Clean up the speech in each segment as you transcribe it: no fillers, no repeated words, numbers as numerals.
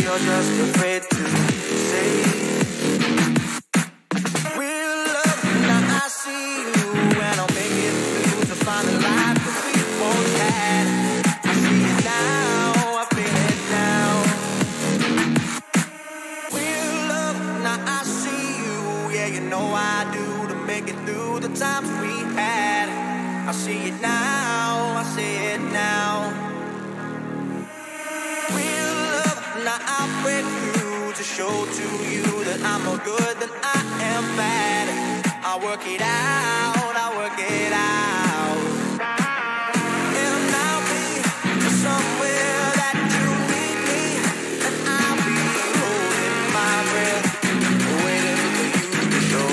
you're just afraid to say real love. Now I see you and I'll make it through to find the life that we both had. I see it now, I feel it now. Real love, now I see you, yeah, you know I do, to make it through the times we had. I see it now, I see it now. Real love, now I break through to show to you that I'm more good than I am bad. I work it out, I work it out. And I'll be somewhere that you need me, and I'll be holding my breath, waiting for you to show.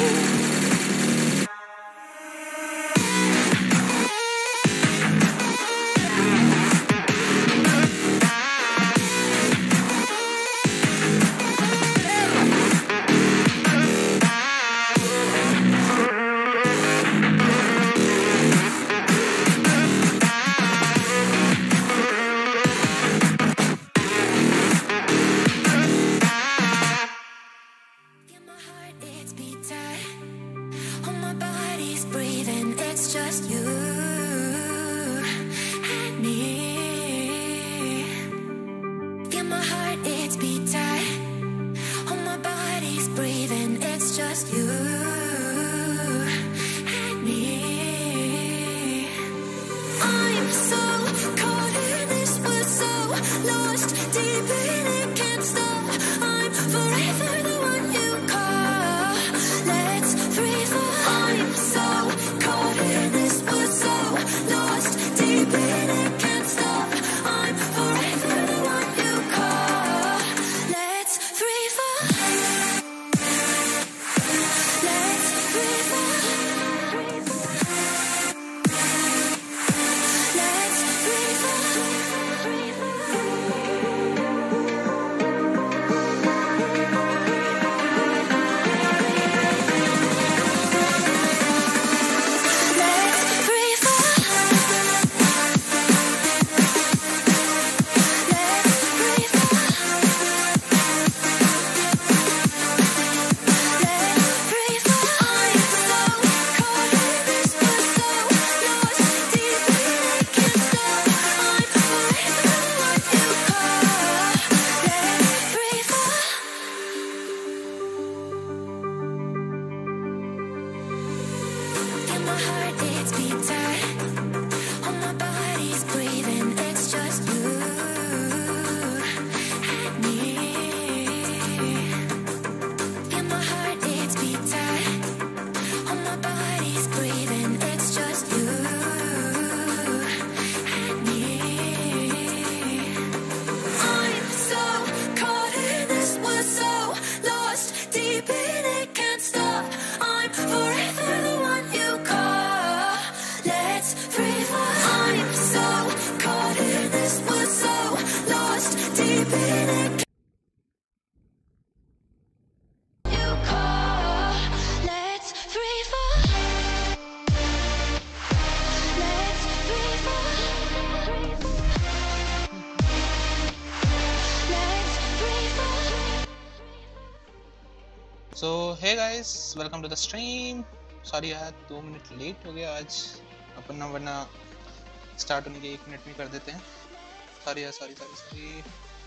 So hey guys, welcome to the stream. Sorry यार 2 minute late हो गया आज, अपन ना वरना start होने के 1 minute में कर देते हैं। सॉरी यार, sorry sorry sorry.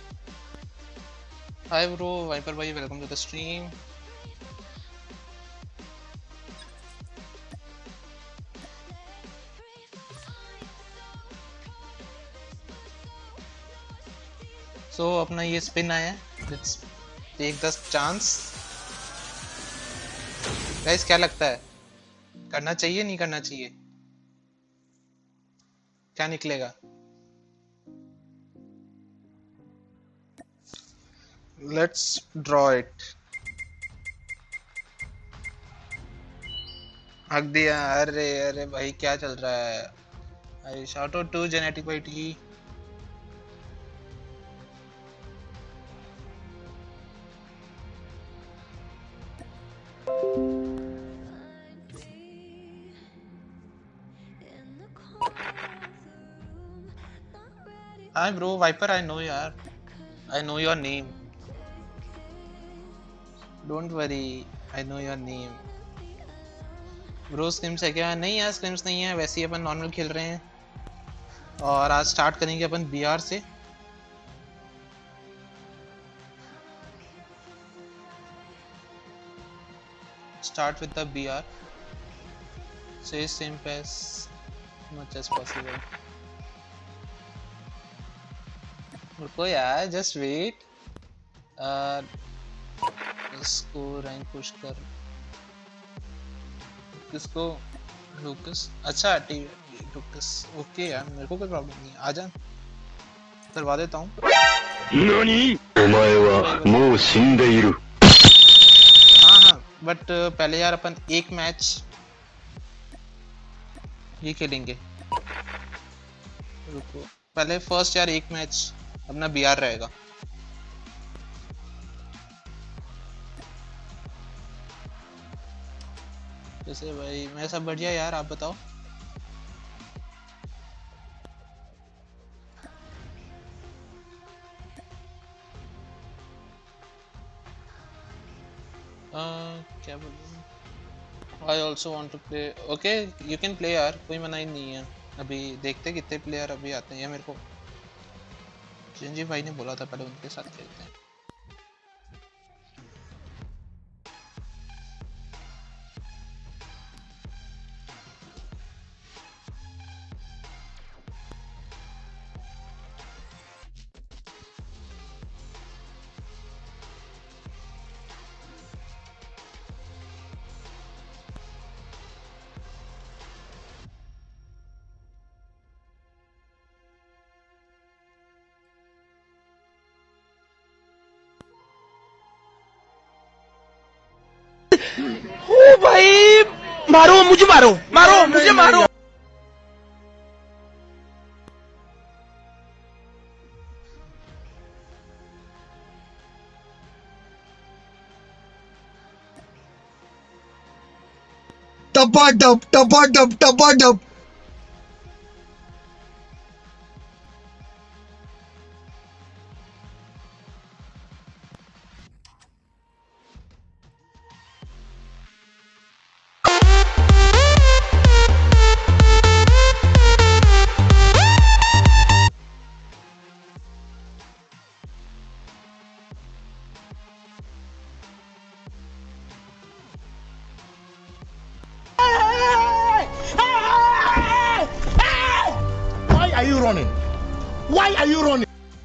Hi bro viper भाई, welcome to the stream. So अपना ये स्पिन आया है, let's take the chance. Guys क्या लगता है, करना चाहिए नहीं करना चाहिए, क्या निकलेगा? Let's draw it. हक दिया। अरे अरे भाई क्या चल रहा है? अरे शाउट आउट टू जेनेटिक भाई T. Hi bro, Viper, I know yaar. I know your name. Don't worry, I know your name. Bro scrims है क्या? नहीं यार स्क्रिम्स नहीं है, वैसे ही अपन नॉर्मल खेल रहे हैं। और आज स्टार्ट करेंगे अपन बीआर से। स्टार्ट विद द बीआर, से simp as much as possible. रुको यार, जस्ट वेट। इसको रैंक पुश कर, किसको? लूकस। अच्छा लूकस, ओके यार, मेरे को कोई प्रॉब्लम नहीं, आ जा, करवा देता हूँ। हाँ, बट पहले यार अपन एक मैच ये खेलेंगे। रुको, पहले फर्स्ट यार एक मैच अपना बीआर रहेगा। जैसे भाई मैं सब बढ़िया यार, आप बताओ। क्या बोलूं? I also want to play. Okay you can play यार, कोई मना ही नहीं है। अभी देखते कितने प्लेयर अभी आते हैं। मेरे को चिरंजीव भाई ने बोला था पहले उनके साथ खेलते हैं। ओ भाई, मारो मुझे, मारो मारो मुझे, मारो। टपाटप टपाटप टपाटप। Why are you running? Why are you running?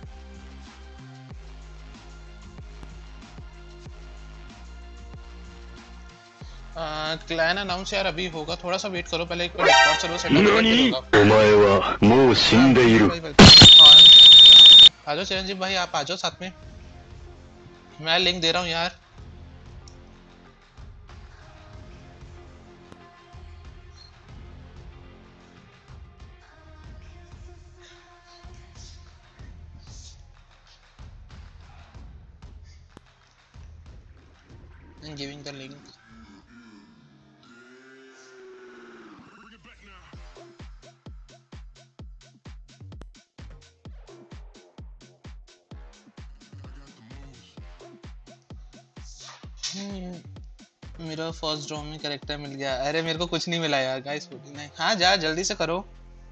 Clan announce यार अभी होगा, थोड़ा सा वेट करो, पहले एक बार डिस्कॉर्ड सर्वर सेटअप होगा। आ जाओ चिरंजीव भाई, आप आ जाओ साथ में, मैं लिंक दे रहा हूँ यार। I'm giving the link. मेरा फर्स्ट ड्रॉ में कैरेक्टर मिल गया। अरे मेरे को कुछ नहीं मिला यार गाइस, 49। हाँ जा जल्दी से करो।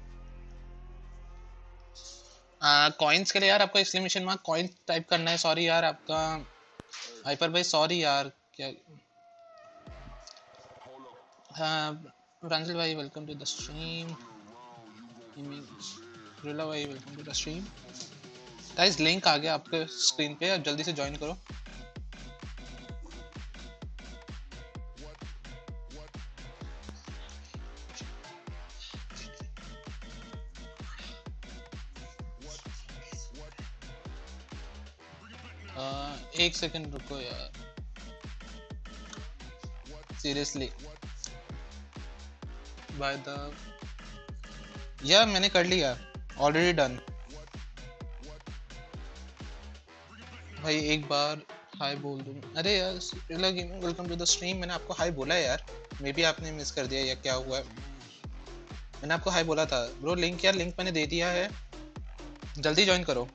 कॉइन्स के लिए यार आपको एक्सक्लेमेशन मार्क कॉइन टाइप करना है। सॉरी यार आपका हाइपर भाई, सॉरी यार। क्या? हाँ प्रांजल भाई वेलकम टू द स्ट्रीम। रुला भाई welcome to the stream. Guys link आ गया आपके स्क्रीन पे, आप जल्दी से ज्वाइन करो। एक सेकंड रुको यार, सीरियसली बाय द यार मैंने कर लिया ऑलरेडी डन। भाई एक बार हाय बोल दूं। अरे यार वेलकम टू द स्ट्रीम, मैंने आपको हाय बोला है यार, मे बी आपने मिस कर दिया या क्या हुआ है। मैंने आपको हाय बोला था ब्रो। लिंक यार लिंक मैंने दे दिया है, जल्दी ज्वाइन करो।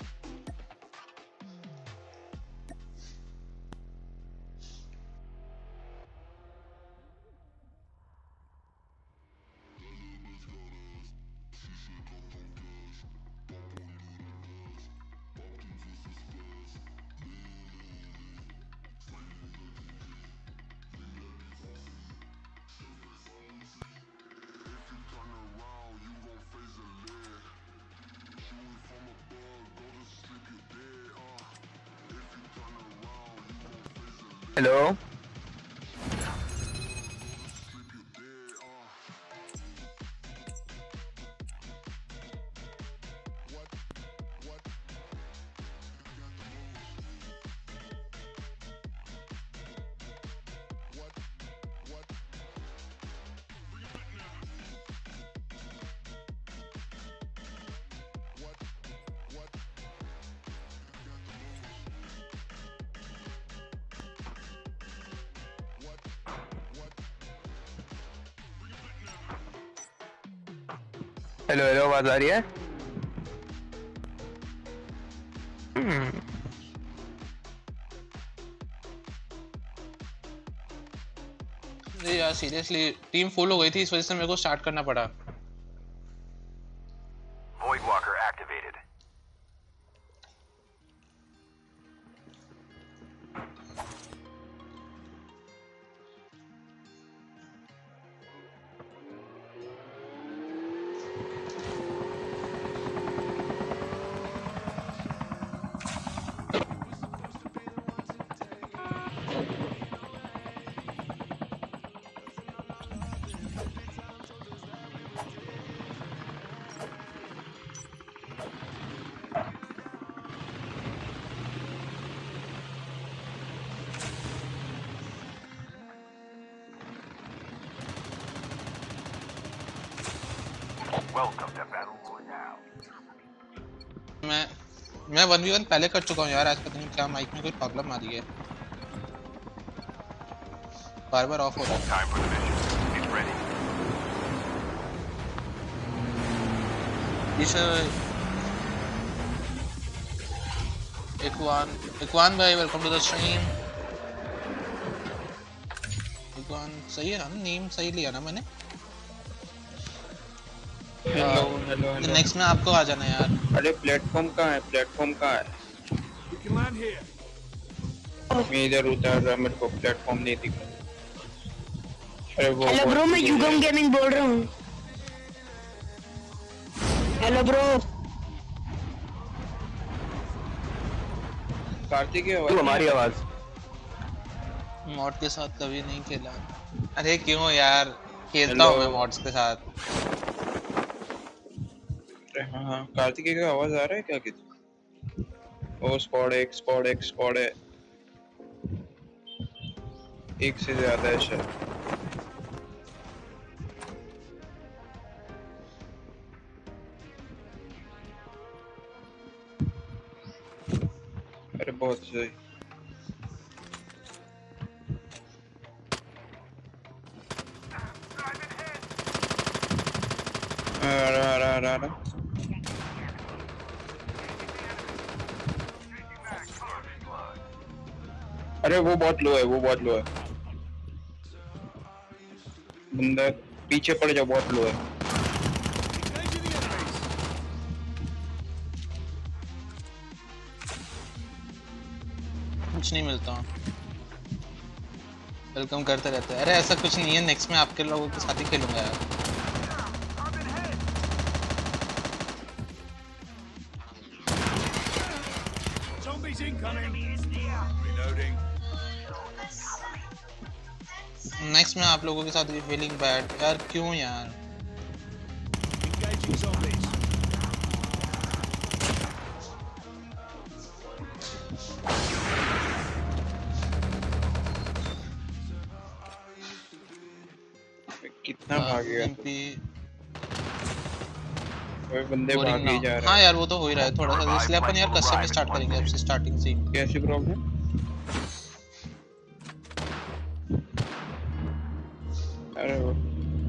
हेलो हेलो हेलो, आवाज आ रही है? अरे यार सीरियसली टीम फुल हो गई थी, इस वजह से मेरे को स्टार्ट करना पड़ा। Voidwalker activated. Welcome to Battle Royale. मैं 1v1 पहले कर चुका हूँ यार, आज पता नहीं क्या माइक में कोई प्रॉब्लम आ रही है, बार बार ऑफ हो रहा है। Time for the mission. Get ready. इकवान भाई वेलकम टू द स्ट्रीम। इकवान सही है ना, नेम सही लिया ना मैंने? Hello hello hello. नेक्स्ट में आपको आ जाना यार। अरे प्लेटफॉर्म कहाँ है? प्लेटफॉर्म कहाँ है? मैं इधर उतर रहा, मेरे को प्लेटफॉर्म नहीं दिख रहा। अरे वो हेलो ब्रो, मैं युगम गेमिंग बोल रहा हूँ। Hello bro. कार्तिक की आवाज, हमारी आवाज मॉड के साथ कभी नहीं खेला। अरे क्यों यार, खेलता हूँ मैं मॉड्स के साथ। हाँ हाँ, कार्तिक की आवाज आ रहा है क्या? किसी ओ स्क्वाड है, स्क्वाड है, एक से ज्यादा है शायद। अरे बहुत सही। आ अरे वो बहुत लो है, बंदा पीछे पड़ जा, बहुत लो है। कुछ नहीं मिलता हूँ, वेलकम करते रहते हैं। अरे ऐसा कुछ नहीं है, नेक्स्ट में आपके लोगों के साथ ही खेलूंगा यार। नेक्स्ट में आप लोगों के साथ भी फीलिंग बैड यार, क्यों यार? कितना भाग गया? वो बंदे Boring भाग ही now। जा रहे हैं। हाँ यार वो तो हो ही रहा है थोड़ा सा, इसलिए अपन यार कस्टम स्टार्ट करेंगे अब से, स्टार्टिंग से ही। कैसी प्रॉब्लम? अरे वो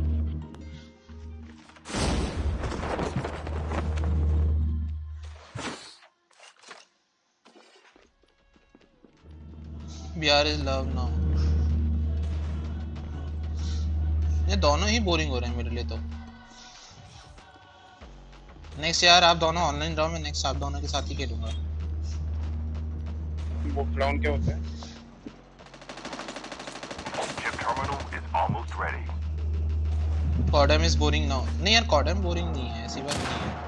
BR is love now। ये दोनों ही बोरिंग हो रहे हैं मेरे लिए तो। नेक्स्ट यार आप दोनों ऑनलाइन रहो, मैं नेक्स्ट आप दोनों के साथ ही खेलूंगा। वो क्लाउन क्या होता है? Chip terminal is almost ready. CODM is boring now. नहीं यार कॉडम बोरिंग नहीं है, ऐसी बात नहीं है,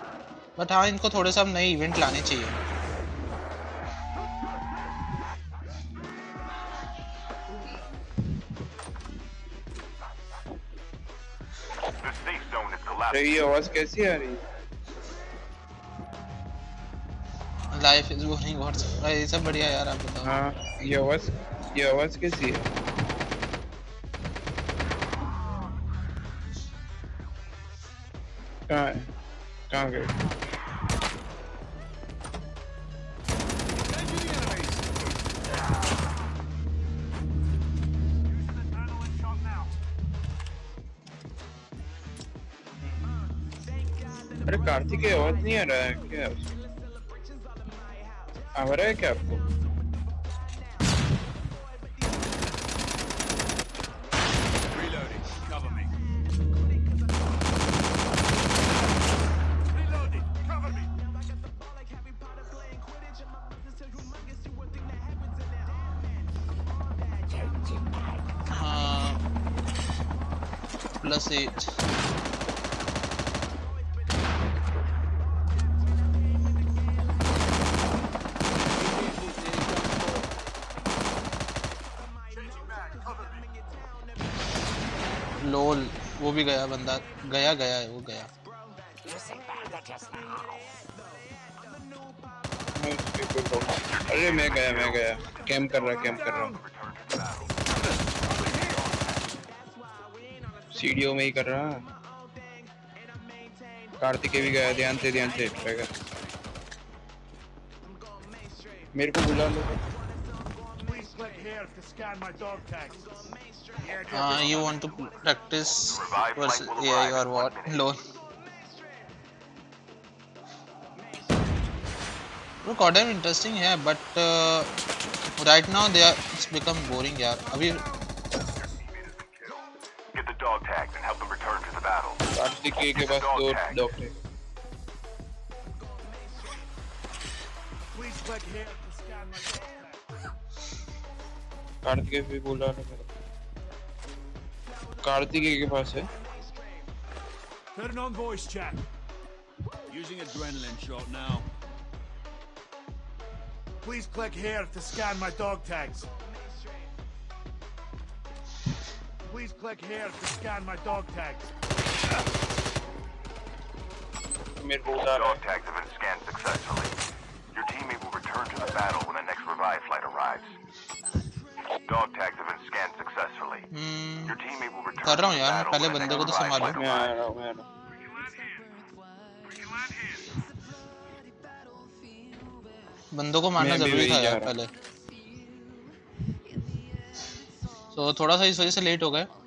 बट हाँ इनको थोड़े से अब नए इवेंट लाने चाहिए। last. ये आवाज कैसी आ रही है? लाइफ इज बोरिंग व्हाट्स ये सब बढ़िया यार आप बताओ। हाँ ये आवाज कैसी है? कहाँ है? कहाँ गए? अरे कार्तिक की आवाज नहीं आ रहा है क्या? आ रहा है क्या आपको? Reloading. Cover me. हाँ +8 लोल वो भी गया बंदा गया है वो गया। अरे मैं गया कैम कर रहा सीडीओ में ही कर रहा। कार्तिक भी गया। ध्यान से ट्रैगर मेरे को बुला लो। You want to practice versus AI or what? Lol. Bro, goddamn interesting है but right now it's become boring यार। अभी Get the dog tags and help them return to the battle. Kartik के पास दो डॉक्टर। कार्तिक भी बोला कार्तिक के पास है। Turn on voice chat. Using adrenaline shot now. Please click here to scan my dog tags. Please click here to scan my dog tags. मेरे को उतार Dog tags have been scanned successfully. Your teammate will return to the battle when the next revive flight arrives. Dog tags have been scanned successfully. Your teammate will return कर to रहा हूँ the यार मैं battle पहले when the बंदे next को तो revive संभालूं। flight मैं आ arrives. रहा हूँ बंदों को मारना मैं भी जरूरी वही था जा यार रहा हूँ। पहले। तो थोड़ा सा इस वजह से लेट हो गए।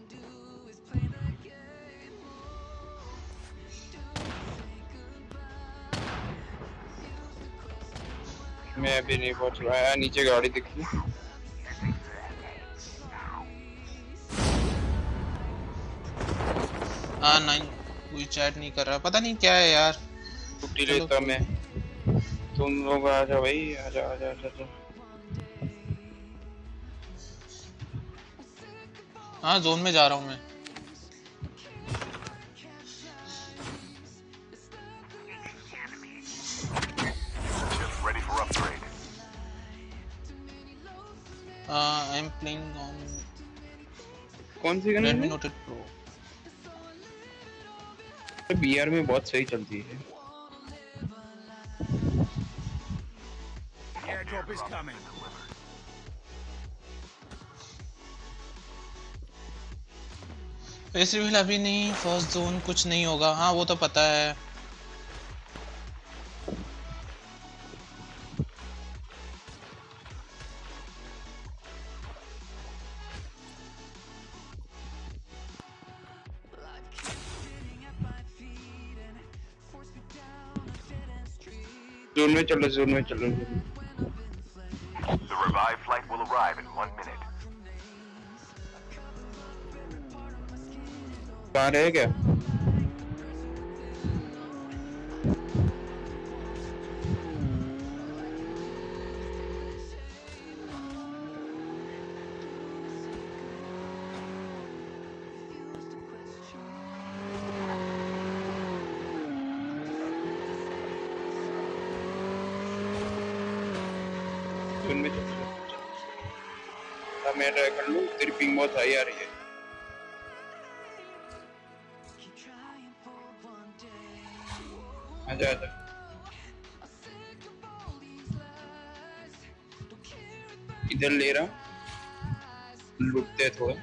मैं अभी नहीं पहुंच रहा है। नीचे गाड़ी दिखी। हाँ नहीं कोई चैट नहीं कर रहा पता नहीं क्या है यार। छुट्टी लेता मैं। तुम लोग आ जाओ भाई आजा। हाँ जोन में जा रहा हूँ मैं। Ready for upgrade. I am playing on कौन सी गन Redmi है? Note 8 Pro। बीआर में बहुत सही चलती है। Airdrop is coming. वैसे भी अभी नहीं फर्स्ट जोन कुछ नहीं होगा। हाँ वो तो पता है। जोन में चलो। The revive flight will arrive in 1 minute. कहाँ रहे क्या? जोन में चलो। मैं ट्राई कर लूँ। तेरी पिंग बहुत हाई आ रही है। आजा आजा इधर ले रहा लुटते थोड़ा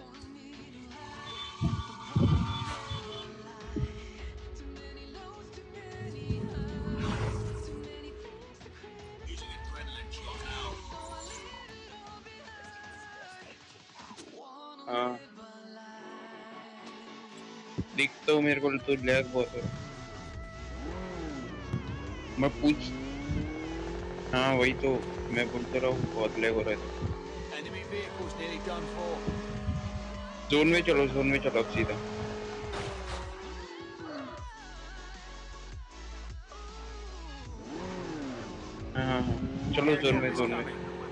हाँ दिख तो मेरे को तो लैग बहुत है मैं पूछ हाँ वही तो मैं बोलता रहा हूँ बहुत लैग हो रहा है Enemy vehicles nearly done for. Zone में चलो अब सीधा हाँ चलो जोन में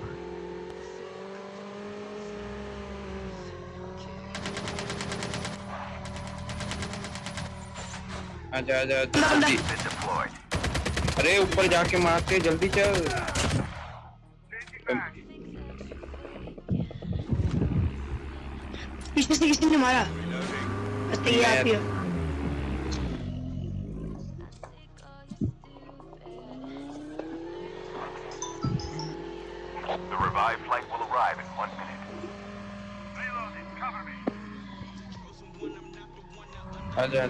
आजा जल्दी अरे ऊपर जाके मारते जल्दी चल पीछे से किसी ने मारा अच्छा ये आप ही हो The revived flight will arrive in 1 minute. आजा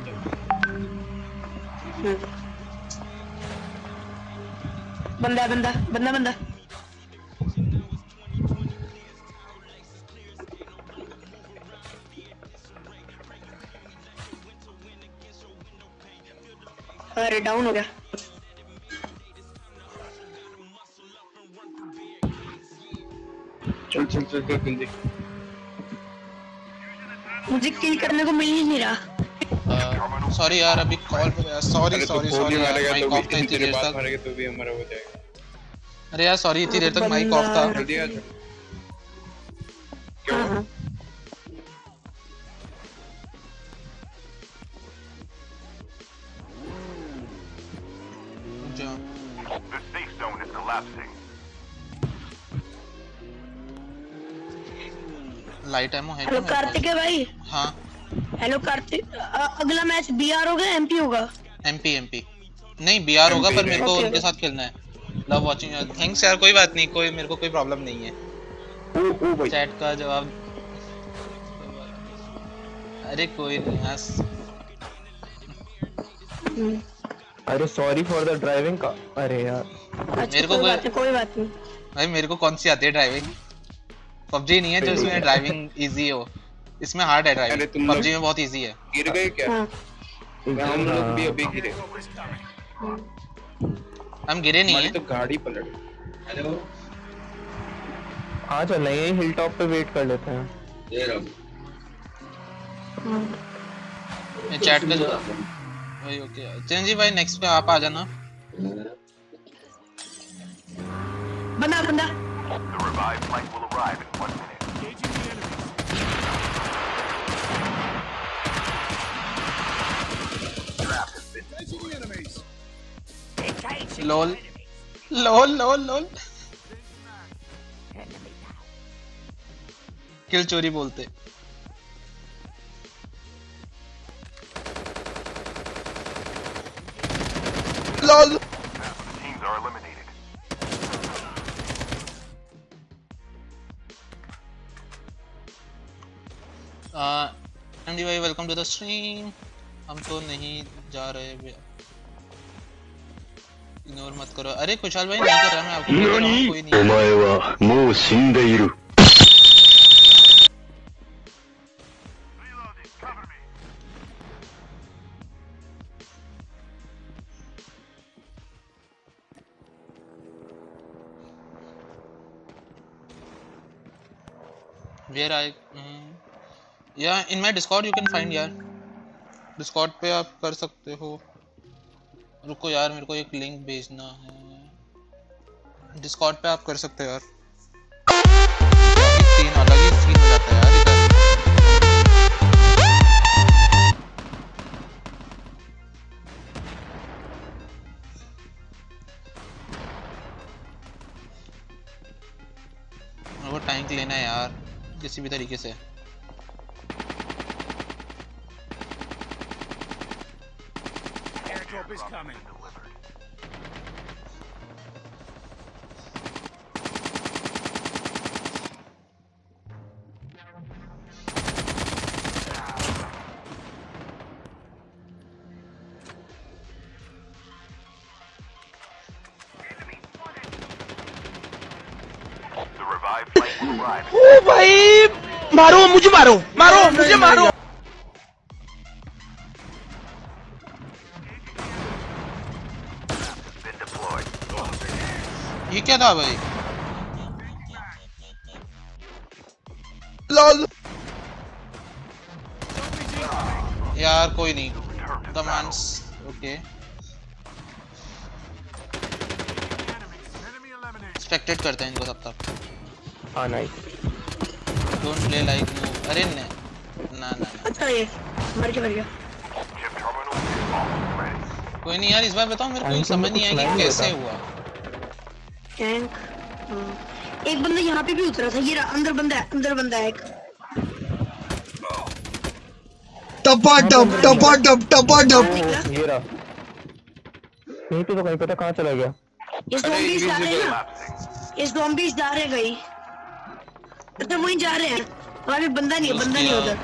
बंदा अरे डाउन हो गया चल जल्दी मुझे किल करने को मिल ही नहीं रहा सॉरी यार अभी कॉल पे गया सॉरी यार माइक ऑफ था इतनी देर तक मारेगा तो भी हमारा हो जाएगा अरे यार सॉरी इतनी देर तक माइक ऑफ था जल्दी आ जा क्यों The safe zone is collapsing. Light ammo है हेलो कार्तिक है भाई हाँ हेलो कार्तिक अगला मैच बीआर होगा एमपी होगा एमपी नहीं बीआर होगा पर मेरे को उनके साथ खेलना है लव वाचिंग थैंक्स यार कोई बात नहीं कोई मेरे को कोई प्रॉब्लम नहीं है चैट का जवाब अरे कोई नहीं हंस अरे सॉरी फॉर द ड्राइविंग का अरे यार मेरे को कोई बात नहीं भाई मेरे को कौन सी आती है ड्राइविंग पबजी नहीं है जो इसमें ड्राइविंग इजी हो इसमें हार्ड है ड्राइविंग पबजी में बहुत इजी है गिर गए क्या हम लोग भी अभी गिरे हम गिरे नहीं है तो गाड़ी पलट हेलो आ चल नहीं हिल टॉप पे वेट कर लेते हैं दे रहा मैं चैट का जवाब भाई ओके चिरंजीव भाई नेक्स्ट पे आप आ जाना बंदा The revived flight will arrive in 1 minute. Engaging the enemies. Engaging the enemies. Lol kill चोरी बोलते lol Teams are eliminated. MD भाई वेलकम टू द स्ट्रीम हम तो नहीं जा रहे इग्नोर मत करो अरे खुशहाल भाई नहीं कर रहा मैं आपको बोल रहा हूं कोई नहीं お前はもう死んでいる Where I yeah in my Discord you can find यार Discord पे आप कर सकते हो रुको यार मेरे को एक लिंक भेजना है Discord पे आप कर सकते हो यार तीन अलग ही सीन हो जाता है यार इधर वो टैंक लेना है यार किसी भी तरीके से Airdrop is coming. The revived flight will arrive. ओ भाई मारो मुझे मारो मारो मुझे मारो Been deployed. ये क्या था भाई? लॉल यार कोई नहीं, कमांड्स ओके। एक्सपेक्टेड करते हैं इनको तब तक। हाँ nice. Don't play like no. अरे ना ना ना अच्छा ये मर गया Chip terminal is almost ready. कोई नहीं यार, इस बार बताओ मेरे को समझ नहीं आया कि कैसे हुआ। टैंक। एक बंदा यहाँ पे भी उतरा था, ये अंदर बंदा है एक। टपाटप टपाटप टपाटप। ये रहा। नहीं तो कहीं पता कहाँ चला गया। ये ज़ॉम्बीज़ जा रहे हैं ना, ये ज़ॉम्बीज़ जा रहे हैं कहीं। अच्छा वहीं जा रहे हैं, वहाँ पे बंदा नहीं है उधर।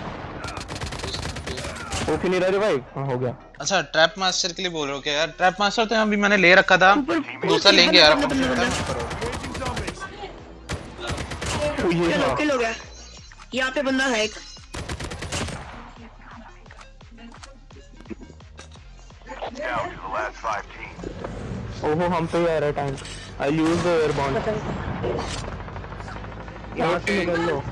ओके नहीं रहा भाई। हाँ हो गया। अच्छा ट्रैप मास्टर के लिए बोल रहे हो क्या यार? ट्रैप मास्टर तो अभी मैंने ले रखा था, दूसरा लेंगे यार। चलो किल हो गया। यहाँ पे बंदा है एक। Down to the last 5 teams. ओहो हम पे ही आ रहा है tank. I use the airbond. यहाँ से निकल लो।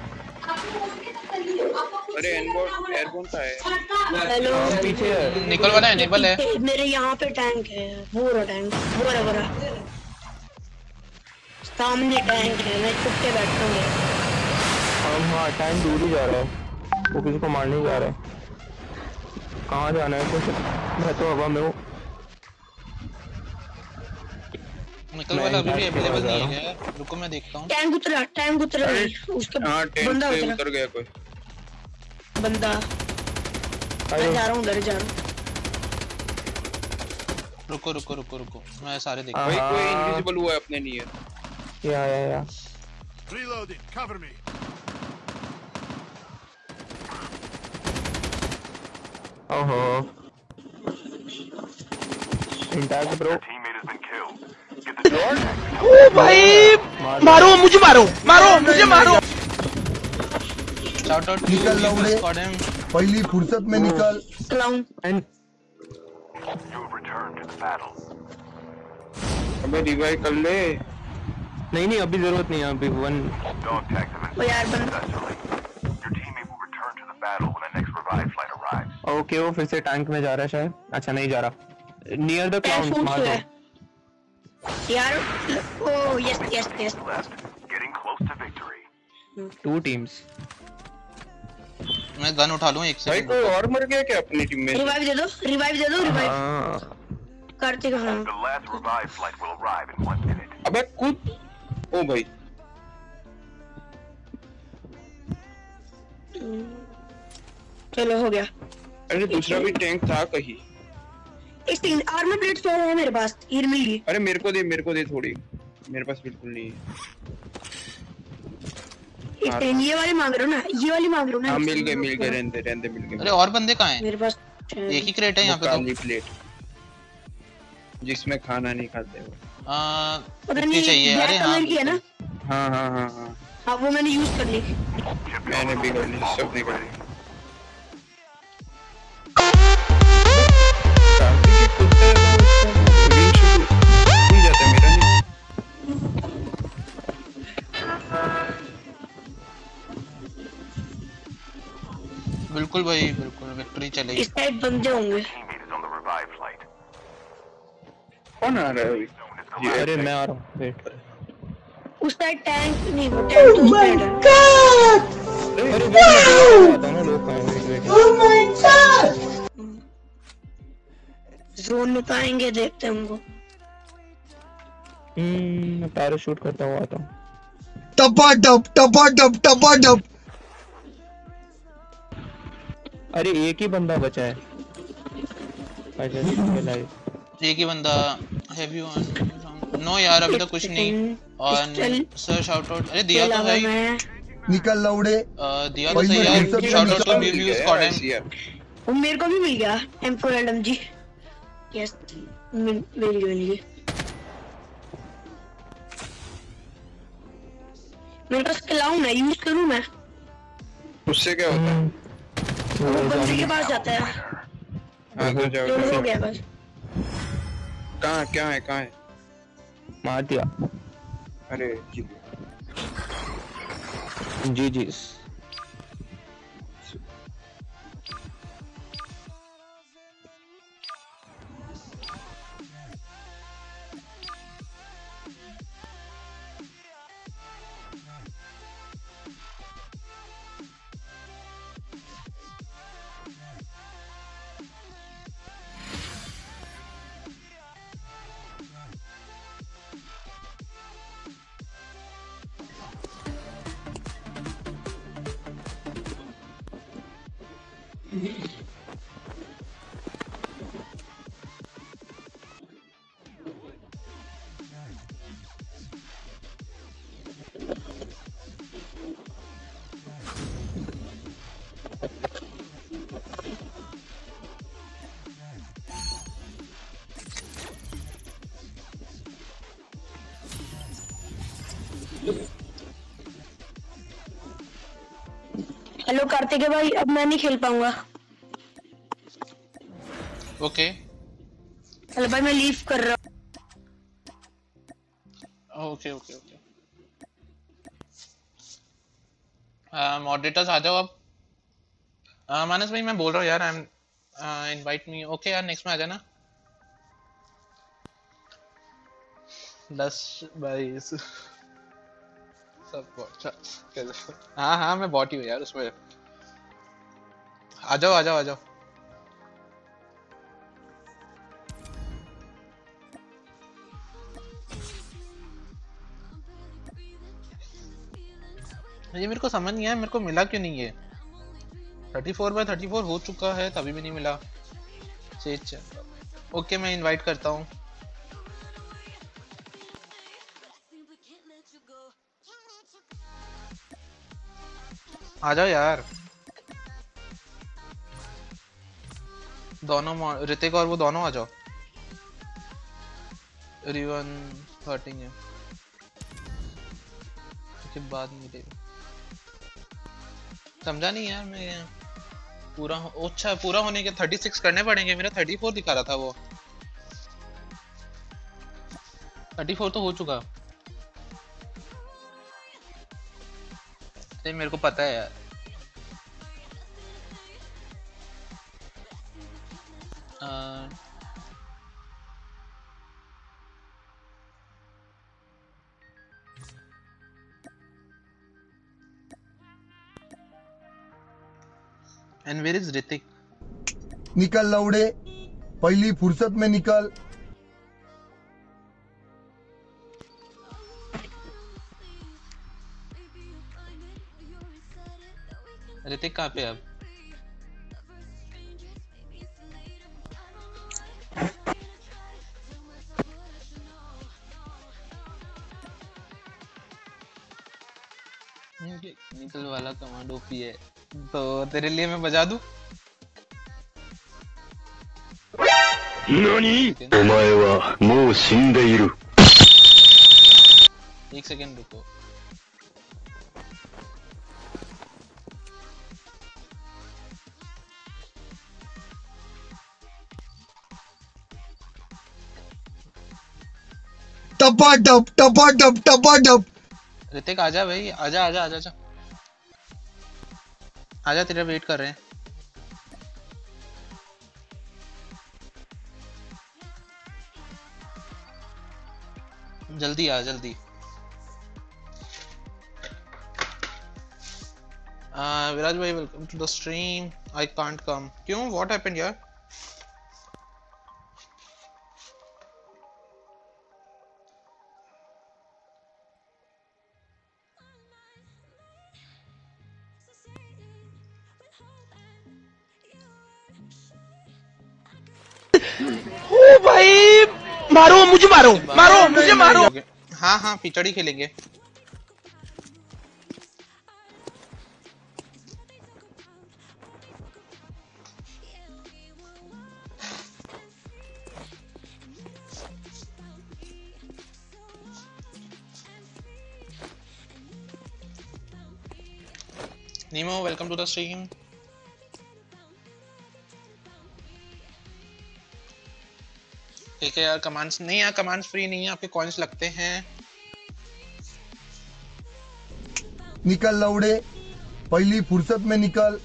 अरे एयरबोर्न का है। हेलो पीछे है। निकल वाला एनेबल है। मेरे यहाँ पे टैंक है, वो रहा सामने टैंक है, मैं छुप के बैठा हूँ। हाँ टैंक दूर ही जा रहा है, वो किसी को मारने ही जा रहा है। कहाँ जाना है कुछ? मैं तो हवा में हूँ। निकल वाला अभी भी अवेलेबल नहीं है यार, रुको मैं देखता हूँ। टैंक उतरा उसका बंदा उतर गया कोई बंदा। मैं जा रहा हूँ उधर जा रहा हूँ। रुको मैं सारे देखता हूँ। भाई कोई इनविजिबल हुआ है अपने लिए। या Reloading. Cover me. ओहो intact bro. Teammate has been killed. Get the dog tag. ओ भाई मारो मुझे मारो मुझे मारो। शाउट आउट निकल लौड़े, पहली फुर्सत में निकल। And You have returned to the battle. अबे रिवाइव कर ले। नहीं अभी जरूरत नहीं है। अभी वन Dog tags have ओ been यार बंदा successfully. Your teammate will return to the battle when the next revive flight arrives. Okay वो फिर से टैंक में जा रहा है शायद। अच्छा नहीं जा रहा। नियर द टैंक क्लाउड मार दो। है यार। Oh yes Left. Getting close to victory. 2 teams. मैं गन उठा लूं एक भाई सेकंड। कोई और मर गया क्या अपनी टीम में? रिवाइव दे दो कार्तिक। हाँ The last revive flight will arrive in 1 minute. अबे कूद। ओ भाई चलो हो गया। अरे दूसरा भी टैंक था कहीं। इस तीन आर्मर प्लेट तो है मेरे पास, ये मिल गई। अरे मेरे को दे थोड़ी। मेरे पास बिल्कुल नहीं है। ये वाली मांग रहे हो ना, ये वाली मांग रहे हो ना। हाँ मिल गए रहने मिल गए। अरे और बंदे कहाँ हैं? मेरे पास एक ही क्रेट है यहाँ पे तो। काली प्लेट जिसमें खाना नहीं खाते वो। कितनी चाहिए? अरे हाँ की है ना। हाँ वो मैंने यूज कर ली। मैंने भी कर ली, सबने कर ली। बिल्कुल भाई बिल्कुल, विक्ट्री चलेगी। इस साइड बंदे होंगे। Teammate is on the revive flight. कौन आ रहा है अभी? अरे मैं आ रहा हूँ वेट। उस साइड टैंक नहीं, वो टैंक तो उस साइड है। अरे वेट ना लोग कहाँ हैं? वेट जोन में तो आएंगे, देखते हैं हमको। मैं पैराशूट करता हुआ आता हूँ। टपाटप। अरे एक ही बंदा बचा है। एक ही बंदा। Have you on? नो यार अभी तो कुछ नहीं। On sir shout out. अरे दिया तो भाई। निकल लौड़े। दिया तो सही यार। Shout out to BB squad M. वो मेरे को भी मिल गया M4 LMG। यस मिल गई। मेरे पास क्लाउन है, यूज करूं मैं? उससे क्या होता है? वो बंदे के पास जाता है। हाँ तो जाओ। जो हो गया बस। कहाँ क्या है, कहाँ है? मार दिया। अरे जी जी। हेलो कार्तिक भाई, अब मैं नहीं खेल पाऊंगा। ओके हेलो भाई, मैं लीव कर रहा हूँ। Okay okay okay. मॉडरेटर्स आ जाओ अब। मानस भाई मैं बोल रहा हूँ यार, I am invite me. Okay यार, नेक्स्ट में आ जाना। 10 22 सब अच्छा। हाँ हाँ, मैं बॉट ही हूँ यार उसमें। आ जाओ आ जाओ आ जाओ। ये मेरे को समझ नहीं आया, मेरे को मिला क्यों नहीं है? 34/34 हो चुका है, तभी भी नहीं मिला। चेंज। ओके, मैं इनवाइट करता हूँ। आ जाओ यार दोनों, ऋतिक और वो दोनों आ जाओ। रिवन हर्टिंग है के बाद मिलेगा। समझा नहीं यार मैं। पूरा अच्छा, पूरा होने के 36 करने पड़ेंगे। मेरा 34 दिखा रहा था, वो 34 तो हो चुका। अरे मेरे को पता है यार। And where is Ritik? निकल लौड़े, पहली फुर्सत में निकल। ऋतिक कहाँ पे अब? निकल वाला कमांड ओपी है, तो तेरे लिए मैं बजा दूं? नानी? お前はもう死んでいる。 एक सेकेंड रुको। टपाटप टपाटप टपाटप। ऋतिक आजा भाई, आजा आजा आजा आजा आजा, तेरा वेट कर रहे हैं। जल्दी आ जल्दी। विराज भाई welcome to the stream. I can't come. क्यों? व्हाट हैपेंड यार? ओ भाई, मारो मुझे, मारो मारो मुझे, मारो। हाँ हाँ, पिचड़ी खेलेंगे। Nemo welcome to the stream. ठीक है यार, कमांड्स नहीं यार, कमांड्स फ्री नहीं है, आपके कॉइंस लगते हैं। निकल लौड़े, पहली फुर्सत में निकल।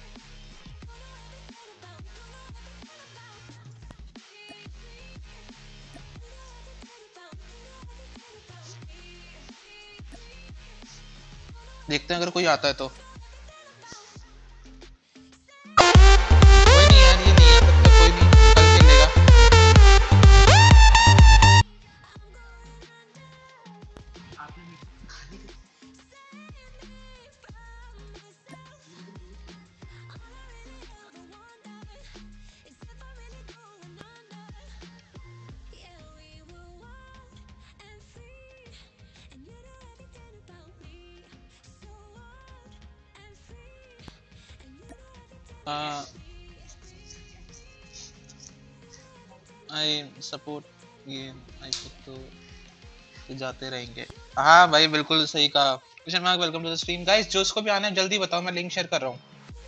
देखते हैं अगर कोई आता है तो। कोई नहीं यार, ये नहीं है तब तक, कोई नहीं, कल खेलेगा। आई सपोर्ट ये आई तो जाते रहेंगे। हाँ भाई बिल्कुल सही कहा। Question mark welcome to the stream guys, जो उसको भी आना है जल्दी बताओ, मैं लिंक शेयर कर रहा हूँ।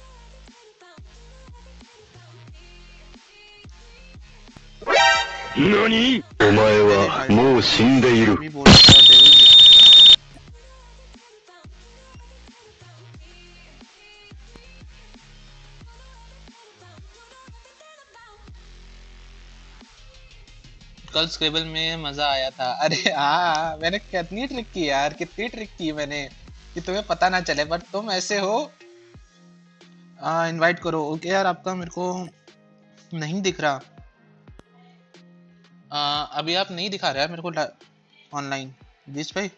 NANI?お前はもう死んでいる。 कल स्क्रिबल में मजा आया था। अरे हाँ, मैंने कितनी ट्रिक की यार, कितनी ट्रिक की मैंने कि तुम्हें पता ना चले, बट तुम ऐसे हो। इनवाइट करो। ओके यार, आपका मेरे को नहीं दिख रहा। अभी आप नहीं दिखा रहे हैं मेरे को ऑनलाइन बीच भाई।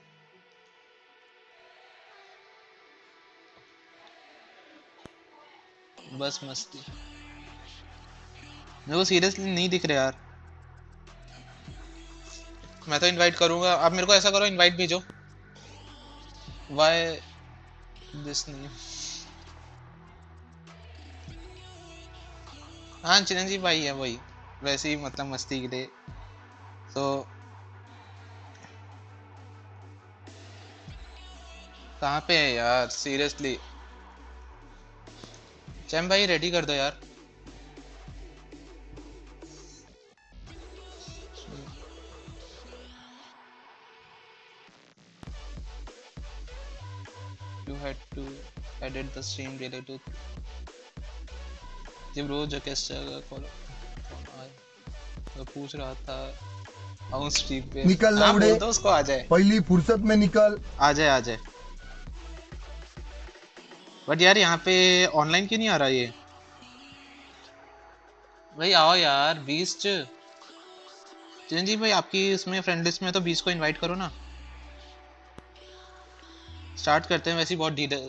बस मस्ती, मेरे को सीरियसली नहीं दिख रहे यार। मैं तो इनवाइट करूंगा, आप मेरे को ऐसा करो, इनवाइट भेजो। वाई दिस नहीं। हाँ चिरंजीव भाई है वही, वैसे ही मतलब मस्ती के लिए तो। कहाँ पे है यार सीरियसली। चैम भाई रेडी कर दो यार। You had to edit the stream related to जब रोज कैसे फॉलो पूछ रहा था आउं स्ट्रीम पे। निकल लौड़े, बोल दो उसको आ जाए, पहली फुर्सत में निकल। आ जाए आ जाए। बट यार यहाँ पे ऑनलाइन क्यों नहीं आ रहा ये भाई? आओ यार 20 चिरंजीव भाई, आपकी इसमें फ्रेंड लिस्ट में तो 20 को इनवाइट करो ना। स्टार्ट करते हैं, वैसे ही बहुत deal.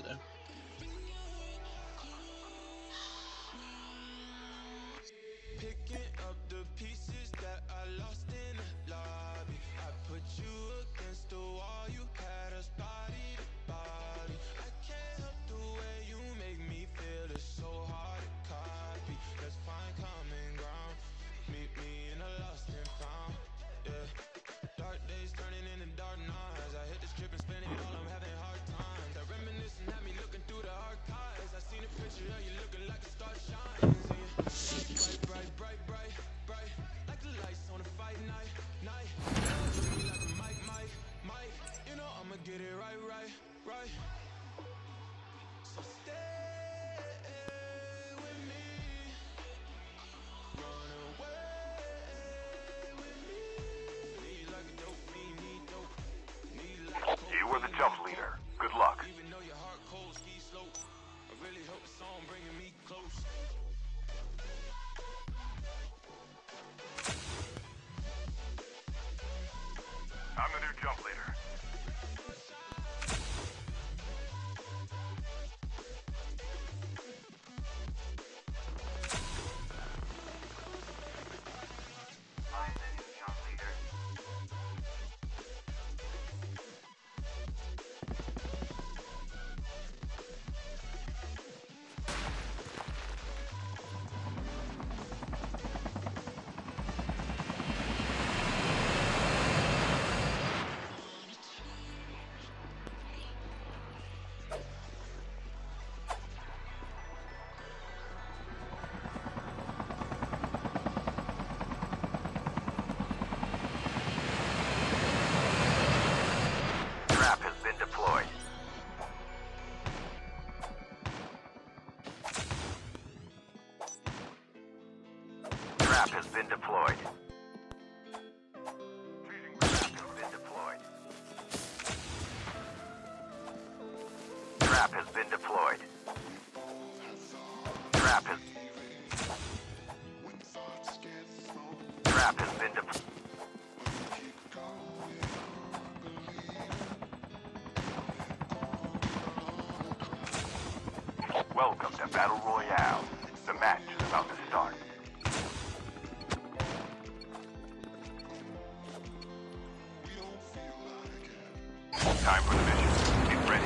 been deployed. Trap has been deployed. Trap has been deployed. Welcome to Battle Royale. The match is about to start. Time for the mission. Get ready.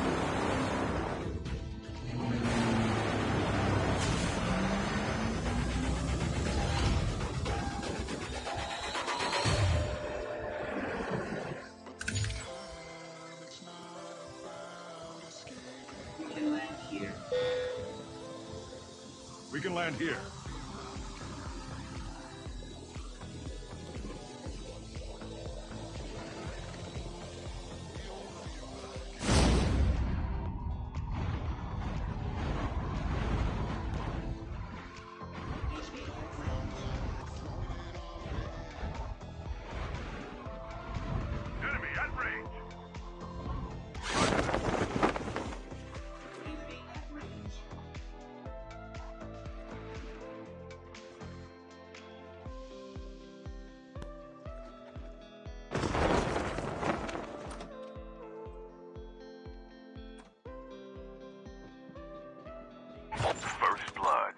We can land here. Enemy at range. First blood.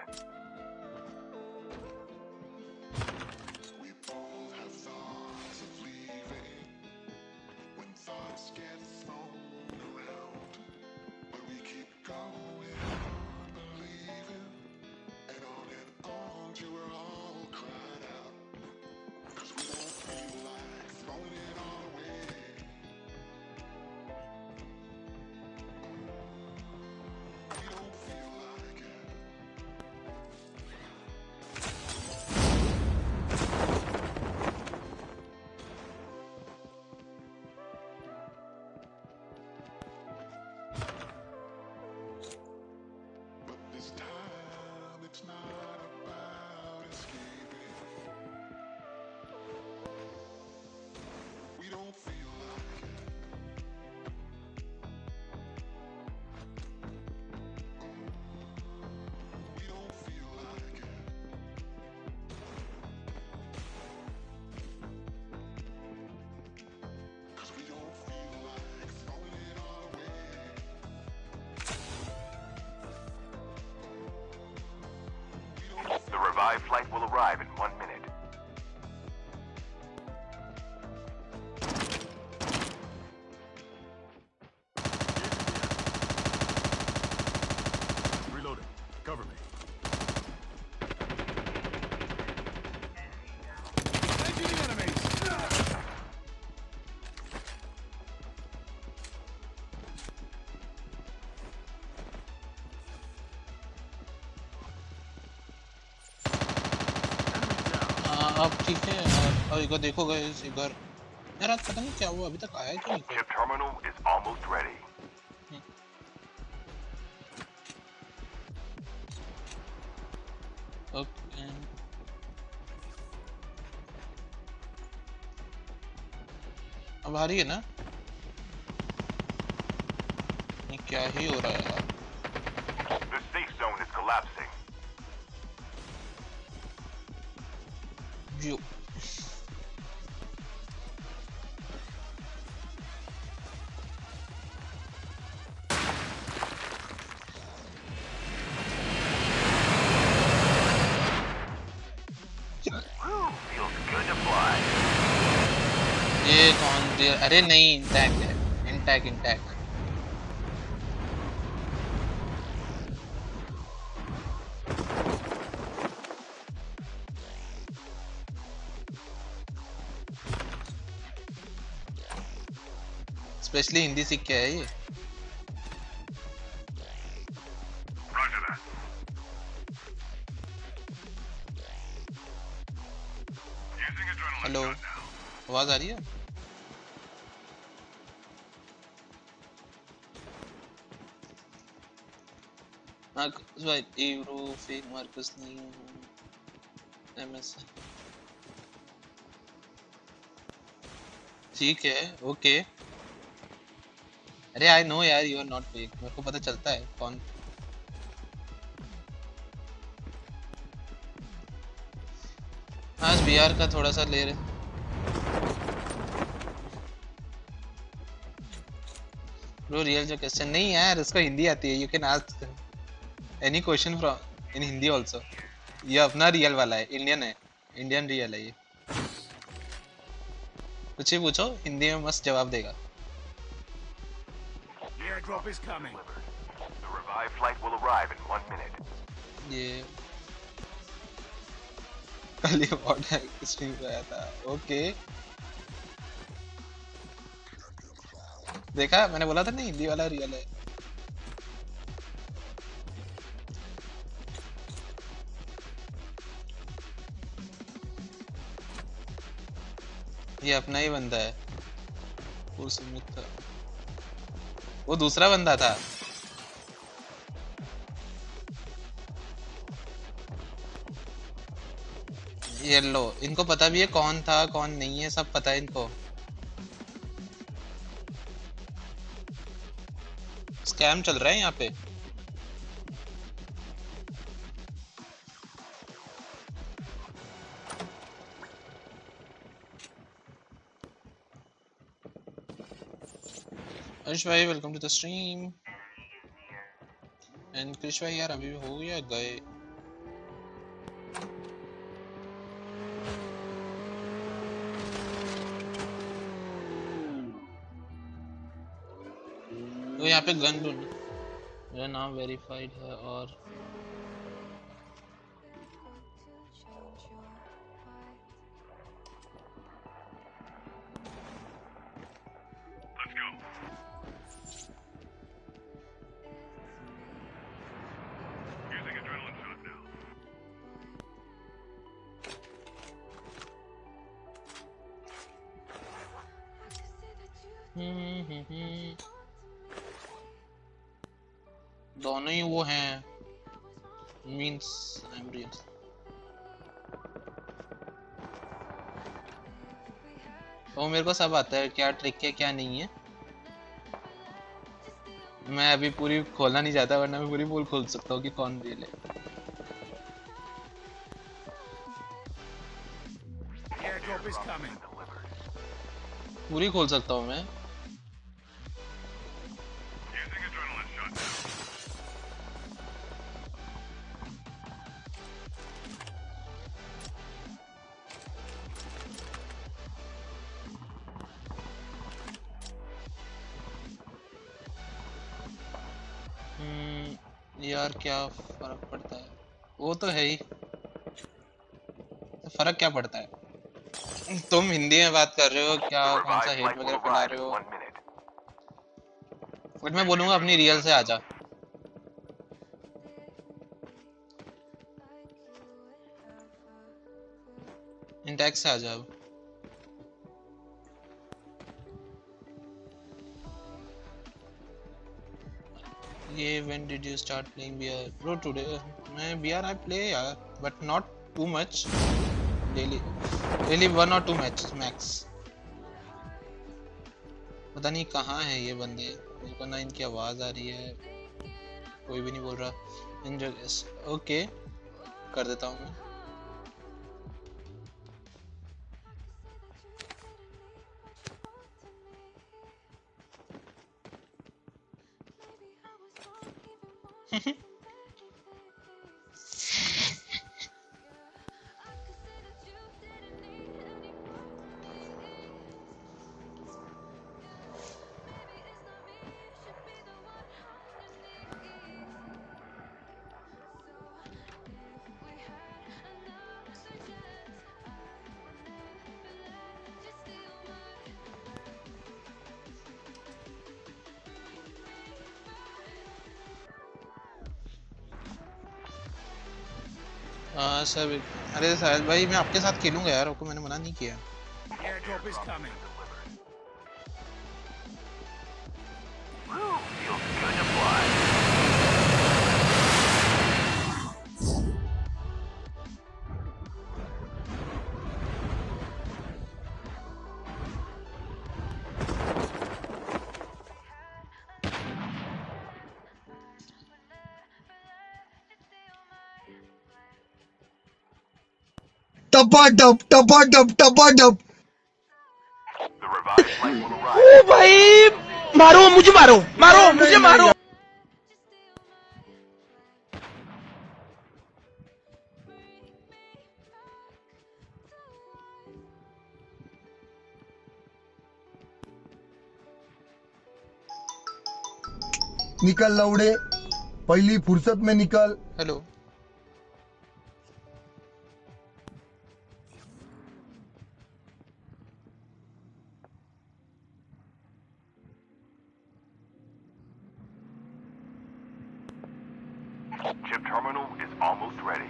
The revived flight will arrive in 1 minute. Reloading. Cover me. Engaging the enemies! आप ठीक है और एक बार देखो guys एक बार यार आज पता नहीं क्या हुआ अभी तक आया क्यों नहीं Chip terminal is almost ready. Okay अब आ रही है ना ये क्या ही हो रहा है यार The safe zone is collapsing. जो Feels good to fly. ये कौन दे अरे नहीं इंटैक्ट है इंटैक्ट स्पेशली हिंदी सीख के है ये Roger that. Using adrenaline hello shot now. आवाज आ रही है मार्कस भाई एवरो फेक मार्कस नहीं हूँ MS ठीक है ओके। अरे आई नो यार यू आर नॉट फेक, मेरे को पता चलता है कौन। आज बिहार का थोड़ा सा ले रहे ब्रो। रियल जो क्वेश्चन नहीं यार, इसको हिंदी आती है, you can ask any question from in Hindi also. ये अपना रियल वाला है, इंडियन है, इंडियन रियल है ये। कुछ ही पूछो हिंदी में मस्त जवाब देगा। Airdrop is coming. The revived flight will arrive in 1 minute. ये कल ये बहुत स्ट्रीम पे आया था। ओके देखा, मैंने बोला था ना हिंदी वाला रियल है। ये अपना ही बंदा है, वो सुमित था, वो दूसरा बंदा था। ये लो, इनको पता भी है कौन था कौन नहीं है, सब पता है इनको। स्कैम चल रहा है यहाँ पे। अर्श भाई welcome to the stream. And Krish भाई यार अभी हो गया गए। तो यहाँ पे गन ढूंढ, मेरा नाम वेरीफाइड है और दोनों ही वो हैं, मींस आई एम रियल। वो मेरे को सब आता है, क्या ट्रिक है क्या नहीं है। मैं अभी पूरी खोलना नहीं चाहता, वरना मैं पूरी पोल खोल सकता हूँ कि कौन रियल है। पूरी खोल सकता हूँ मैं। यार क्या फर्क पड़ता है, वो तो है ही, फर्क क्या पड़ता है। तुम हिंदी में बात कर रहे हो क्या, कौन सा हेट वगैरह फैला रहे हो। बट मैं बोलूंगा अपनी रियल से आजा। इंटैक्स से आजा अब। ये when did you start playing BR? Bro today मैं BR I play यार, but not too much. Daily 1 or 2 match max। पता नहीं कहाँ है ये बंदे, मेरे को ना इनकी आवाज आ रही है, कोई भी नहीं बोल रहा। ओके कर देता हूँ मैं। सर अरे साहिल भाई मैं आपके साथ खेलूंगा यार, आपको मैंने मना नहीं किया। टपाटप टपाटप टपाटप. The revived flight will arrive. ओ भाई मारो मुझे मारो मारो मुझे मारो. निकल लौड़े, पहली फुर्सत में निकल. Hello Chip terminal is almost ready.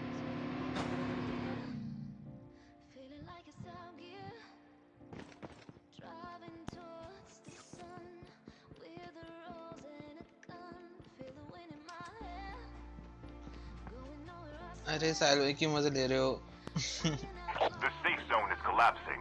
अरे साल की मजे ले रहे हो. The safe zone is collapsing.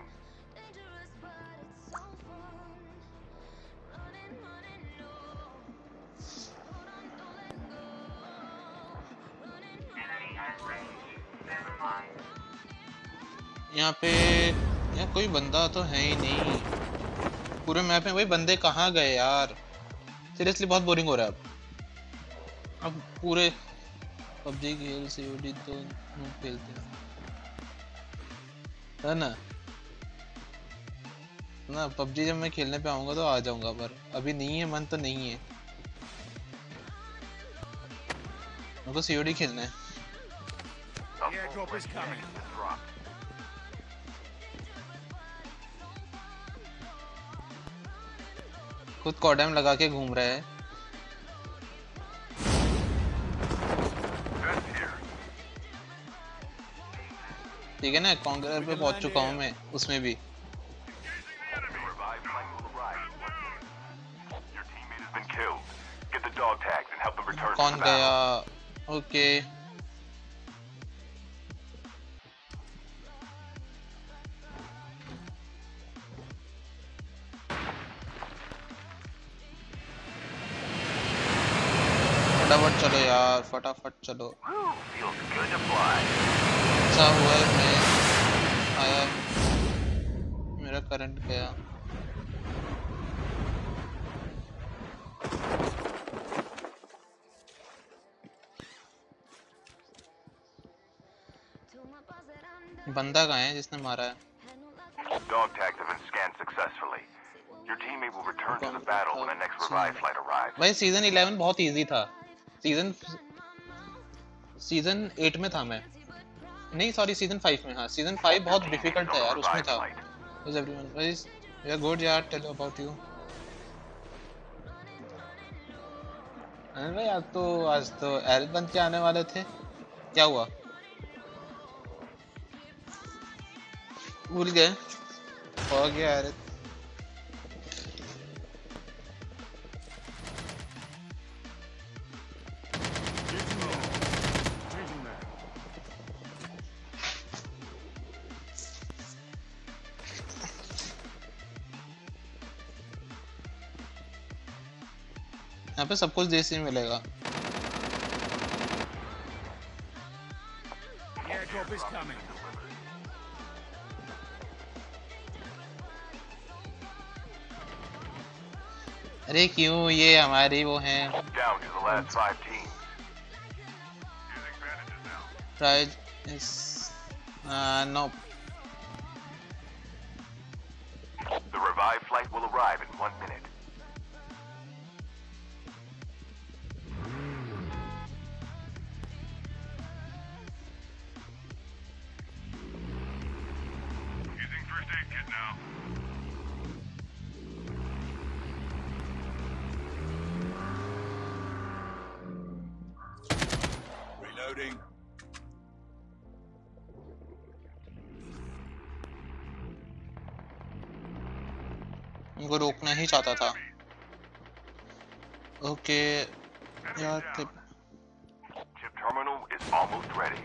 यहाँ पे यहाँ कोई बंदा तो है ही नहीं. पूरे मैप में वही बंदे कहाँ गए यार. सीरियसली बहुत बोरिंग हो रहा है अब पूरे पबजी खेल सीओडी तो खेलते हैं है ना पबजी जब मैं खेलने पे आऊंगा तो आ जाऊंगा पर अभी नहीं है मन तो नहीं है. मेरे को सीओडी खेलना है. खुद कॉडम लगा के घूम रहा है. ठीक है ना कांगरर पे पहुंच चुका हूं मैं उसमें भी. कौन गया. ओके फटाफट चलो यार फटाफट चलो. अच्छा हुआ है मैं आया मेरा करंट गया. बंदा कहाँ है जिसने मारा है. Dog tags have been scanned successfully. Your teammate will return to the battle when the next revive flight arrives. भाई सीजन 11 बहुत इजी था. सीजन 8 में था मैं नहीं सॉरी सीजन 5 में. हाँ सीजन 5 बहुत डिफिकल्ट था यार उसमें था. Is everyone guys we are good यार. tell about you. भाई आज तो एल बन के आने वाले थे. क्या हुआ भूल गए. हो गया यार. यहाँ पे सब कुछ देसी मिलेगा. अरे क्यों ये हमारी वो हैं. Prize is no. The revived flight will arrive in 1 minute. Using first aid kit now. Reloading. उनको रोकना ही चाहता था. ओके यार Chip terminal is almost ready.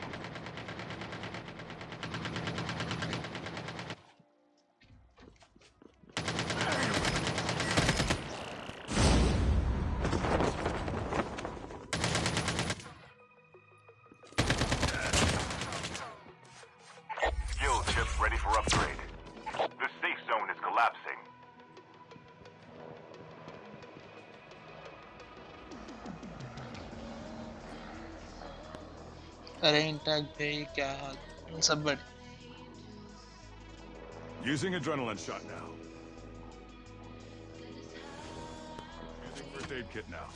अरे इंटैक्ट भाई क्या हाल सब बढ़ Using adrenaline shot now. Using first aid kit now.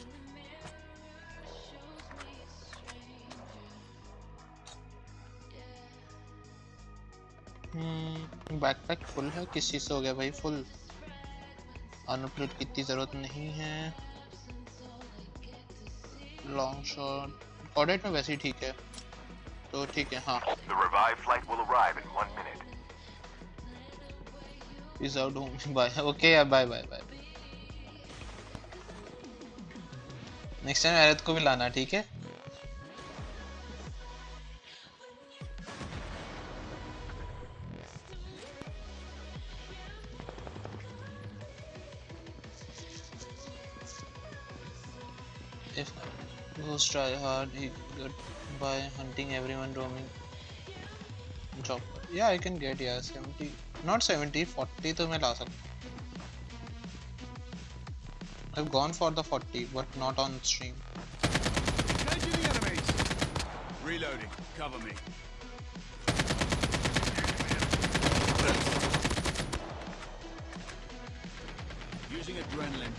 Backpack full है किस चीज से हो गया भाई फुल अनप्लेट की इतनी जरूरत नहीं है लॉन्ग शॉट कॉर्डेट में वैसे ही ठीक है तो ठीक है हाँ The revived flight will arrive in 1 minute. Peace out home bye okay यार bye bye bye next time एरत को भी लाना ठीक है if goes try hard he got by hunting everyone roaming job yeah I can get yeah 70 not 70 40 तो मैं ला सकता I've gone for the 40 but not on stream Engaging the enemies. Reloading. Cover me. Using adrenaline.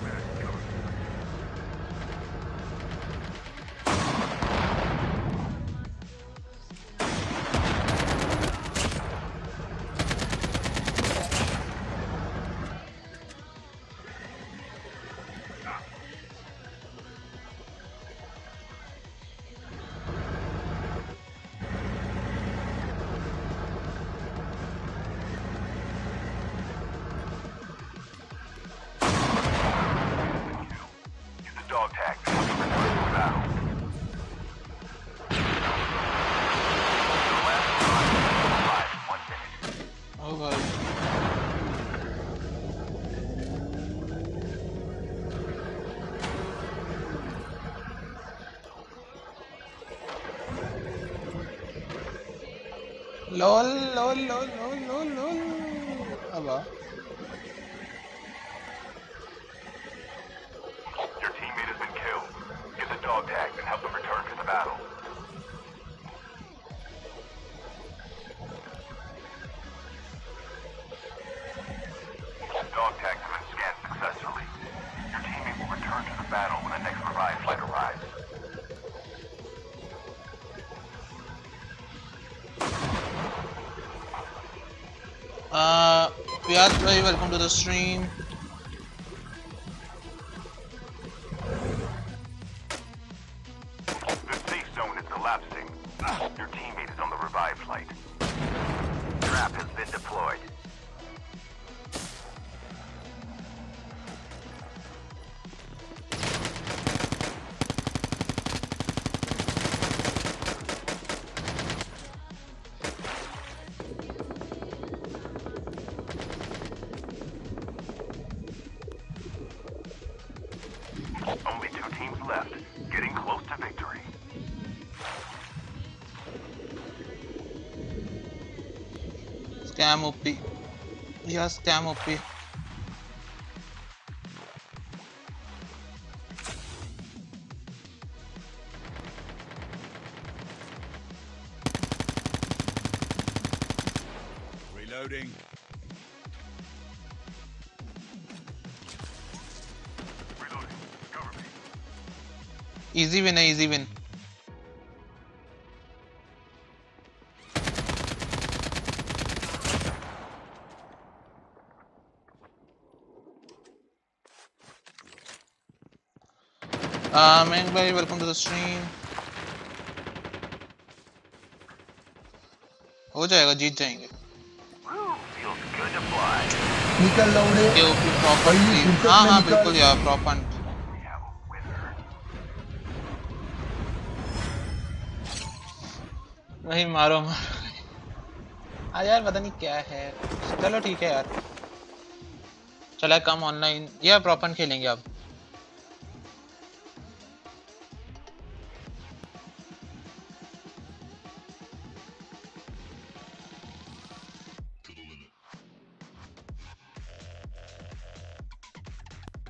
Use the dog tag to help you return to the battle. The last revived flight will arrive in 1 minute. oh god lol lol lol lol lol lol अब Your teammate has been killed. Get the dog tag and help them return to the battle. Dog tags have been scanned successfully. Your teammate will return to the battle when the next revived flight arrives. Vyas bhai welcome to the stream The safe zone is collapsing. Your teammate is on the revived flight. Trap has been deployed. Only 2 teams left, getting close to victory. scam OP yeah scam OP Reloading. Reloading. Cover me. easy win है easy win Mayank bhai welcome to the stream हो जाएगा जीत जाएंगे Woo, feels good to fly. निकल लौड़े के OP proper पहली फुर्सत हाँ में हाँ निकल। बिल्कुल यार proper We have a winner. वही मारो मारो यार पता नहीं क्या है चलो ठीक है यार चला कम ऑनलाइन या प्रॉपर खेलेंगे अब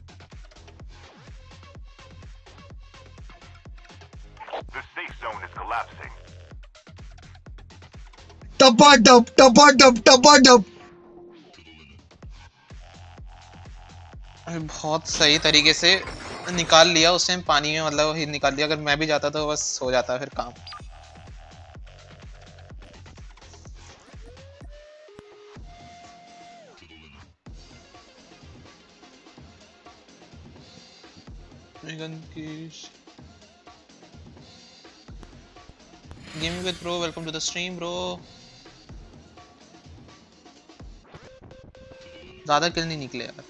The safe zone is collapsing. collapsing. टपाटप टपाटप टपाटप। बहुत सही तरीके से निकाल लिया उसने पानी में, मतलब ही निकाल लिया। अगर मैं भी जाता तो बस हो जाता फिर काम। Gaming with Bro, welcome to the stream, bro. ज्यादा किल नहीं निकले यार।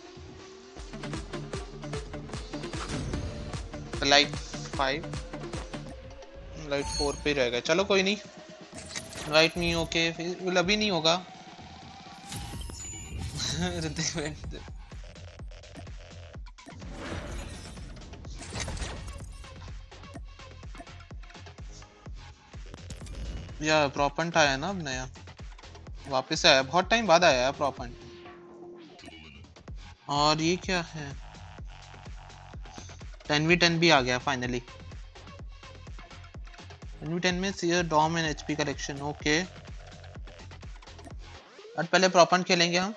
लाइट 5 लाइट 4 पे रहेगा। चलो कोई नहीं, लाइट नहीं ओके फिर अभी नहीं होगा। या प्रॉपंट आया ना अब नया, वापस आया, बहुत टाइम बाद आया है प्रॉपंट। और ये क्या है, 10v10 भी आ गया फाइनली। 10v10 में सीयर डॉम एंड एचपी कलेक्शन, ओके। और पहले प्रॉपंट खेलेंगे हम।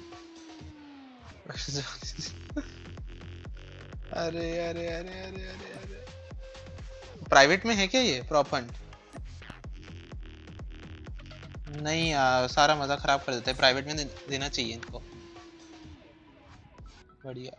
अरे अरे अरे अरे अरे अरे, प्राइवेट में है क्या ये प्रॉपंट? नहीं यार, सारा मजा खराब कर देते हैं। प्राइवेट में देना चाहिए इनको। बढ़िया।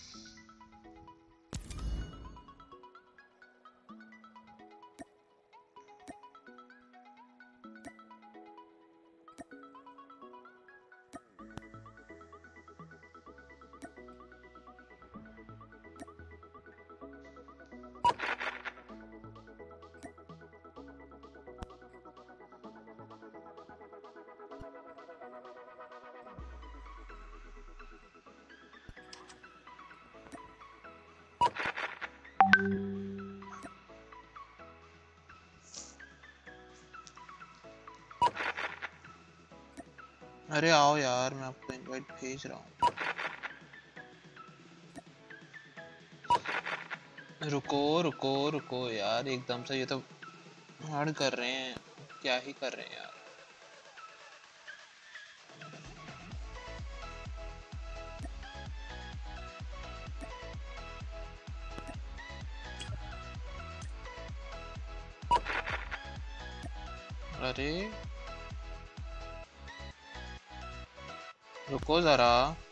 अरे आओ यार, मैं आपको इनवाइट भेज रहा हूँ। रुको रुको रुको यार, एकदम से ये तो हार्ड कर रहे हैं, क्या ही कर रहे हैं यार। अरे रुको जरा,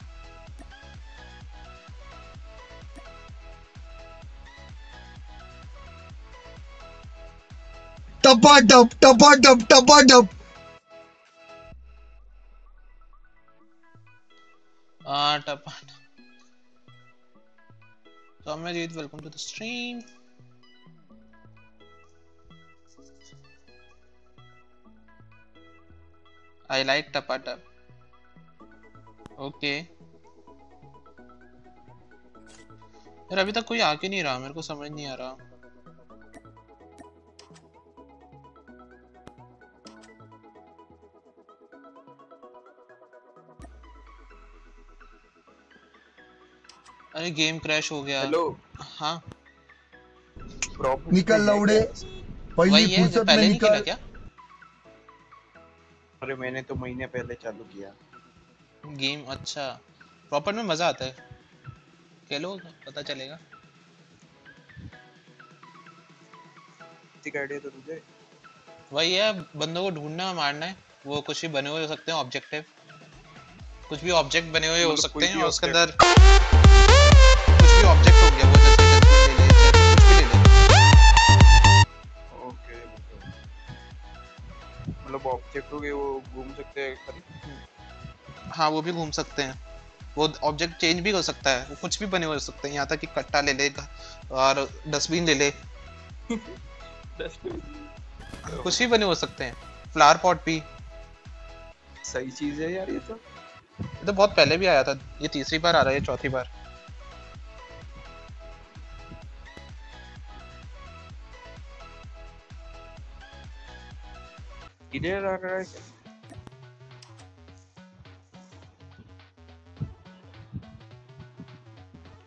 टपाटप टपाटप टपाटप। टपाट। Saumyajit, welcome to the stream. I like टपाटप। ओके यार, अभी तक कोई आके नहीं रहा, मेरे को समझ नहीं आ रहा। अरे गेम क्रैश हो गया। हेलो। हाँ निकल लौड़े, पहली फुर्सत में निकल। क्या? अरे मैंने तो महीने पहले चालू किया गेम। अच्छा, प्रॉपर में मजा आता है, खेलो पता चलेगा। ठीक आइडिया तो तुझे वही है, बंदों को ढूंढना मारना है। वो कुछ भी बने हुए हो सकते हैं ऑब्जेक्टिव, कुछ भी ऑब्जेक्ट बने हुए हो सकते हैं, और उसके अंदर कुछ भी ऑब्जेक्ट हो गया, वो जैसे ले ले, कुछ भी ले ले। ओके, मतलब ऑब्जेक्ट हो गए वो घूम सकते हैं खाली। हाँ वो भी घूम सकते हैं, वो ऑब्जेक्ट चेंज भी हो सकता है, वो कुछ भी बने हुए हो सकते हैं, यहाँ तक कि कट्टा ले ले और डस्टबिन ले ले। कुछ भी बने हो सकते हैं, फ्लावर पॉट भी। सही चीज है यार, ये तो बहुत पहले भी आया था, ये तीसरी बार आ रहा है, चौथी बार। इधर आ रहा है क्या?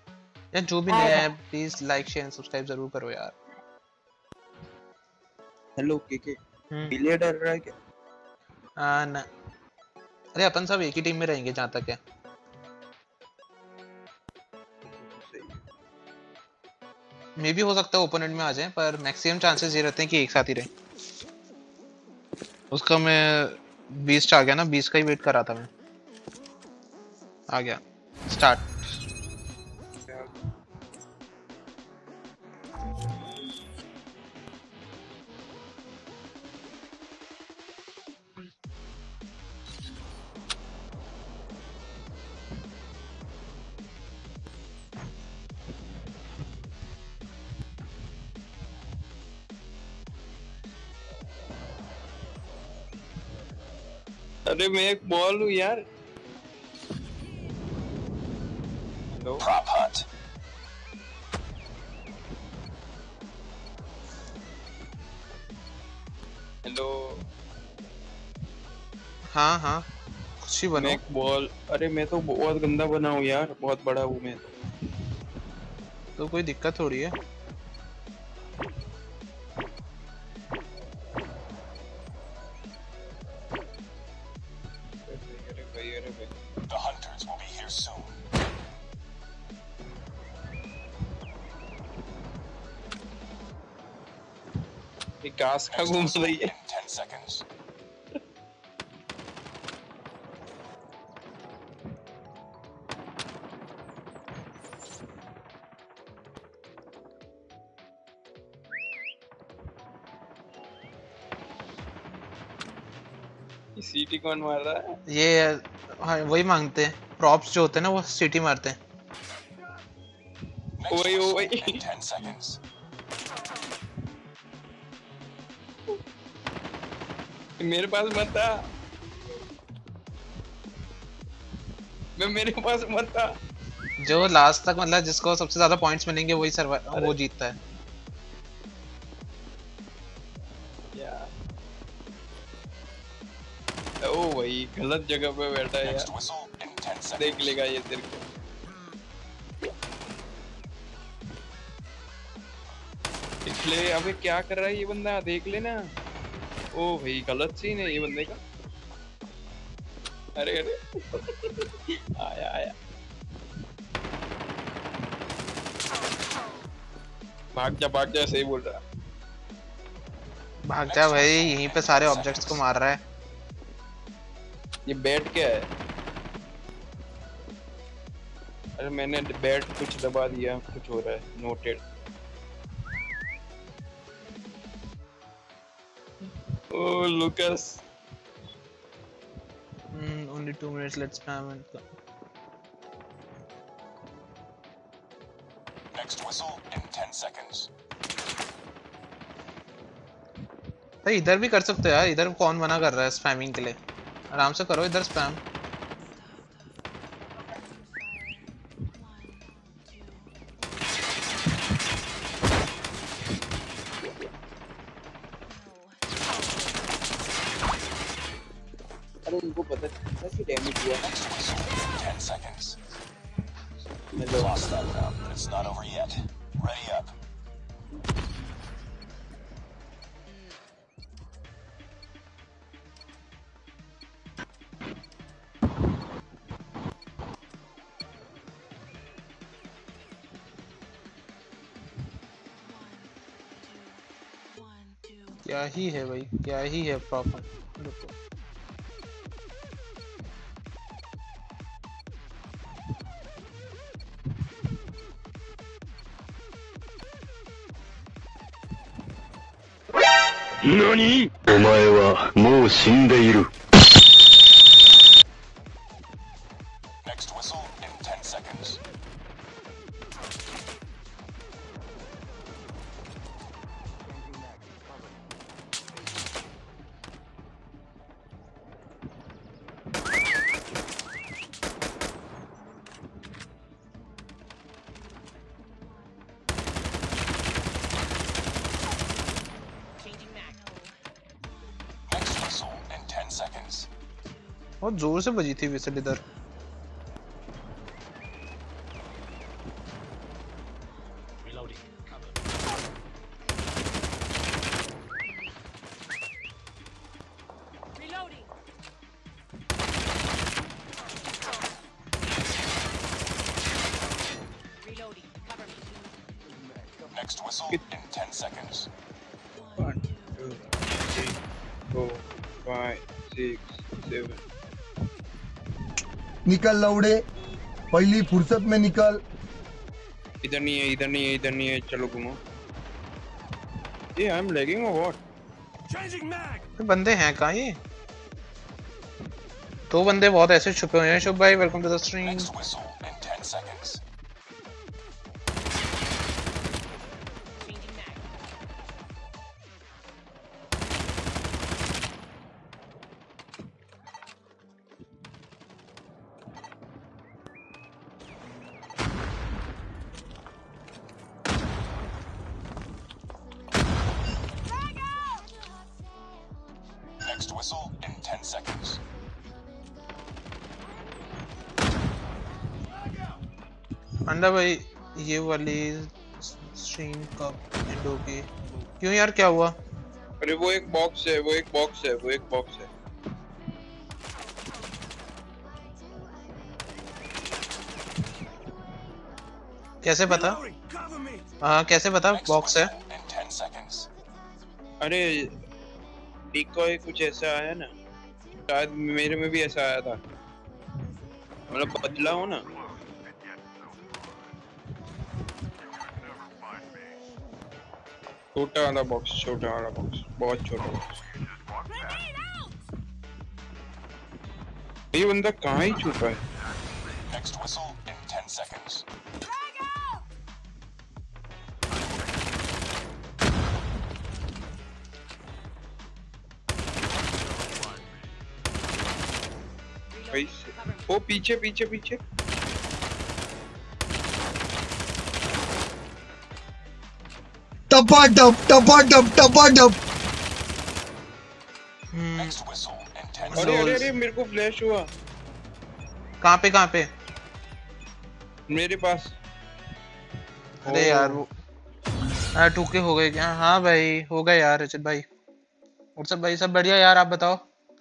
यार जो भी नया है please like share and subscribe जरूर करो यार। हेलो केके डिले डर रहा है क्या? ना, अरे अपन सब एक ही टीम में रहेंगे जहाँ तक है। मे भी हो सकता है ओपोनेंट में आ जाए, पर मैक्सिमम चांसेस ये रहते हैं कि एक साथ ही रहे। उसका मैं 20 आ गया ना, 20 का ही वेट कर रहा था मैं। आ गया स्टार्ट। अरे मैं एक बॉल हूँ यार। Hello Prop hunt. हेलो हाँ हाँ कुछ ही बनो। मैं एक बॉल, अरे मैं तो बहुत गंदा बना हूँ यार, बहुत बड़ा हूँ मैं तो कोई दिक्कत थोड़ी है। The hunters will be here soon. ये घास का घूम रही है। 10 seconds. सीटी कौन मार रहा है? ये हाँ, वही मांगते हैं, प्रॉप्स जो होते हैं ना वो सीटी मारते हैं। वही वही 10 seconds. मेरे पास मत था, मेरे पास मत था। जो लास्ट तक मतलब जिसको सबसे ज्यादा पॉइंट्स मिलेंगे वही वो जीतता है। ओ भाई गलत जगह पे बैठा है यार, देख लेगा ये तेरे को। देख ले, अबे क्या कर रहा है ये बंदा, देख लेना। ओ भाई गलत सीन है ये बंदे का। अरे अरे आया आया, भाग जा, सही बोल रहा। भाग जा भाई, यहीं पे सारे ऑब्जेक्ट्स को मार रहा है। ये बैट क्या है? अरे मैंने बैट कुछ दबा दिया, कुछ हो रहा है। Noted. Oh, Lucas. Only 2 minutes. Let's spam it. Next whistle in 10 seconds. भाई इधर भी कर सकते हो यार, इधर कौन मना कर रहा है स्पैमिंग के लिए? आराम से करो इधर स्पैम। इनको पता था कि डैमेज हुआ है। 10 seconds. Lost that round, but it's not over yet. Ready up. क्या ही है भाई, क्या ही है proper. NANI?! お前はもう死んでいる。 Next whistle in 10 seconds. बहुत जोर से बजी थी विसल इधर। Next whistle in 10 seconds. 1 2 3 4 5 6 7 निकल लौड़े, पहली फुर्सत में निकल। इधर नहीं है, इधर नहीं है, इधर नहीं है, चलो घूमो। ये आई एम लैगिंग और व्हाट? तो बंदे हैं कहाँ ये? दो बंदे बहुत ऐसे छुपे हुए हैं। शुभ भाई welcome to the stream. Next whistle in 10 seconds. Next whistle in 10 seconds. अंडा भाई ये वाली स्ट्रीम कब एंड होगी? क्यों यार, क्या हुआ? अरे वो एक बॉक्स है, वो एक बॉक्स है, वो एक बॉक्स है। कैसे पता? हाँ कैसे पता बॉक्स है? In 10 seconds. अरे डिकॉय कुछ ऐसा आया ना, शायद मेरे में भी ऐसा आया था, मतलब बदला हो ना। छोटा वाला बॉक्स, छोटा वाला बॉक्स, बहुत छोटा बॉक्स। ये बंदा कहाँ ही छुपा है? Next whistle in 10 seconds. भाई वो पीछे पीछे पीछे। टपाटप टपाटप टपाटप। Next whistle in 10 अरे अरे seconds. अरे मेरे को फ्लैश हुआ। कहाँ पे कहाँ पे? मेरे पास। अरे यार वो टूके हो गए क्या? हाँ भाई हो गए यार। रचित भाई और सब भाई सब बढ़िया यार, आप बताओ।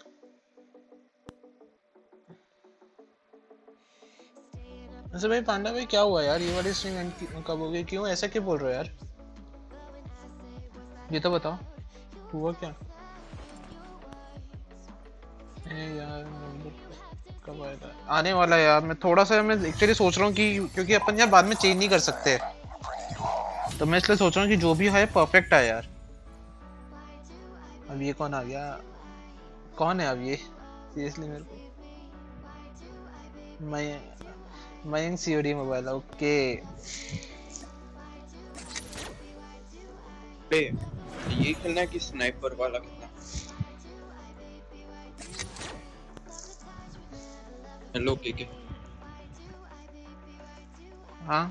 अच्छा भाई पांडा भाई क्या हुआ यार, ये वाली स्ट्रीम एंड कब होगी? क्यों ऐसा क्यों बोल रहे हो यार? ये तो बताओ हुआ क्या? यार कब आएगा? आने वाला है यार। मैं थोड़ा सा मैं एक्चुअली सोच रहा हूँ कि क्योंकि अपन यार बाद में चेंज नहीं कर सकते, तो मैं इसलिए सोच रहा हूँ कि जो भी है परफेक्ट है यार। अब ये कौन आ गया? कौन है अब ये? सीरियसली मेरे को मयंक सीओडी मोबाइल। ओके ये खेलना है कि स्नाइपर वाला खेलना? Hello KK. हाँ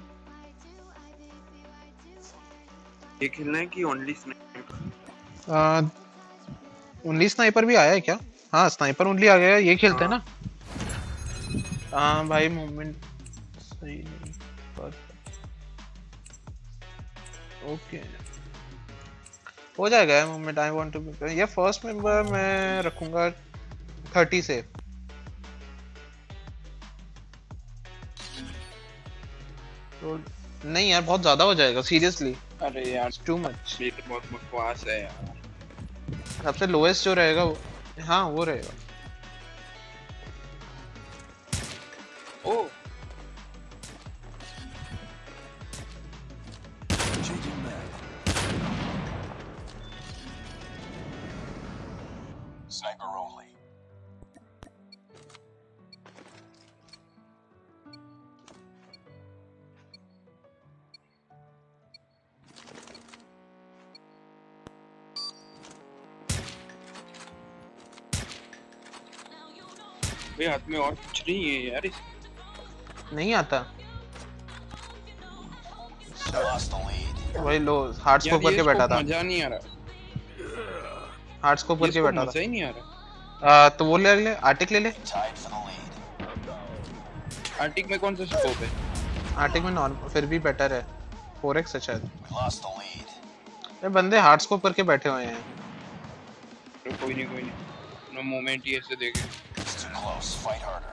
ये खेलना है कि ओनली स्नाइपर? ओनली स्नाइपर भी आया है क्या? हाँ स्नाइपर ओनली आ गया है, ये खेलते हैं ना। हाँ भाई मूवमेंट सही नहीं पर ओके हो जाएगा मूवमेंट। आई वांट टू ये फर्स्ट मेंबर मैं रखूंगा 30 से। तो नहीं यार बहुत ज्यादा हो जाएगा सीरियसली। अरे यार टू मच, ये तो बहुत बकवास है यार। सबसे लोएस्ट जो रहेगा वो, हाँ वो रहेगा। ओ Sniper only. मेरे हाथ में और कुछ नहीं है यार। नहीं आता Lost the lead. वही लो हार्ड स्कोप करके बैठा था। मजा नहीं आ रहा। हार्ड स्कोप करके बैठा मजा था। ही नहीं आ रहा। तो वो ले ले, आर्टिक ले ले। Tied for the lead. Arctic में कौन सा स्कोप है? आर्टिक में नॉर्मल फिर भी बेटर है, 4x है शायद। We lost the lead. ये बंदे हार्ड स्कोप करके बैठे हुए हैं। तो कोई नहीं ना मोमेंट ही ऐसे देखे। It's too close. Fight harder.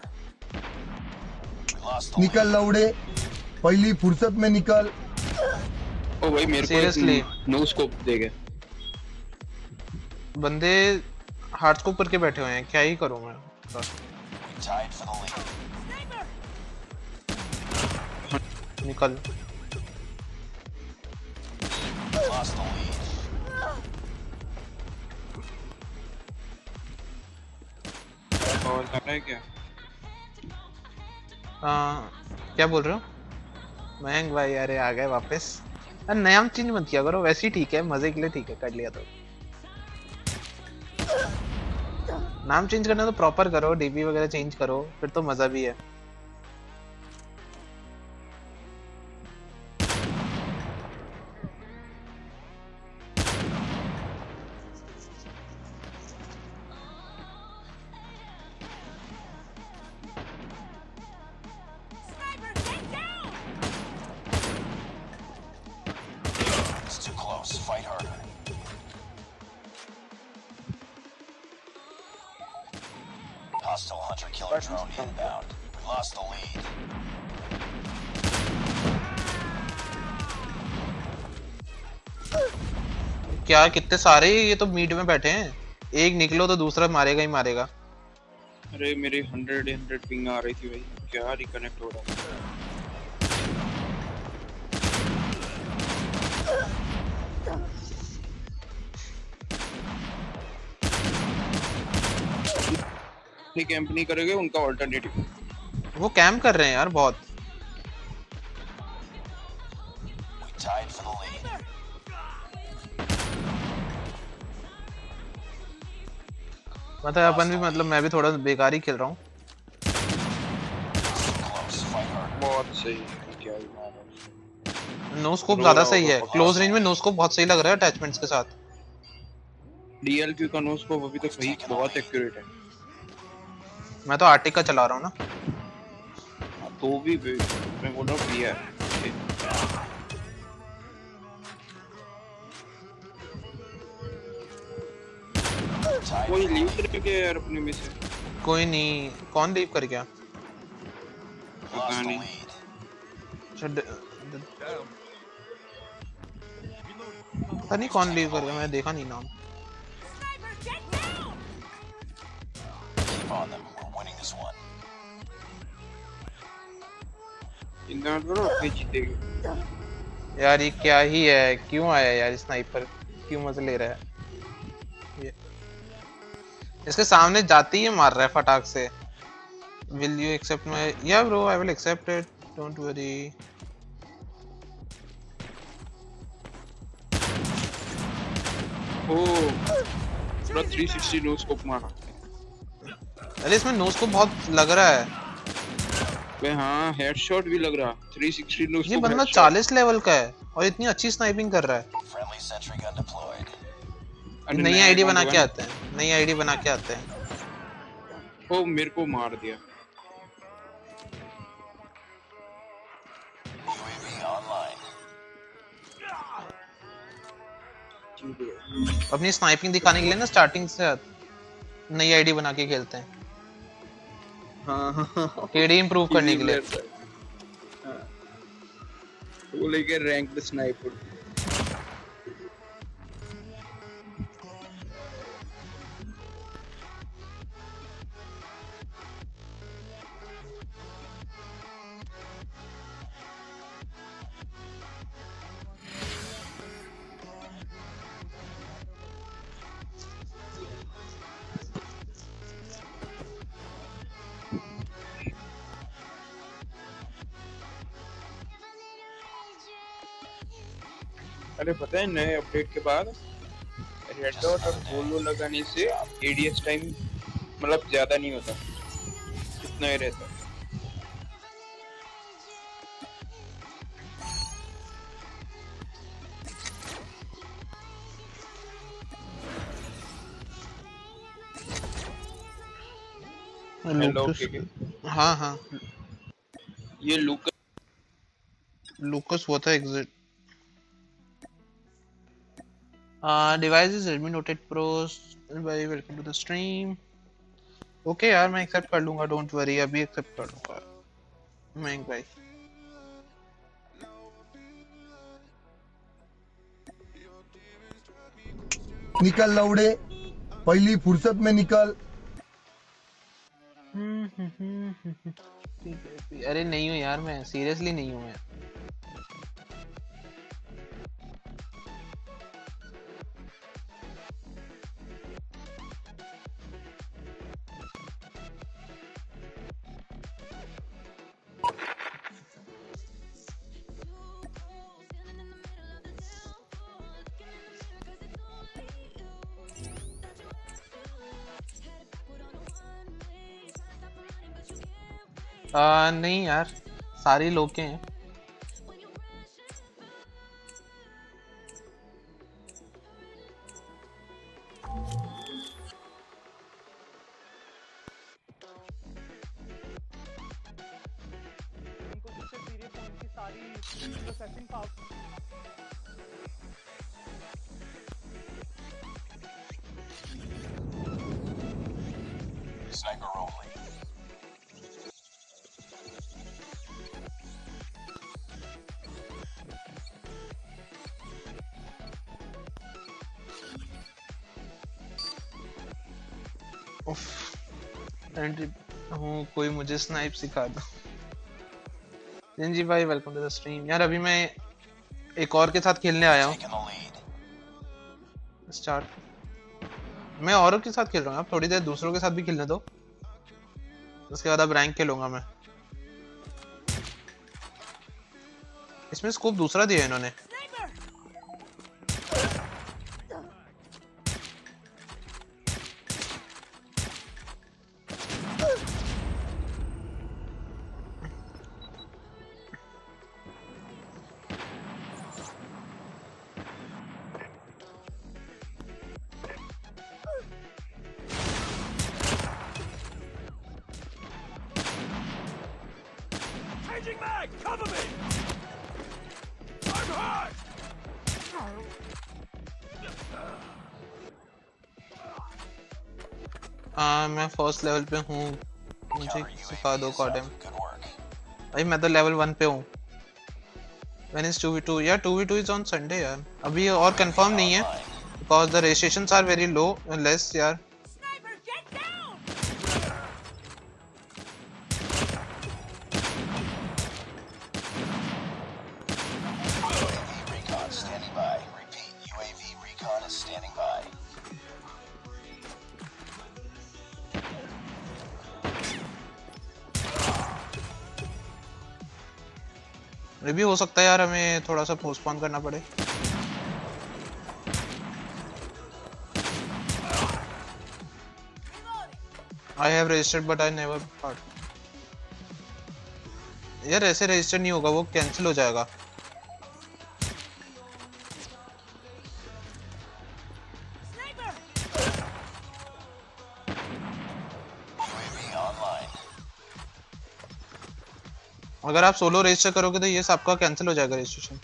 We lost the निकल lead. लौड़े, पहली फुर्सत में निकल। ओ भाई मेरे Seriously? को नो स्कोप दे गए। बंदे हार्ड स्कोप करके बैठे हुए हैं, क्या ही करूं मैं। Tied for the lead. निकल। Lost the lead. और करना है क्या? क्या बोल रहे हो मयंक भाई? अरे आ गए वापस। अरे नाम चेंज मत किया करो, वैसे ही ठीक है, मजे के लिए ठीक है, कर लिया तो। नाम चेंज करना तो प्रॉपर करो, डीपी वगैरह चेंज करो, फिर तो मजा भी है। It's too close. Fight harder. Hostile hunter-killer drone inbound. We lost the lead. क्या कितने सारे, ये तो मीट में बैठे हैं, एक निकलो तो दूसरा मारेगा ही मारेगा। अरे मेरी 100 पिंग आ रही थी भाई, क्या रिकनेक्ट हो रहा है। कैंप नहीं करोगे उनका ऑल्टरनेटिव। वो कैंप कर रहे हैं यार बहुत। Tied for the lead. मतलब अपन भी, मतलब मैं भी थोड़ा बेकार ही खेल रहा हूँ। बहुत सही, क्या ही मार रहा है। नो स्कोप ज्यादा सही है, क्लोज रेंज में नो स्कोप बहुत सही लग रहा है अटैचमेंट्स के साथ। DLQ का नो स्कोप अभी तो सही बहुत एक्यूरेट है। मैं तो आर्टिक का चला रहा हूँ ना। तो भी मैं बोल रहा हूँ बढ़िया है। कोई लीव करके यार अपने में से। कोई नहीं, कौन लीव कर गया? पता नहीं। पता नहीं कौन लीव कर गया, मैं देखा नहीं नाम। Keep on them. We're winning this one. इतना करो अपने जीतेंगे। यार ये क्या ही है, क्यों आया यार स्नाइपर, क्यों मजे ले रहा है ये? इसके सामने जाते ही मार रहा है फटाक से। Will you accept my? Yeah bro, I will accept it. Don't worry. ओह, पूरा 360 नो स्कोप मारा। अरे इसमें नो स्कोप बहुत लग रहा है। बे हाँ, हेडशॉट भी लग रहा। 360 नो स्कोप। ये बंदा 40 लेवल का है और इतनी अच्छी स्नाइपिंग कर रहा है। Friendly sentry gun deployed. नई आईडी बना के आते हैं, नई आईडी बना के आते हैं। ओ मेरे को मार दिया। UAV online. अपनी स्नाइपिंग दिखाने के लिए ना स्टार्टिंग से नई आईडी बना के खेलते हैं। हाँ केडी इंप्रूव करने के लिए। वो लेके रैंक्ड स्नाइपर। अरे पता है नए अपडेट के बाद रेड डॉट और गोलो लगाने से एडीएस टाइम मतलब ज्यादा नहीं होता, इतना ही रहता। हाँ हाँ, ये लूकस वो था exit. Device is Redmi Note 8 Pro, भाई welcome to the stream. Okay यार मैं एक्सेप्ट कर लूंगा, डोंट वरी, अभी एक्सेप्ट कर लूंगा मयंक भाई। निकल लौड़े, पहली फुर्सत में निकल। अरे नहीं हूँ यार, मैं सीरियसली नहीं हूँ मैं। नहीं यार, सारी लोग के हैं। Sniper only. हूँ, कोई मुझे स्नाइप सिखा दो। जी भाई वेलकम टू द स्ट्रीम। यार अभी मैं एक और के साथ खेलने आया हूँ। स्टार्ट। मैं औरों के साथ खेल रहा हूँ, आप थोड़ी देर दूसरों के साथ भी खेलने दो, उसके बाद अब रैंक खेलूंगा मैं। इसमें स्कोप दूसरा दिया है इन्होंने। Changing mag! Cover me! I'm hot! मैं फर्स्ट लेवल पे हूँ, मुझे सिखा दो कॉर्डम। भाई मैं तो लेवल 1 पे हूँ। When is 2v2? यार 2v2 is on Sunday यार। अभी और कंफर्म नहीं है because the registrations are very low less यार। Recon standing by. Repeat, UAV recon is standing by. ये भी हो सकता है यार हमें थोड़ा सा पोस्टपोन करना पड़े। I have registered but I never part। यार ऐसे रजिस्टर नहीं होगा, वो कैंसिल हो जाएगा। अगर आप सोलो रजिस्टर करोगे तो ये सबका कैंसिल हो जाएगा रजिस्ट्रेशन।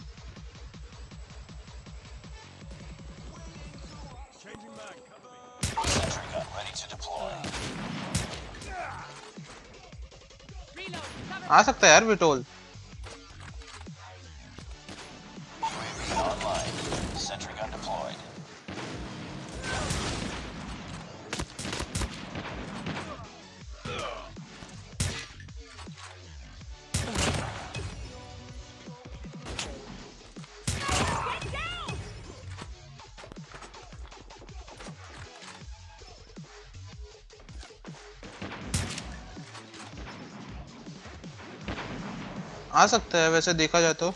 आ सकता है यार विटोल। आ सकता है वैसे देखा जाए तो।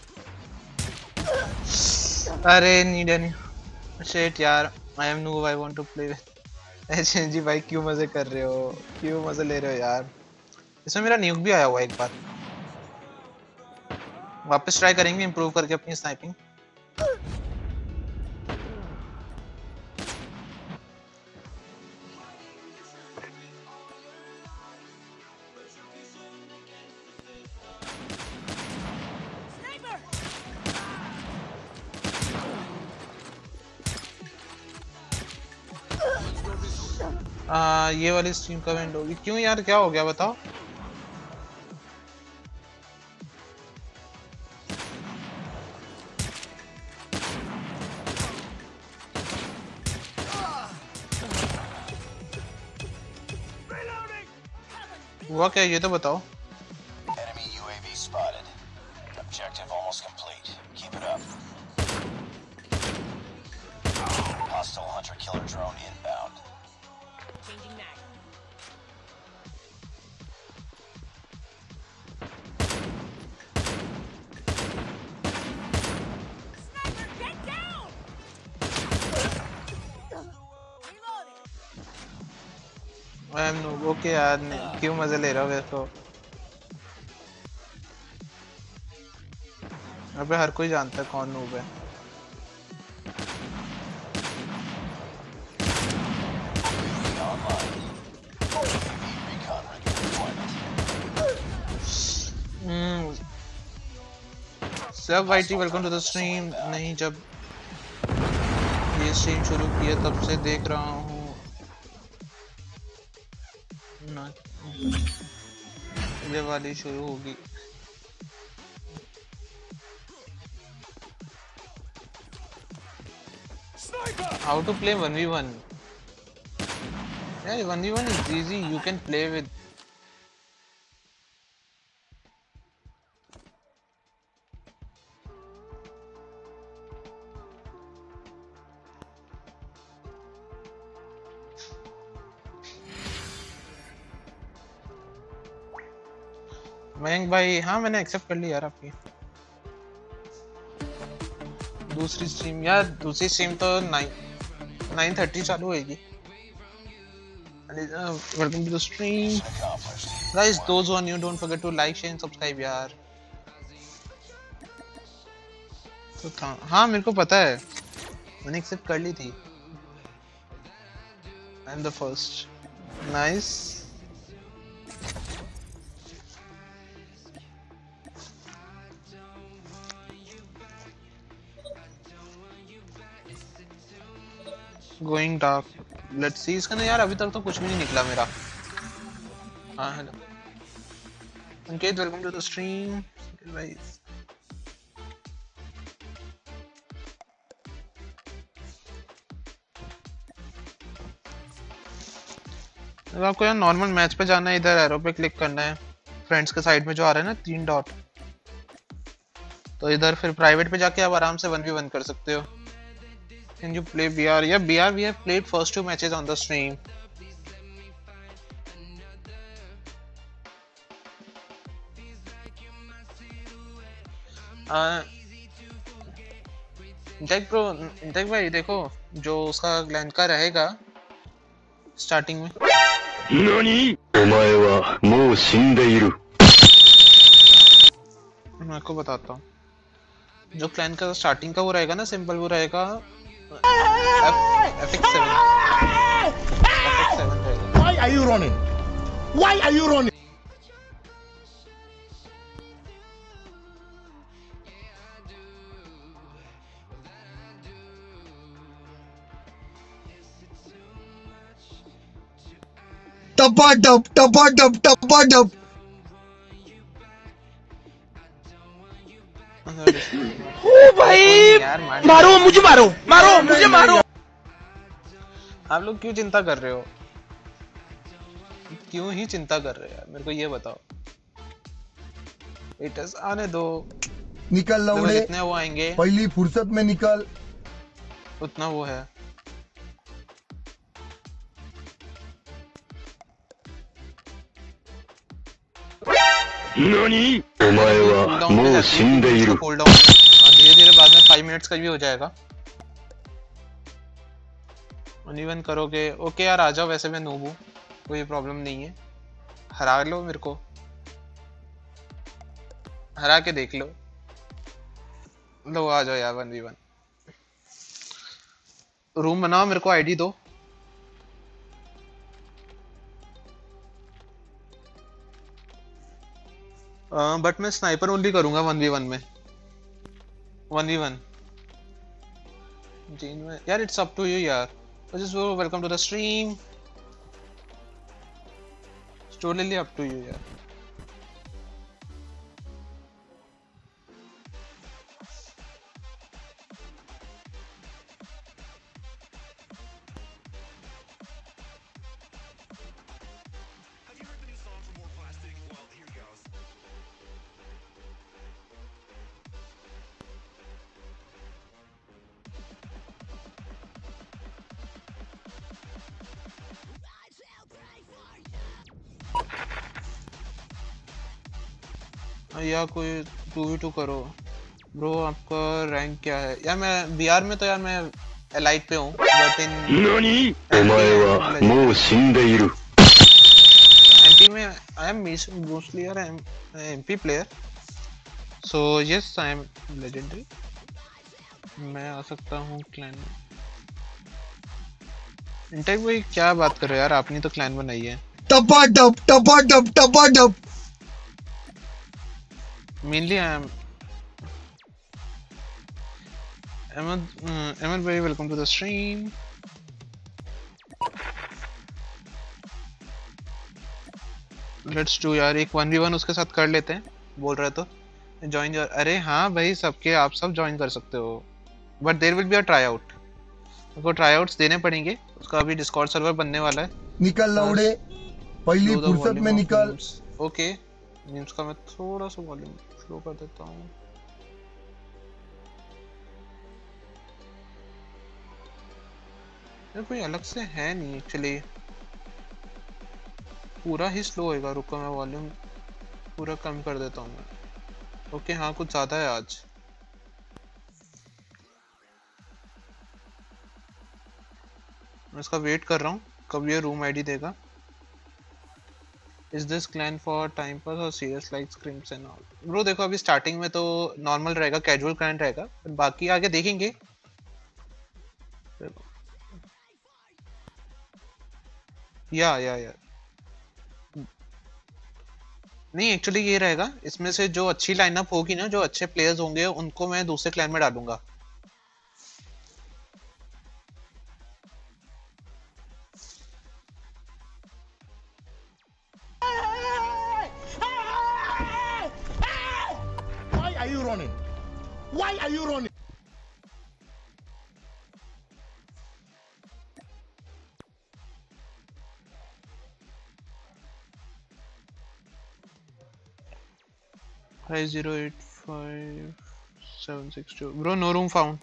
अरे नीड एनी शिट यार, I am noob, I want to play with. जी भाई क्यों मजे कर रहे हो, क्यों मजे ले रहे हो यार। इसमें मेरा न्यूक भी आया हुआ है एक बार, वापस ट्राई करेंगे इंप्रूव करके अपनी स्नाइपिंग। ये वाली स्ट्रीम कब एंड होगी? क्यों यार क्या हो गया बताओ। हुआ क्या ये तो बताओ। Enemy UAV spotted. Objective almost complete. Keep it up. Hostile hunter-killer drone inbound. Changing mag. Sniper, get down! Reloading. I am no okay यार, क्यों मजे ले रहा हो मेरे को। अबे हर कोई जानता है कौन नूब है। सब YT welcome to the stream. नहीं, जब ये स्ट्रीम शुरू किया तब से देख रहा हूँ ना, ये वाली शुरू होगी। How to play 1v1? Yeah, 1v1 is easy. You can play with. Mayank भाई, हाँ मैंने एक्सेप्ट कर लिया यार आपकी दूसरी स्ट्रीम। यार दूसरी स्ट्रीम तो 9:30 चालू होगी। Welcome to the stream guys. Those one you don't forget to like share and subscribe यार। तो था, हाँ मेरे को पता है, मैंने एक्सेप्ट कर ली थी। I am the first. Nice. Going dark, let's see. इसका ना यार अभी तक तो कुछ भी नहीं निकला मेरा। हाँ hello Ankit, welcome to the stream guys. अगर आपको यार नॉर्मल मैच पे जाना है, इधर एरो पे क्लिक करना है, फ्रेंड्स के साइड में जो आ रहा है ना 3 डॉट, तो इधर फिर प्राइवेट पे जाके आप आराम से 1v1 कर सकते हो। Can you play BR? Yeah, BR we have played first 2 matches on the stream. Jack bro, Jack भाई देखो, जो उसका ग्लैंड का रहेगा स्टार्टिंग में। नानी? お前はもう死んでいる。 मैं आपको बताता हूँ, जो क्लैन का स्टार्टिंग का वो रहेगा ना, सिंपल वो रहेगा FX7। Why are you running? Why are you running? Tapa dub, tapa dub, tapa dub. ओ भाई, मारो मुझे, मारो मुझे, मारो। आप लोग क्यों चिंता कर रहे हो? क्यों ही चिंता कर रहे हो यार, मेरे को ये बताओ। वेटर्स आने दो, निकल लौड़े, जितने वो आएंगे पहली फुर्सत में निकल, उतना वो है। नानी? お前はもう死んでいる。 धीरे धीरे बाद में 5 मिनट्स का भी हो जाएगा। अनइवन करोगे ओके यार, आ जाओ। वैसे मैं नूब हूँ, कोई प्रॉब्लम नहीं है। हरा लो मेरे को, हरा के देख लो। लो आ जाओ यार 1v1। रूम बनाओ, मेरे को आईडी दो। बट मैं स्नाइपर ओनली करूंगा 1v1 में। 1v1 यार, इट्स अप टू यू यार। Just welcome to the stream, totally up to you यार। या कोई 2v2 करो। ब्रो आपका रैंक क्या है यार? मैं बीआर में तो यार मैं एलाइट पे हूँ, बट इन NANI? お前はもう死んでいる。 एमपी में आई एम मोस्टली यार MP player, so yes I am legendary. मैं आ सकता हूँ क्लैन में। इंटेक भाई क्या बात कर रहे हो यार, आपने तो क्लैन बनाई है। टपा टप मेनली आई एम Ahmed भाई, welcome to the stream. Let's do यार, एक 1v1 उसके साथ कर लेते हैं। बोल रहे तो ज्वाइन योर, अरे हाँ भाई सबके आप सब ज्वाइन कर सकते हो, but there will be a try out. आपको ट्राई आउट्स देने पड़ेंगे, उसका अभी डिस्कॉर्ड सर्वर बनने वाला है। निकल लौड़े, पहली फुर्सत में निकल। ओके, मीम्स का मैं थोड़ा सा वॉल्यूम स्लो कर देता हूँ। कोई अलग से है नहीं एक्चुअली, पूरा ही स्लो होएगा। रुको मैं वॉल्यूम पूरा कम कर देता हूँ मैं। ओके हाँ, कुछ ज़्यादा है आज। मैं इसका वेट कर रहा हूँ कब ये रूम आईडी देगा। Is this clan for time pass और serious like scrims and all? Bro देखो अभी स्टार्टिंग में तो नॉर्मल रहेगा, कैजुअल क्लैन रहेगा, बाकी आगे देखेंगे। या नहीं एक्चुअली ये रहेगा, इसमें से जो अच्छी लाइनअप होगी ना, जो अच्छे प्लेयर्स होंगे उनको मैं दूसरे क्लैन में डालूंगा। Why are you running? Why are you running? Hi 085762 bro, no room found।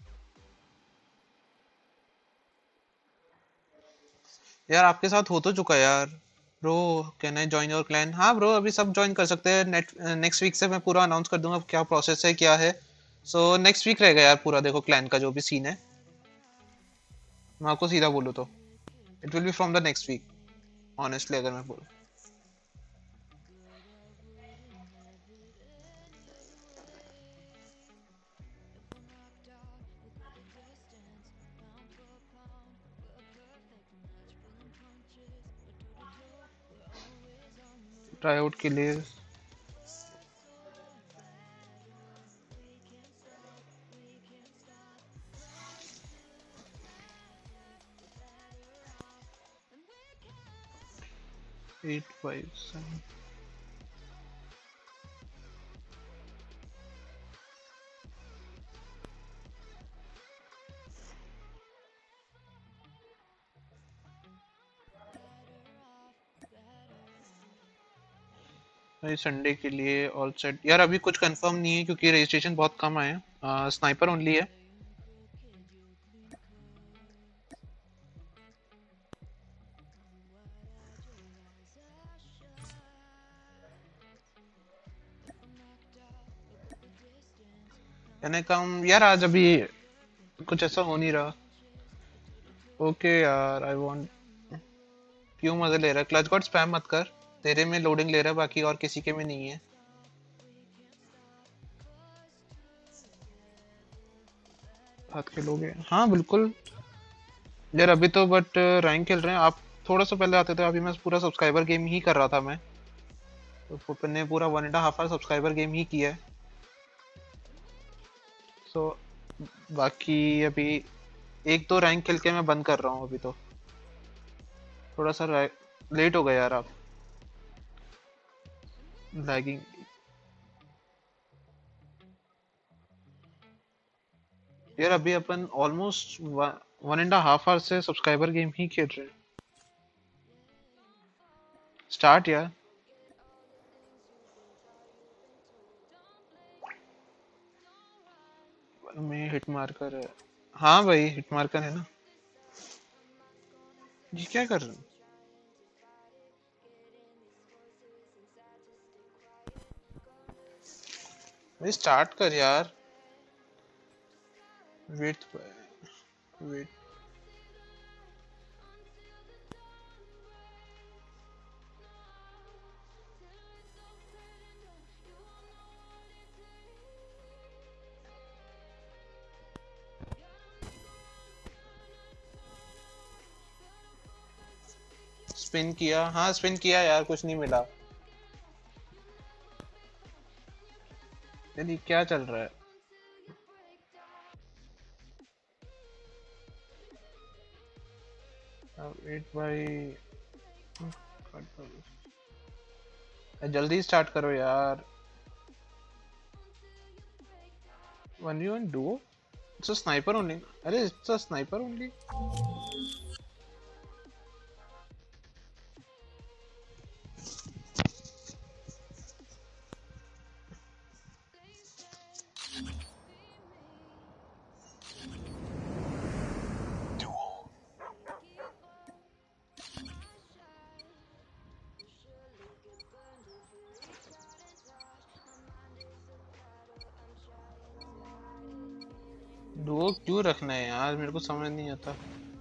यार आपके साथ हो तो चुका है यार। Bro can I join your clan? हाँ ब्रो, अभी सब ज्वाइन कर सकते हैं। नेक्स्ट वीक से मैं पूरा अनाउंस कर दूंगा क्या प्रोसेस है क्या है। सो नेक्स्ट वीक रहेगा यार पूरा, देखो क्लैन का जो भी सीन है। मैं आपको सीधा बोलूँ तो it will be from the next week honestly, अगर मैं बोलूँ। ट्राई आउट के लिए एट फाइव सेवन संडे के लिए ऑल सेट। यार अभी कुछ कंफर्म नहीं है क्योंकि रजिस्ट्रेशन बहुत कम आए हैं, स्नाइपर ओनली है। यानी कम यार, आज अभी कुछ ऐसा हो नहीं रहा। ओके यार आई वांट, क्यों मजे ले रहा है? क्लच गॉड स्पैम मत कर, तेरे में लोडिंग ले रहा है, बाकी और किसी के में नहीं है। हाथ के लोग हैं हाँ बिल्कुल यार, अभी तो बट रैंक खेल रहे हैं। आप थोड़ा सा पहले आते थे, अभी मैं पूरा सब्सक्राइबर गेम ही कर रहा था मैं, तो ने पूरा 1.5 आवर सब्सक्राइबर गेम ही किया है। सो बाकी अभी एक दो रैंक खेल के मैं बंद कर रहा हूँ अभी, तो थोड़ा सा लेट हो गया यार। आप लैगिंग यार, अभी अपन ऑलमोस्ट 1.5 आवर से सब्सक्राइबर गेम ही खेल रहे हैं। स्टार्ट यार, में हिट मार्कर है। हाँ भाई हिट मार्कर है ना। ये क्या कर रहे हो? भाई स्टार्ट कर यार। वेट वेट स्पिन किया, हाँ स्पिन किया यार, कुछ नहीं मिला। यानी क्या चल रहा है? वेट भाई, जल्दी स्टार्ट करो यार। 1v1 duo? It's a sniper only. अरे it's a sniper only. Duo क्यों रखना है यार, मेरे को समझ नहीं आता।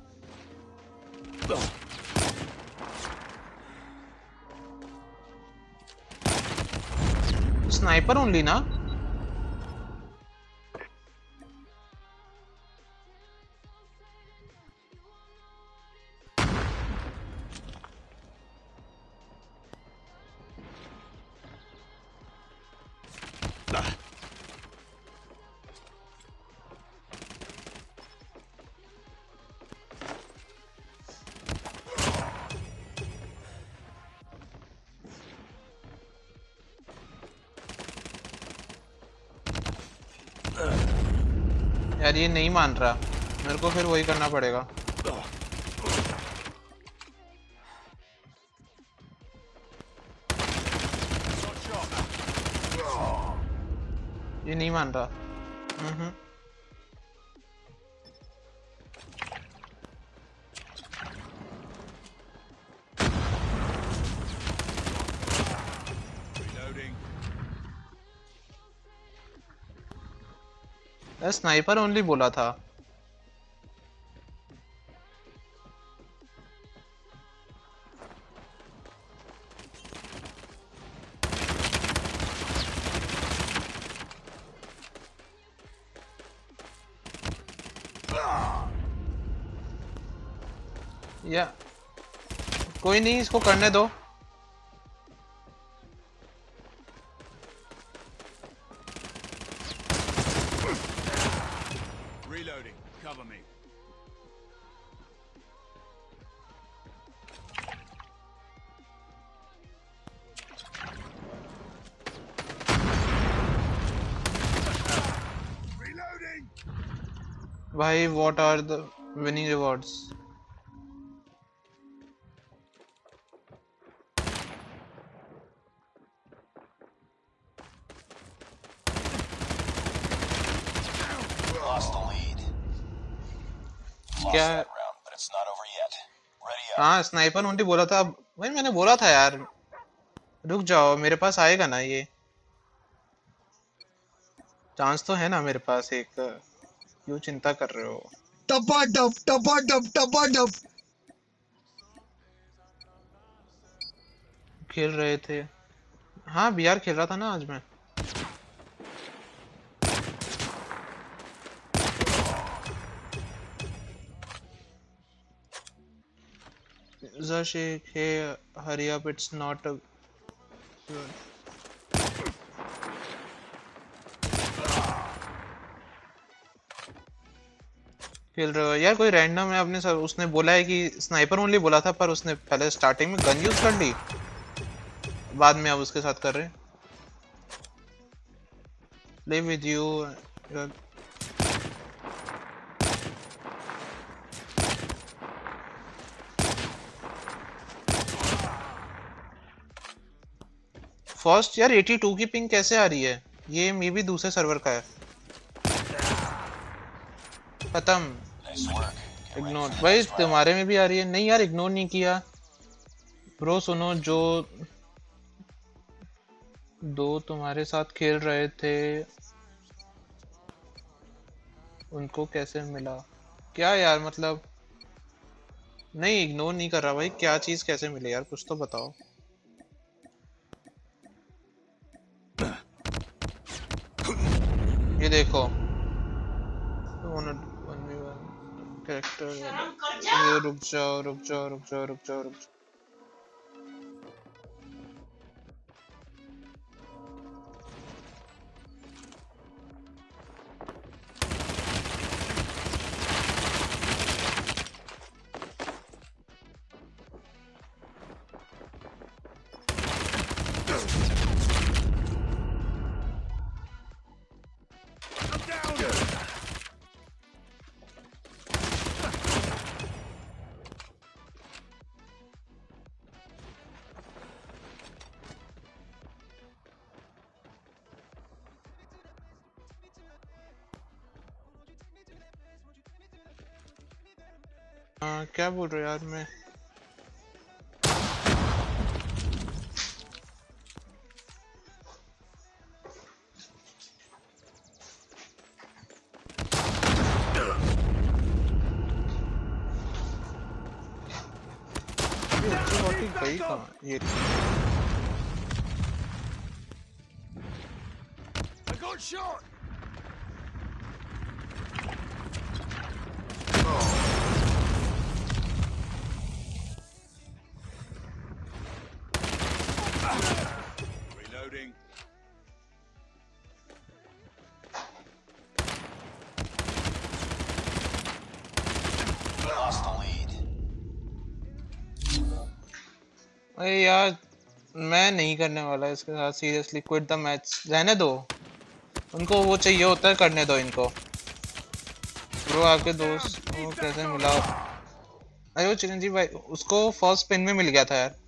स्नाइपर ओनली ना? यार ये नहीं मान रहा, मेरे को फिर वही करना पड़ेगा। ये नहीं मान रहा। स्नाइपर ओनली बोला था। या कोई नहीं, इसको करने दो। भाई what are the winning rewards? क्या? हाँ स्नाइपर ओनली बोला था। भाई मैंने बोला था यार, रुक जाओ, मेरे पास आएगा ना ये चांस तो है ना मेरे पास एक, क्यों चिंता कर रहे हो? टपाटप टपाटप टपाटप खेल रहे थे। हाँ बीआर खेल रहा था ना आज मैं। Zashik, hey, hurry up, it's not a good. खेल रहे हो यार, कोई रैंडम है अपने सर, उसने बोला है कि स्नाइपर ओनली बोला था, पर उसने पहले स्टार्टिंग में गन यूज कर ली, बाद में अब उसके साथ कर रहे। Live with you. फर्स्ट यार 82 की पिंग कैसे आ रही है? ये मे भी दूसरे सर्वर का है। खत्म। इग्नोर। भाई तुम्हारे में भी आ रही है? नहीं यार इग्नोर नहीं किया ब्रो। सुनो, जो दो तुम्हारे साथ खेल रहे थे, उनको कैसे मिला? क्या यार मतलब, नहीं इग्नोर नहीं कर रहा भाई, क्या चीज कैसे मिले यार, कुछ तो बताओ। ये देखो कैरेक्टर, ये रुक जाओ रुक जाओ रुक जाओ रुक जाओ रुक जाओ। क्या बोल रहे हो यार मैं? गई कहाँ ये? I got shot. Reloading. Lost the lead. अरे यार मैं नहीं करने वाला इसके साथ, सीरियसली क्विट द मैच, रहने दो उनको, वो चाहिए होता है, करने दो इनको। ब्रो आपके दोस्त वो कैसे मिला? अरे वो चिरंजीव भाई, उसको फर्स्ट पिन में मिल गया था यार।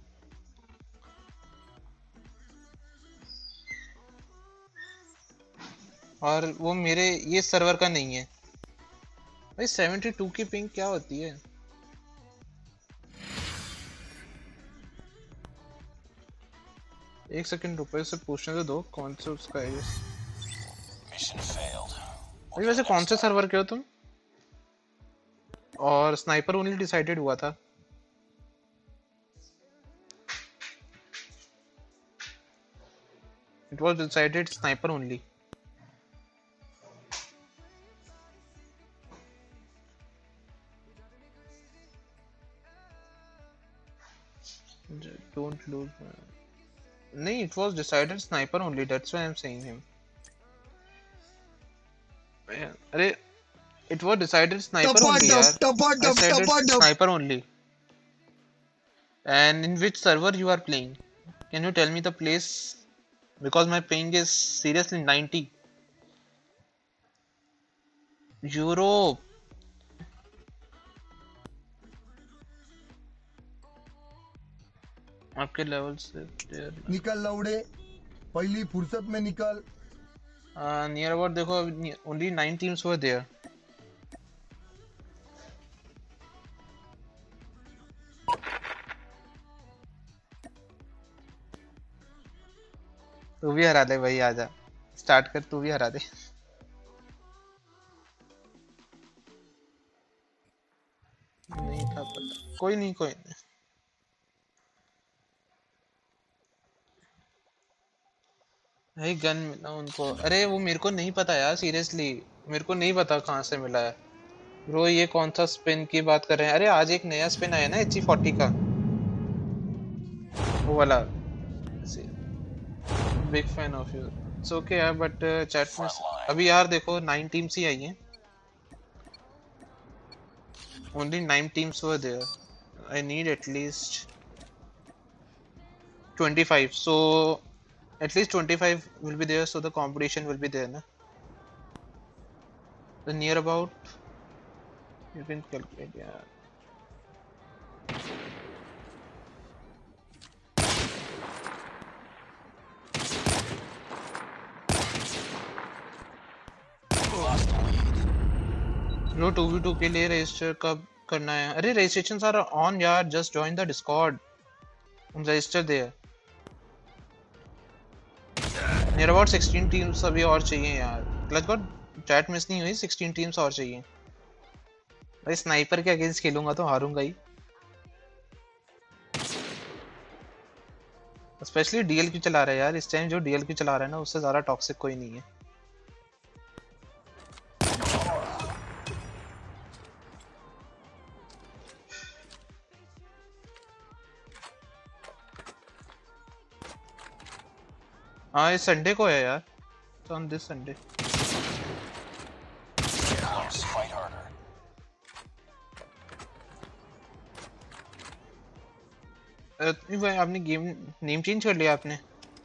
और वो मेरे ये सर्वर का नहीं है भाई। 72 की पिंग क्या होती है? एक सेकंड रुपए से पूछने तो दो कौन से उसका है। अरे वैसे कौन से सर्वर के हो तुम? और स्नाइपर ओनली डिसाइडेड हुआ था। It was decided sniper only. Don't lose. नहीं, it was decided sniper only. That's why I'm saying him. अरे, it was decided sniper only यार. I said it sniper only. And in which server you are playing? Can you tell me the place? Because my ping is seriously 90. Europe. आपके level से निकल लौड़े, पहली फुर्सत में निकल। नियर अबाउट देखो, ओनली 9 टीम्स वर देयर। तू भी हरा दे भाई, आजा स्टार्ट कर, तू भी हरा दे। नहीं था पता, कोई नहीं कोई नहीं। भाई गन मिला उनको, अरे वो मेरे को नहीं पता यार, सीरियसली मेरे को नहीं पता कहाँ से मिला है। ब्रो ये कौन सा स्पिन की बात कर रहे हैं? अरे आज एक नया स्पिन आया ना HG40 का, वो वाला। Big fan of you. It's okay यार, बट चैट में अभी यार देखो 9 टीम्स ही आई हैं। Only 9 teams were there. I need at least 25, so at least 25 will be there, so the competition will be there na? The near about you can calculate, yeah. लो 2v2 के लिए रजिस्टर कब करना है? अरे रजिस्ट्रेशंस आर ऑन यार, just join the Discord and register there. Near about 16 teams अभी और चाहिए यार। क्लच गॉड चैट मिस नहीं हुई, 16 टीम्स और चाहिए भाई। स्नाइपर के अगेंस्ट खेलूंगा तो हारूंगा ही। स्पेशली डीएलक्यू चला रहा है यार इस टाइम। जो डीएलक्यू चला रहा है ना उससे ज्यादा टॉक्सिक कोई नहीं है। हाँ इस संडे को है यार, ऑन दिस संडे। भाई आपने गेम नेम चेंज कर लिया आपने?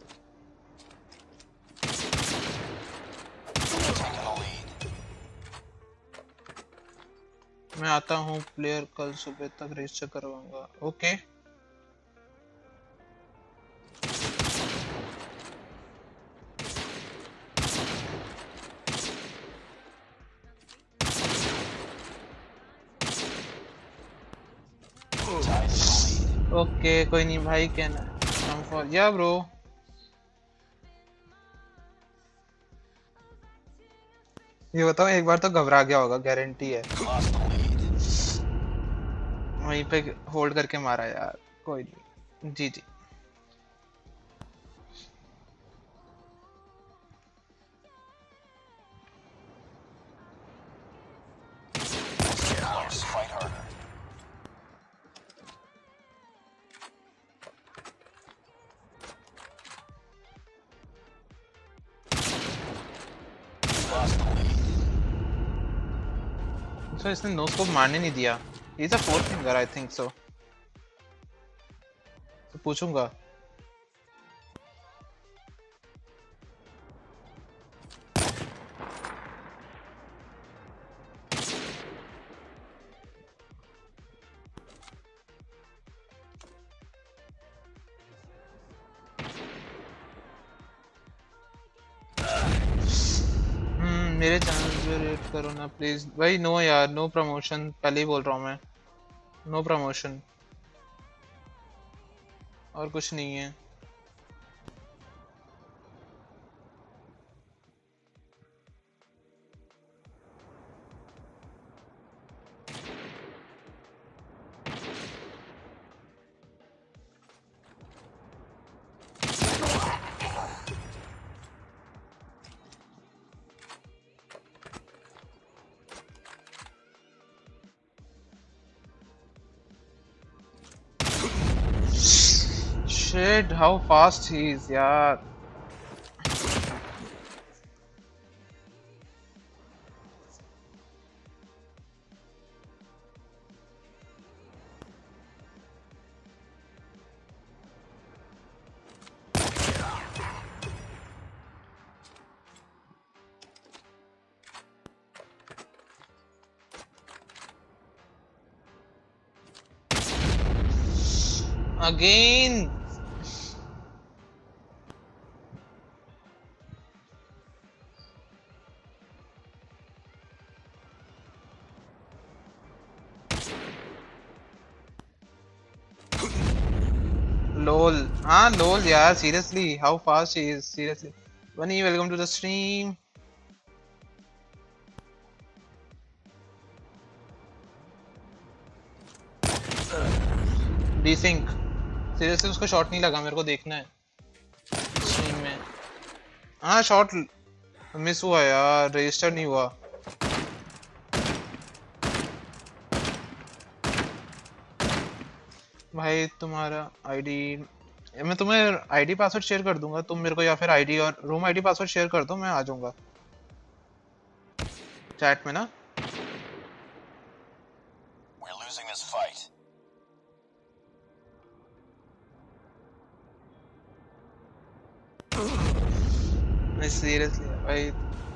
मैं आता हूँ प्लेयर कल सुबह तक रजिस्टर करवाऊंगा। ओके ओके कोई नहीं भाई। कहना कम फॉर या ब्रो। ये बताओ एक बार तो घबरा गया होगा, गारंटी है। वहीं पे होल्ड करके मारा यार। कोई नहीं, जी जी। तो इसने नो स्कोप मारने नहीं दिया। He's a four finger, I think so. तो पूछूंगा। मेरे चैनल पे रेट करो ना प्लीज भाई। नो यार, नो प्रमोशन, पहले ही बोल रहा हूँ मैं। नो प्रमोशन और कुछ नहीं है। Shit, how fast he is, yaar. Again. LOL. LOL यार, seriously, how fast he is, seriously. Bunny, welcome to the stream. Desync. Seriously उसको शॉट नहीं लगा, मेरे को देखना है स्ट्रीम में। शॉट मिस हुआ यार, रजिस्टर नहीं हुआ। भाई तुम्हारा आईडी, मैं तुम्हें आईडी पासवर्ड शेयर कर दूंगा, तुम मेरे को या फिर आईडी और रूम आईडी पासवर्ड शेयर कर दो, मैं आ जाऊंगा चैट में ना। सीरियसली भाई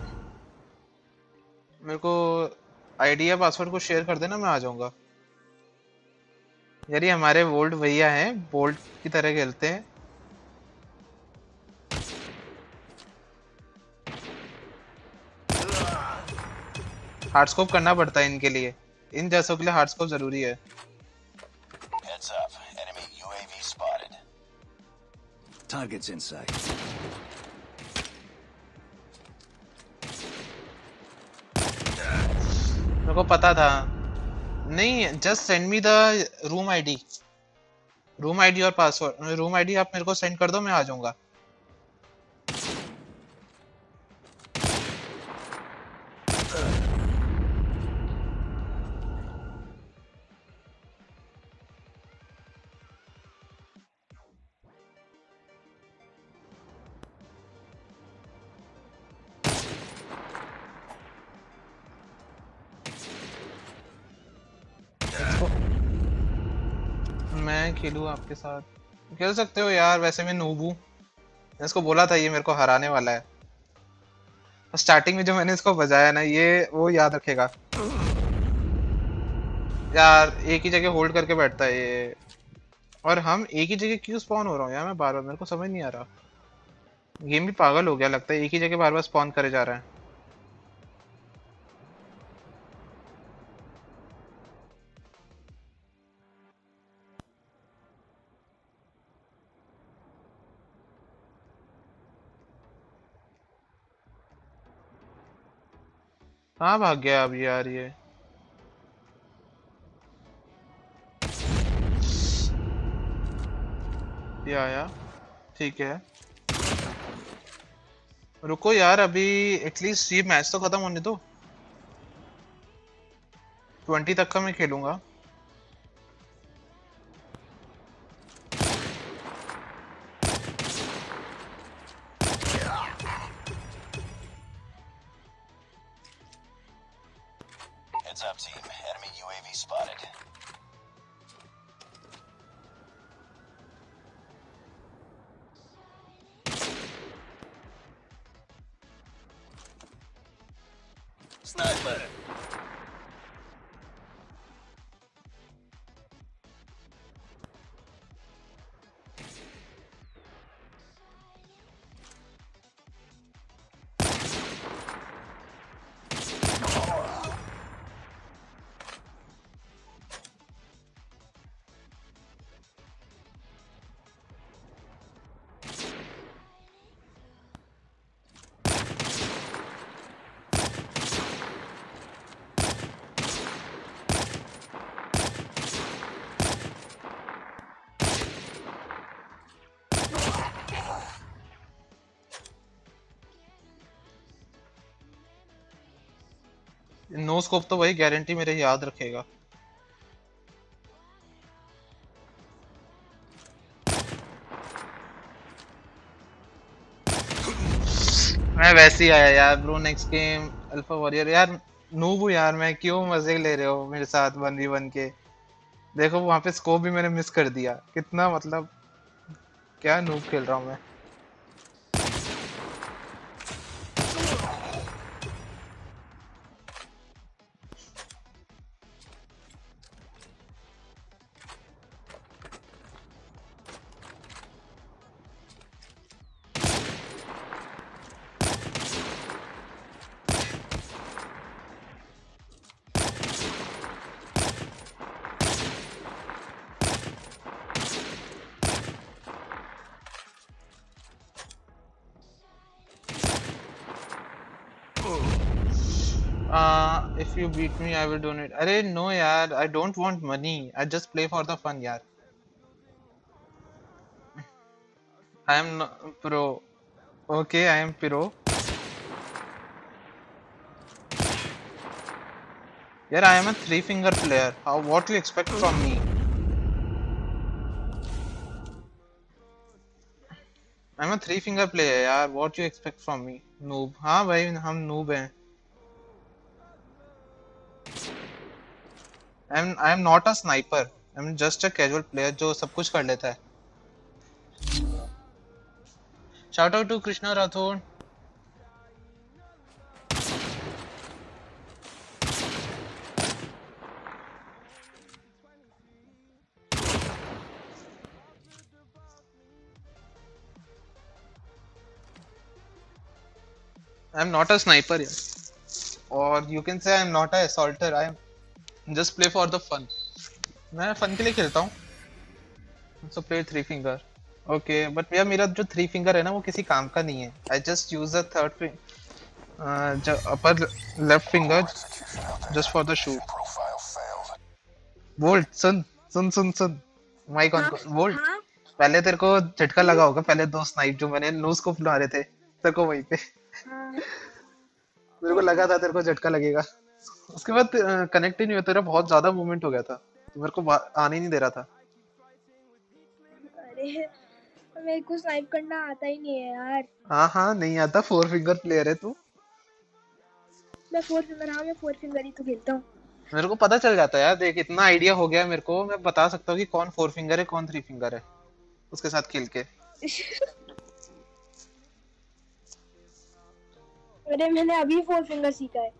मेरे को आईडी या पासवर्ड को शेयर कर देना, मैं आ जाऊंगा यार। ये हमारे वोल्ट भैया हैं, बोल्ट की तरह खेलते हैं। हार्डस्कोप करना पड़ता है इनके लिए, इन जैसों के लिए हार्डस्कोप जरूरी है। Heads up, enemy UAV spotted. Targets in sight. मेरे को पता था। नहीं, just send me the room ID और पासवर्ड। रूम आईडी आप मेरे को सेंड कर दो, मैं आ जाऊंगा। मैं खेलूं आपके साथ? खेल सकते हो यार, वैसे मैं नूब हूं। मैं इसको बोला था ये मेरे को हराने वाला है। स्टार्टिंग में जो मैंने इसको बजाया ना, ये वो याद रखेगा यार। एक ही जगह होल्ड करके बैठता है ये। और हम एक ही जगह क्यों स्पॉन हो रहा हूँ यार मैं बार बार, मेरे को समझ नहीं आ रहा। गेम भी पागल हो गया लगता है, एक ही जगह बार बार स्पॉन करे जा रहा है। कहाँ भाग गया अब यार ये? आया, ठीक है। रुको यार, अभी एटलीस्ट ये मैच तो खत्म होने दो। 20 तक का मैं खेलूंगा। Heads up, team. Enemy UAV spotted. Sniper. No scope तो वही गारंटी मेरे याद रखेगा। मैं वैसे ही आया यार bro. Next game alpha warrior. यार नूब हूँ यार मैं, क्यों मजे ले रहे हो मेरे साथ 1v1 के? देखो वहां पे स्कोप भी मैंने मिस कर दिया। कितना मतलब क्या नूब खेल रहा हूँ मैं। If you beat me, I will donate. अरे no यार, I don't want money. I just play for the fun यार. I am no, pro. Okay, I am pro. यार I am a 3-finger player. How? What do you expect from me? I am a 3-finger player यार. What do you expect from me? Noob. हाँ भाई हम noob हैं. I am not a sniper. I am just a casual player जो सब कुछ कर लेता है. Shout out to Krishna Rathod. I am not a sniper यार. Or you can say I am not a assaulter. I am just play for the fun. मैं fun के लिए खेलता हूँ. So play 3-finger. Okay, but यार मेरा जो 3-finger है ना वो किसी काम का नहीं है. I just use the 3rd finger. upper left finger just for the shoot. Volt, सुन माइक ऑन कर। वोल्ट, पहले तेरे को झटका लगा होगा, पहले 2 स्नाइप जो मैंने नो स्कोप मारे थे तेरे को वहीं पे। मेरे को लगा था तेरे को झटका लगेगा, उसके बाद कनेक्ट ही नहीं हुआ, तेरा बहुत ज्यादा मूवमेंट हो गया था तो मेरे को आने ही नहीं दे रहा था। अरे मेरे को स्नाइप करना आता ही नहीं है यार। हाँ नहीं आता, 4 फिंगर प्लेयर है तू। मैं 4 फिंगर, हाँ मैं 4 फिंगर ही तो खेलता हूँ। मेरे को पता चल जाता है यार, देख इतना आइडिया हो गया मेरे को, मैं बता सकता हूँ कि कौन 4 फिंगर है कौन 3 फिंगर है उसके साथ खेल के। अरे मैंने अभी 4 फिंगर सीखा है,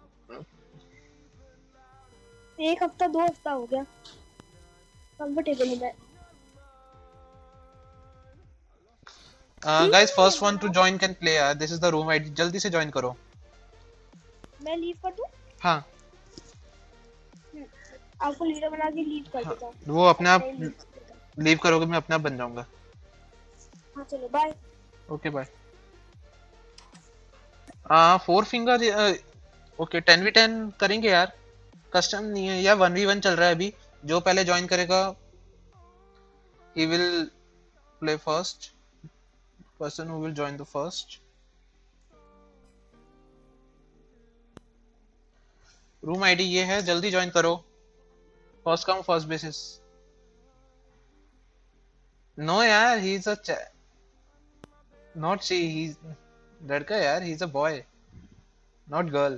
1 हफ्ता 2 हफ्ता हो गया, कंफर्टेबल हूँ मैं। Guys first one to join can play यार, this is the room ID, जल्दी से जॉइन करो। मैं लीव कर दूं? हाँ आपको लीडर बना के लीव कर देता हूं। वो अपने आप लीव करोगे, मैं अपने आप बन जाऊंगा। हाँ चलो bye. Okay bye. 4 finger okay 10v10 करेंगे यार, कस्टम नहीं है या 1v1 चल रहा है अभी। जो पहले ज्वाइन करेगा he will play first, person who will join the first। Room ID ये है, जल्दी ज्वाइन करो, first come first basis. No यार he is a not she, he लड़का यार, he is a boy not girl.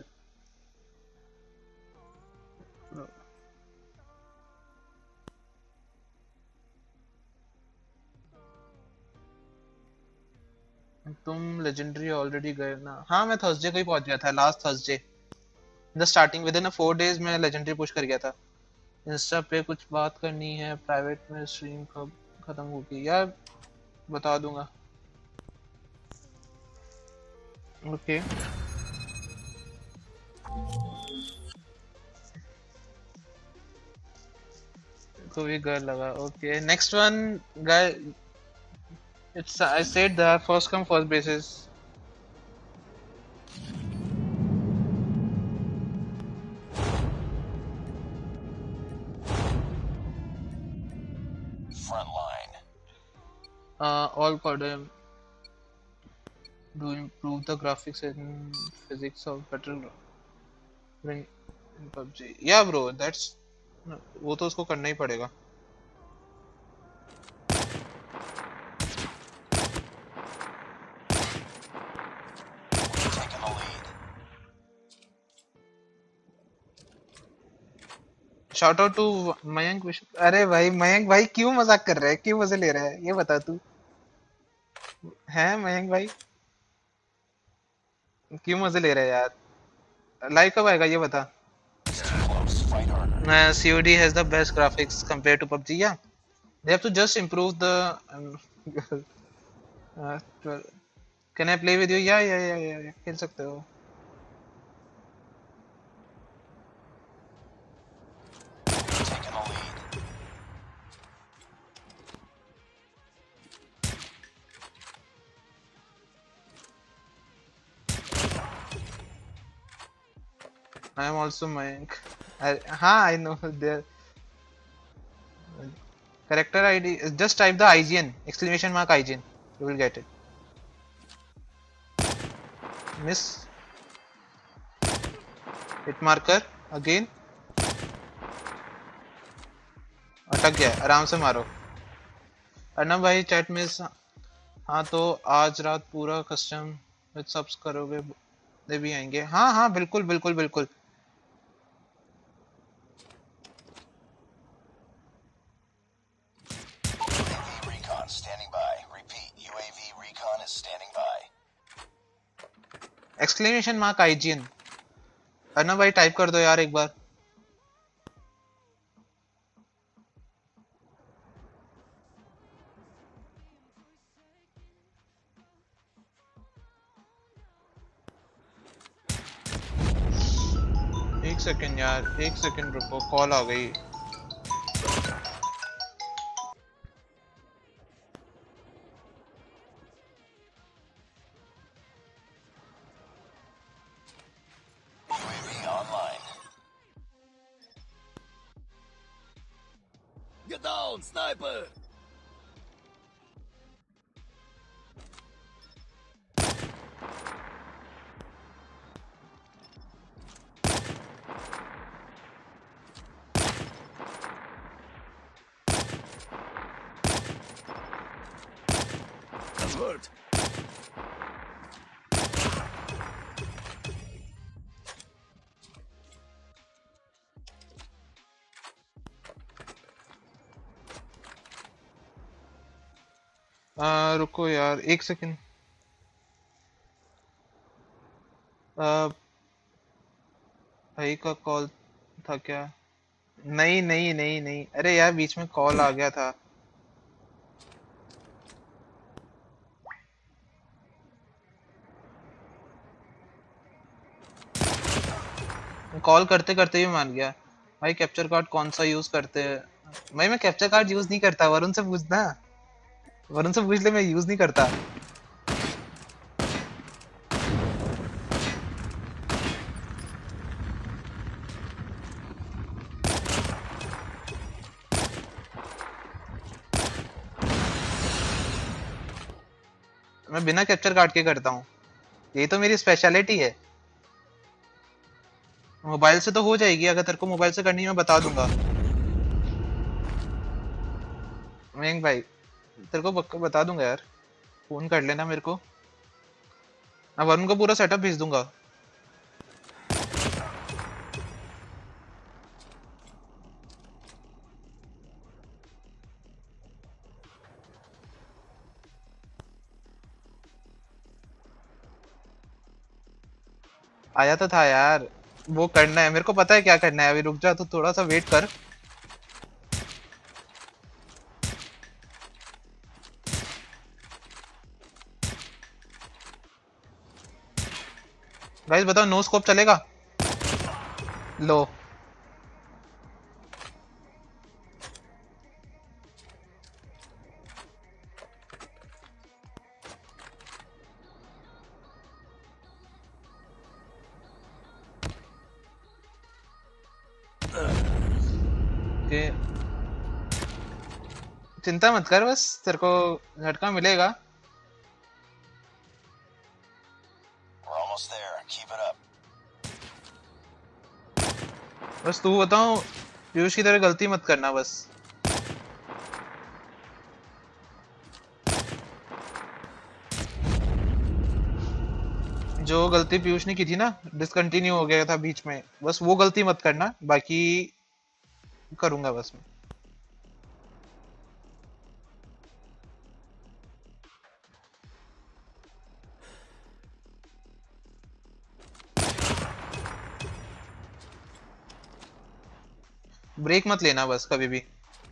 तुम legendary already गए ना? हाँ मैं थर्सडे को ही पहुंच गया था, last Thursday the starting within 4 days में लेजेंडरी पुश कर गया था। इंस्टा पे कुछ बात करनी है, प्राइवेट में स्ट्रीम कब खत्म होगी यार बता दूंगा। ओके को भी गर्ल लगा। Okay next one guy, it's I said that first come first basis। Front line। All codem to improve the graphics and physics of better in PUBG। Yeah bro, that's वो तो उसको करना ही पड़ेगा। Shout out to Mayank विश्व। अरे भाई मयंक भाई क्यों मजाक कर रहा है, क्यों मजे ले रहा है ये बता तू, है मयंक भाई क्यों मजे ले रहा है यार? लाइव कब आएगा ये बता। COD has the best graphics compared to PUBG। Yeah, they have to just improve the can I play with you? Yeah, खेल सकते हो। I am also Mayank। हाँ I know their character ID, just type the IGN exclamation mark IGN, you will get it। miss hit marker again, अटक गया, आराम से मारो। अर्नब भाई चैट में हाँ तो आज रात पूरा कस्टम विद सब्स करोगे, दे भी आएंगे। हाँ बिल्कुल बिल्कुल बिल्कुल। Standing by। Repeat, UAV recon is standing by। exclamation mark IGN। Arnab भाई टाइप कर दो यार एक बार। एक सेकंड यार, एक सेकंड रुको, कॉल आ गई। down, sniper. I'm hurt. रुको यार 1 सेकंड। भाई का कॉल था क्या? नहीं नहीं नहीं नहीं, अरे यार बीच में कॉल आ गया था। कॉल करते करते ही मान गया। भाई कैप्चर कार्ड कौन सा यूज करते हैं? भाई मैं कैप्चर कार्ड यूज नहीं करता, वरुण से पूछना। वरुण से पूछ ले, मैं यूज नहीं करता। मैं बिना कैप्चर कार्ड के करता हूँ, यही तो मेरी स्पेशलिटी है। मोबाइल से तो हो जाएगी, अगर तेरे को मोबाइल से करनी है मैं बता दूंगा। मयंक भाई तेरे को पक्का बता दूंगा यार, फोन कर लेना मेरे को, मैं वरुण को पूरा सेटअप भेज दूंगा। आया तो था यार, वो करना है मेरे को, पता है क्या करना है। अभी रुक जा, तो थोड़ा सा वेट कर। गाइस बताओ, नो स्कोप चलेगा? लो के, चिंता मत कर, बस तेरे को झटका मिलेगा। We're almost there. Keep it up. बस तू बताओ, पीयूष की तरह गलती मत करना बस। जो गलती पीयूष ने की थी ना, डिसकंटिन्यू हो गया था बीच में, बस वो गलती मत करना, बाकी करूंगा बस मैं। ब्रेक मत लेना बस कभी भी।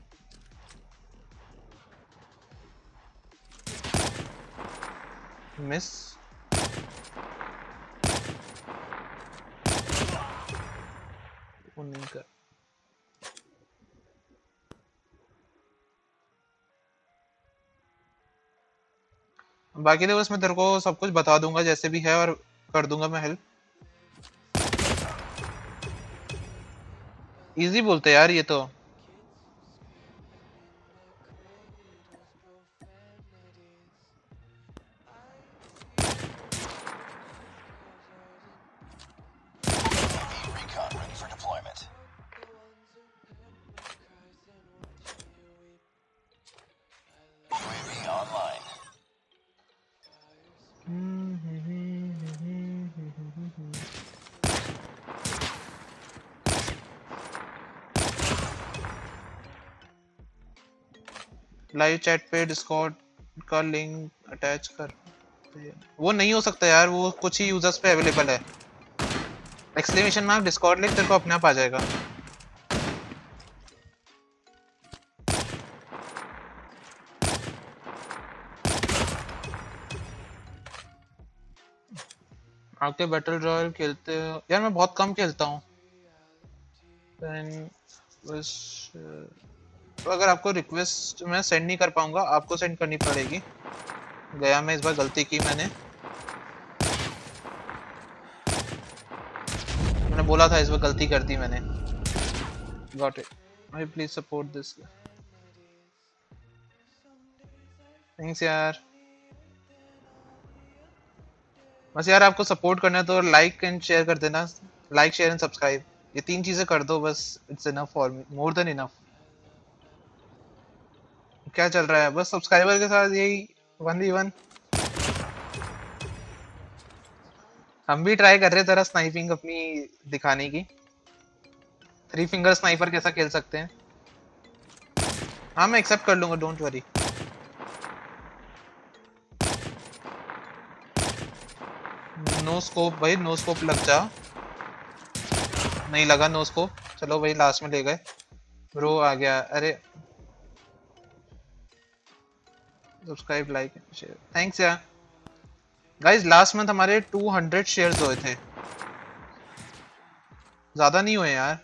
मिस वो नहीं कर। बाकी तो बस मैं तेरे को सब कुछ बता दूंगा जैसे भी है, और कर दूंगा मैं हेल्प। इजी बोलते यार ये तो। Recon ready for deployment. UAV online. Live chat पे डिस्कॉर्ड का लिंक अटैच कर। वो नहीं हो सकता यार, वो कुछ ही यूजर्स पे अवेलेबल है। एक्सक्लेमेशन मार्क डिस्कॉर्ड लिंक तेरे को अपने आप आ जाएगा। आपके बैटल रॉयल खेलते हो? यार मैं बहुत कम खेलता हूँ। बस तो अगर आपको रिक्वेस्ट मैं सेंड नहीं कर पाऊंगा, आपको सेंड करनी पड़ेगी। गया मैं इस बार गलती की, मैंने बोला था इस बार गलती कर दी मैंने। Got it. I please support this. Thanks यार। बस यार आपको सपोर्ट करना है तो लाइक एंड शेयर कर देना। लाइक शेयर एंड सब्सक्राइब, ये 3 चीजें कर दो बस। It's enough for me, more than enough. क्या चल रहा है? बस सब्सक्राइबर के साथ यही 1v1। हम भी ट्राई कर रहे हैं जरा स्नाइपिंग अपनी दिखाने की। 3 फिंगर स्नाइपर कैसा खेल सकते हैं। हाँ मैं एक्सेप्ट कर लूंगा, डोंट वरी। नो स्कोप भाई, नो स्कोप लग जा। नहीं लगा नो स्कोप। चलो भाई लास्ट में ले गए। ब्रो आ गया। अरे सब्सक्राइब लाइक शेयर, थैंक्स यार। गाइस लास्ट मंथ हमारे 200 शेयर्स हुए थे, ज्यादा नहीं हुए यार।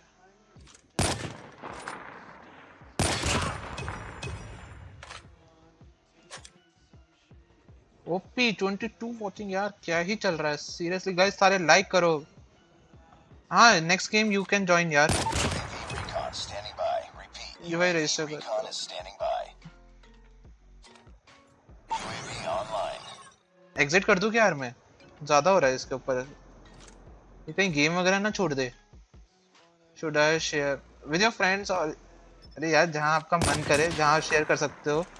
ओपी 22 वॉचिंग यार, क्या ही चल रहा है सीरियसली। गाइस सारे लाइक करो। हाँ next game you can join यार। यू भाई रजिस्टर कर। एग्जिट कर दूं क्या यार मैं? ज्यादा हो रहा है इसके ऊपर। ये कहीं गेम वगैरह ना छोड़ दे। Should I share with your friends? और अरे यार जहां आपका मन करे, जहां शेयर कर सकते हो।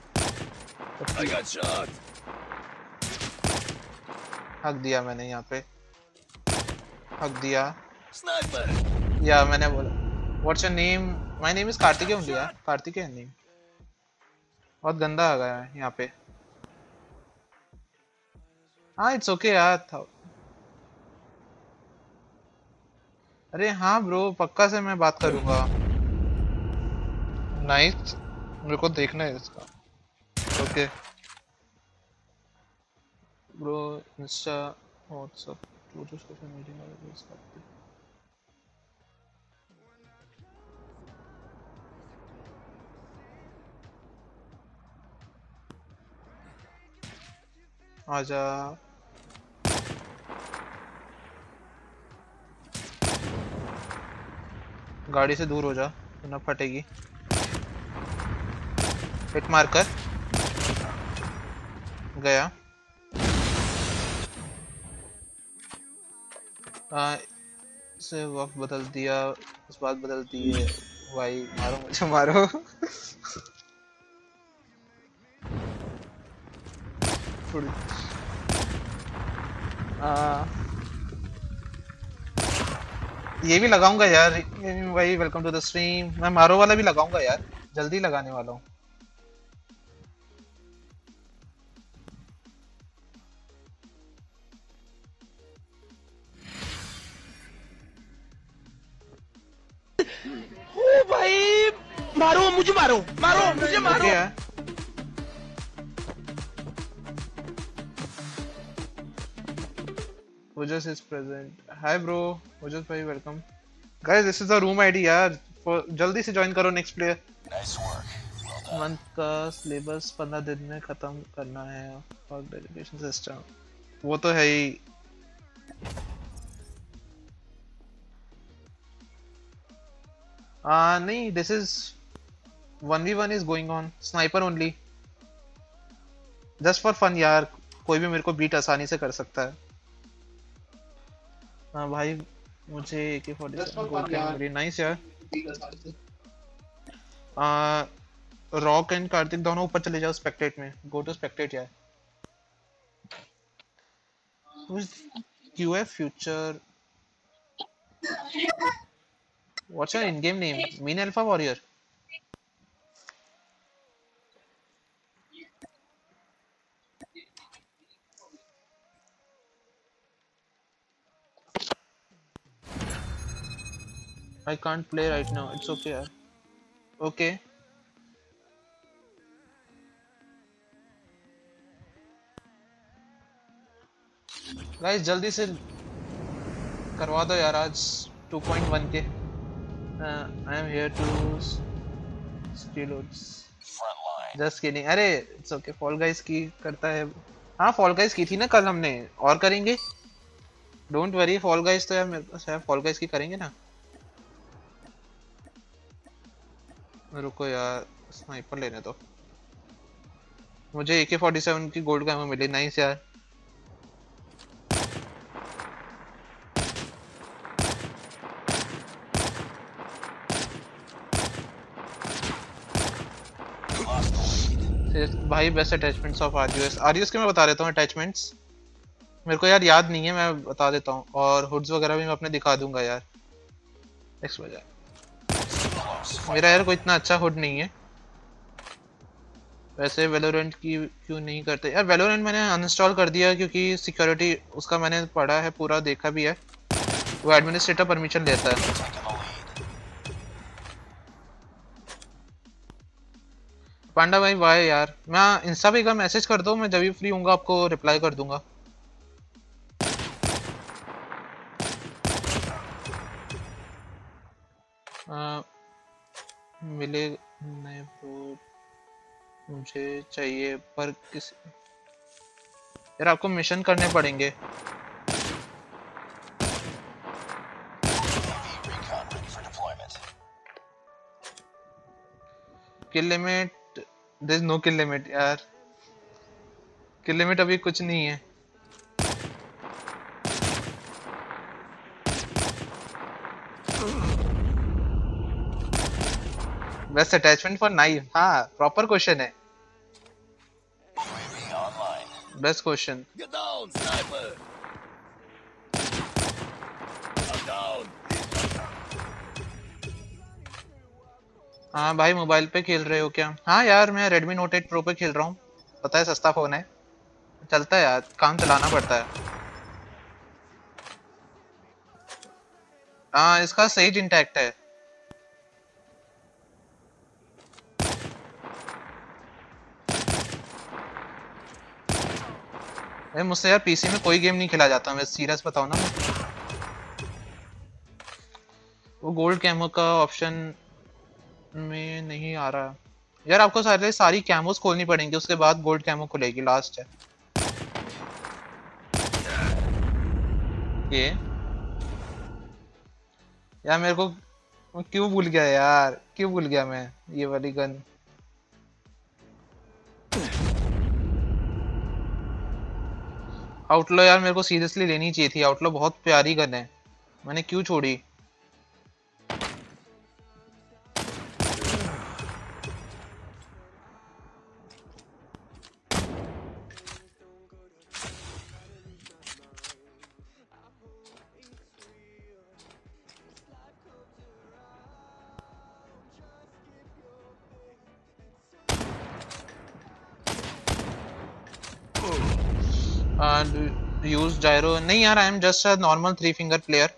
हक दिया मैंने यहाँ पे, हक दिया या मैंने बोला what's your name? My name is Kartikeya only यार, कार्तिकेय नेम। बहुत गंदा आ गया है यहाँ पे। हाँ इट्स ओके यार था। अरे हाँ ब्रो पक्का से मैं बात करूंगा। नाइस, मेरे को देखना है इसका। ओके ब्रो, इंस्टा व्हाट्सएप जो सोशल मीडिया में यूज करते हैं। आजा गाड़ी से दूर हो जा वरना फटेगी। हिट मारकर गया। से वक्त बदल दिया, उस बात बदल दी है। भाई मारो मुझे मारो। ये भी लगाऊंगा यार भाई। Welcome to the stream. मैं मारो वाला भी लगाऊंगा यार, जल्दी लगाने वाला हूँ। ओ भाई मारो मुझे, मारो मारो मुझे, मारो। Ojas is present. Hi bro, Ojas भाई welcome. Guys this is the room ID यार। जल्दी से ज्वाइन करो नेक्स्ट प्लेयर। मंथ का सिलेबस 15 दिन में खत्म करना है। वर्क डेडिकेशन सिस्टम वो तो है ही। नहीं this is 1v1 is going on, sniper only, just for fun यार। कोई भी मेरे को बीट आसानी से कर सकता है। हाँ भाई मुझे AK-47 गोल्ड कैन मिली। नाइस यार। रॉक एंड कार्तिक दोनों ऊपर चले जाओ स्पेक्टेट में। गो टू स्पेक्टेट यार। QF future. What's your in-game name? Mean Alpha Warrior. I can't play right now. It's okay यार। Okay. Guys जल्दी से करवा दो यार आज 2.1 के। I am here to steal loads. Just kidding. अरे it's okay. Fall Guys की करता है। हाँ Fall Guys की थी ना कल हमने, और करेंगे। Don't worry, Fall Guys तो यार मेरे पास है। Fall Guys की करेंगे ना। रुको यार स्नाइपर लेने दो। मुझे AK-47 की गोल्ड का मिली, नाइस यार। भाई बेस्ट अटैचमेंट्स ऑफ आरयूएस के मैं बता देता हूँ अटैचमेंट्स। मेरे को यार याद नहीं है, मैं बता देता हूँ। और हुड्स वगैरह भी मैं अपने दिखा दूंगा यार। नेक्स्ट वजह मेरा यार कोई इतना अच्छा हुड नहीं है। वैसे वेलोरेंट की क्यों नहीं करते यार? वेलोरेंट मैंने अनइंस्टॉल कर दिया क्योंकि सिक्योरिटी उसका मैंने पढ़ा है, पूरा देखा भी है, वो एडमिनिस्ट्रेटर परमिशन लेता है। पांडा भाई वाई यार, मैं इंस्टा पे का मैसेज कर दो, मैं जब भी फ्री हूँगा आपको रिप्लाई कर दूंगा। मिले नए प्रो मुझे चाहिए, पर किस यार आपको मिशन करने पड़ेंगे। Kill limit, there is no kill limit यार, किल लिमिट अभी कुछ नहीं है। बेस्ट अटैचमेंट फॉर नाइफ, हाँ प्रॉपर क्वेश्चन है, बेस्ट क्वेश्चन। हाँ भाई मोबाइल पे खेल रहे हो क्या? हाँ यार मैं Redmi Note 8 Pro पे खेल रहा हूँ, पता है सस्ता फोन है, चलता है यार, काम चलाना पड़ता है। हाँ इसका सही इंटैक्ट है। मुझसे यार पीसी में कोई गेम नहीं खेला जाता, मैं सीरियस बताऊँ ना। वो गोल्ड कैमो का ऑप्शन में नहीं आ रहा यार, आपको सारी कैमोस खोलनी पड़ेंगी, उसके बाद गोल्ड कैमो खुलेगी, लास्ट है ये। यार मेरे को क्यों भूल गया यार, क्यों भूल गया मैं ये वाली गन। आउटलो यार मेरे को सीरियसली लेनी चाहिए थी, आउटलो बहुत प्यारी गन है, मैंने क्यों छोड़ी। यूज जायरो नहीं यार, I am just a normal 3 finger player.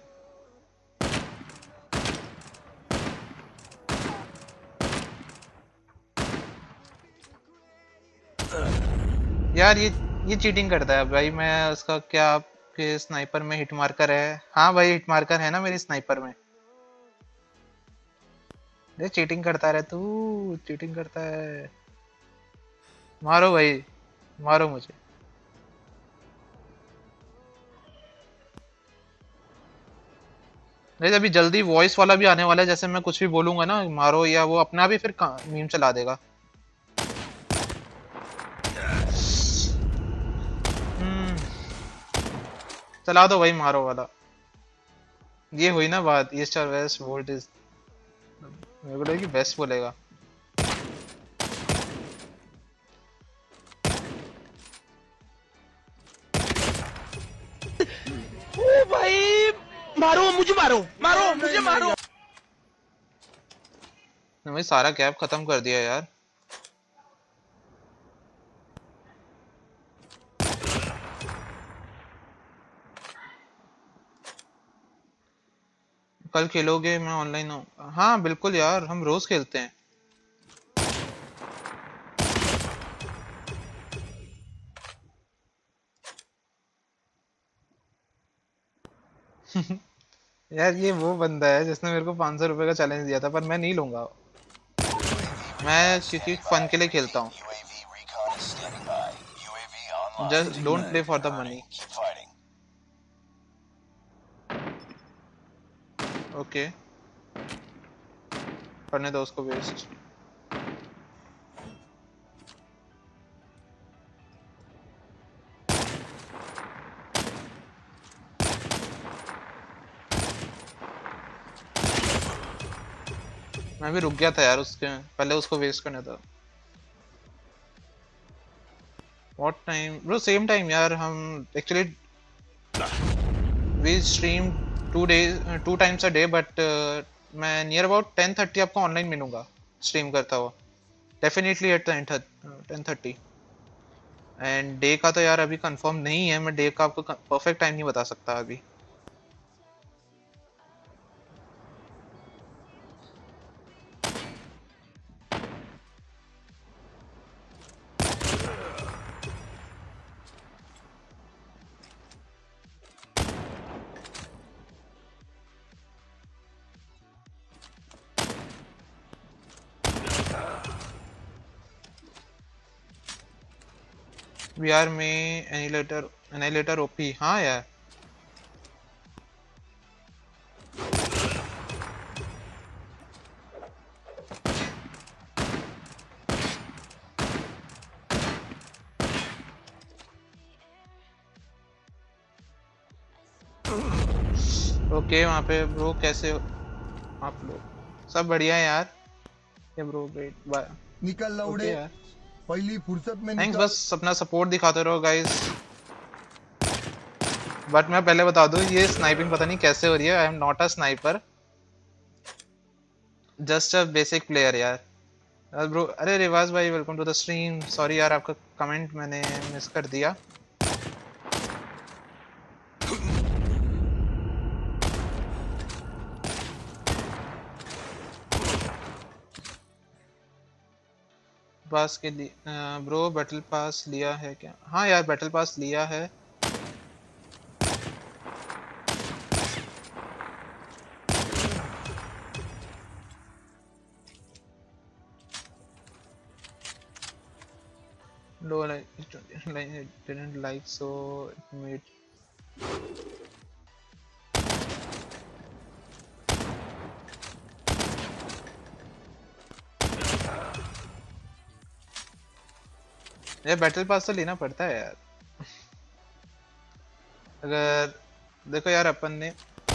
यार ये चीटिंग करता है भाई, मैं उसका क्या, आपके स्नाइपर में हिट मार्कर है? हाँ भाई हिट मार्कर है ना मेरी स्नाइपर में। ये चीटिंग करता रहे तू, चीटिंग करता है। मारो भाई, मारो मुझे। नहीं अभी जल्दी वॉइस वाला भी आने वाला है, जैसे मैं कुछ भी बोलूंगा ना मारो, या वो अपना भी फिर मीम चला देगा। चला दो भाई मारो वाला। ये हुई ना बात, ईस्ट और वेस्ट वोल्ट इज, मेरे को लगा कि वेस्ट बोलेगा। ओ भाई मारो मुझे, मारो मारो मुझे, मारो। भाई सारा कैप खत्म कर दिया यार। कल खेलोगे? मैं ऑनलाइन हूँ। हाँ बिल्कुल यार, हम रोज खेलते हैं। यार ये वो बंदा है जिसने मेरे को 500 रुपए का चैलेंज दिया था, पर मैं नहीं लूंगा, मैं क्योंकि फन के लिए खेलता हूँ। Just don't play for the money. Okay करने दो उसको वेस्ट। मैं भी रुक गया था यार, उसके पहले उसको वेस्ट करना था। What time bro? Same time यार। हम actually we stream 2 times a day, but मैं नियर अबाउट 10:30 आपको ऑनलाइन मिलूंगा स्ट्रीम करता हुआ, डेफिनेटली एट 10:30। एंड डे का तो यार अभी कंफर्म नहीं है, मैं डे का आपको परफेक्ट टाइम नहीं बता सकता अभी। वी आर में एनिलेटर ओपी। हाँ यार ओके। वहाँ पे ब्रो कैसे हो आप लोग? सब बढ़िया है यार। ये ब्रो ग्रेट बाय। निकल लौड़े यार पहली फुर्सत में थैंक्स, निकल। बस अपना सपोर्ट दिखाते रहो गाइस। बट मैं पहले बता दूं, ये स्नाइपिंग पता नहीं कैसे हो रही है। I am not a sniper, just a basic player यार। ब्रो अरे रिवाज भाई welcome to the stream. Sorry यार आपका कमेंट मैंने मिस कर दिया। पास के लिए ब्रो बैटल पास लिया है क्या? हाँ यार बैटल पास लिया है। No, like it didn't like, so it made ये बैटल पास तो लेना पड़ता है यार। अगर देखो यार अपन ने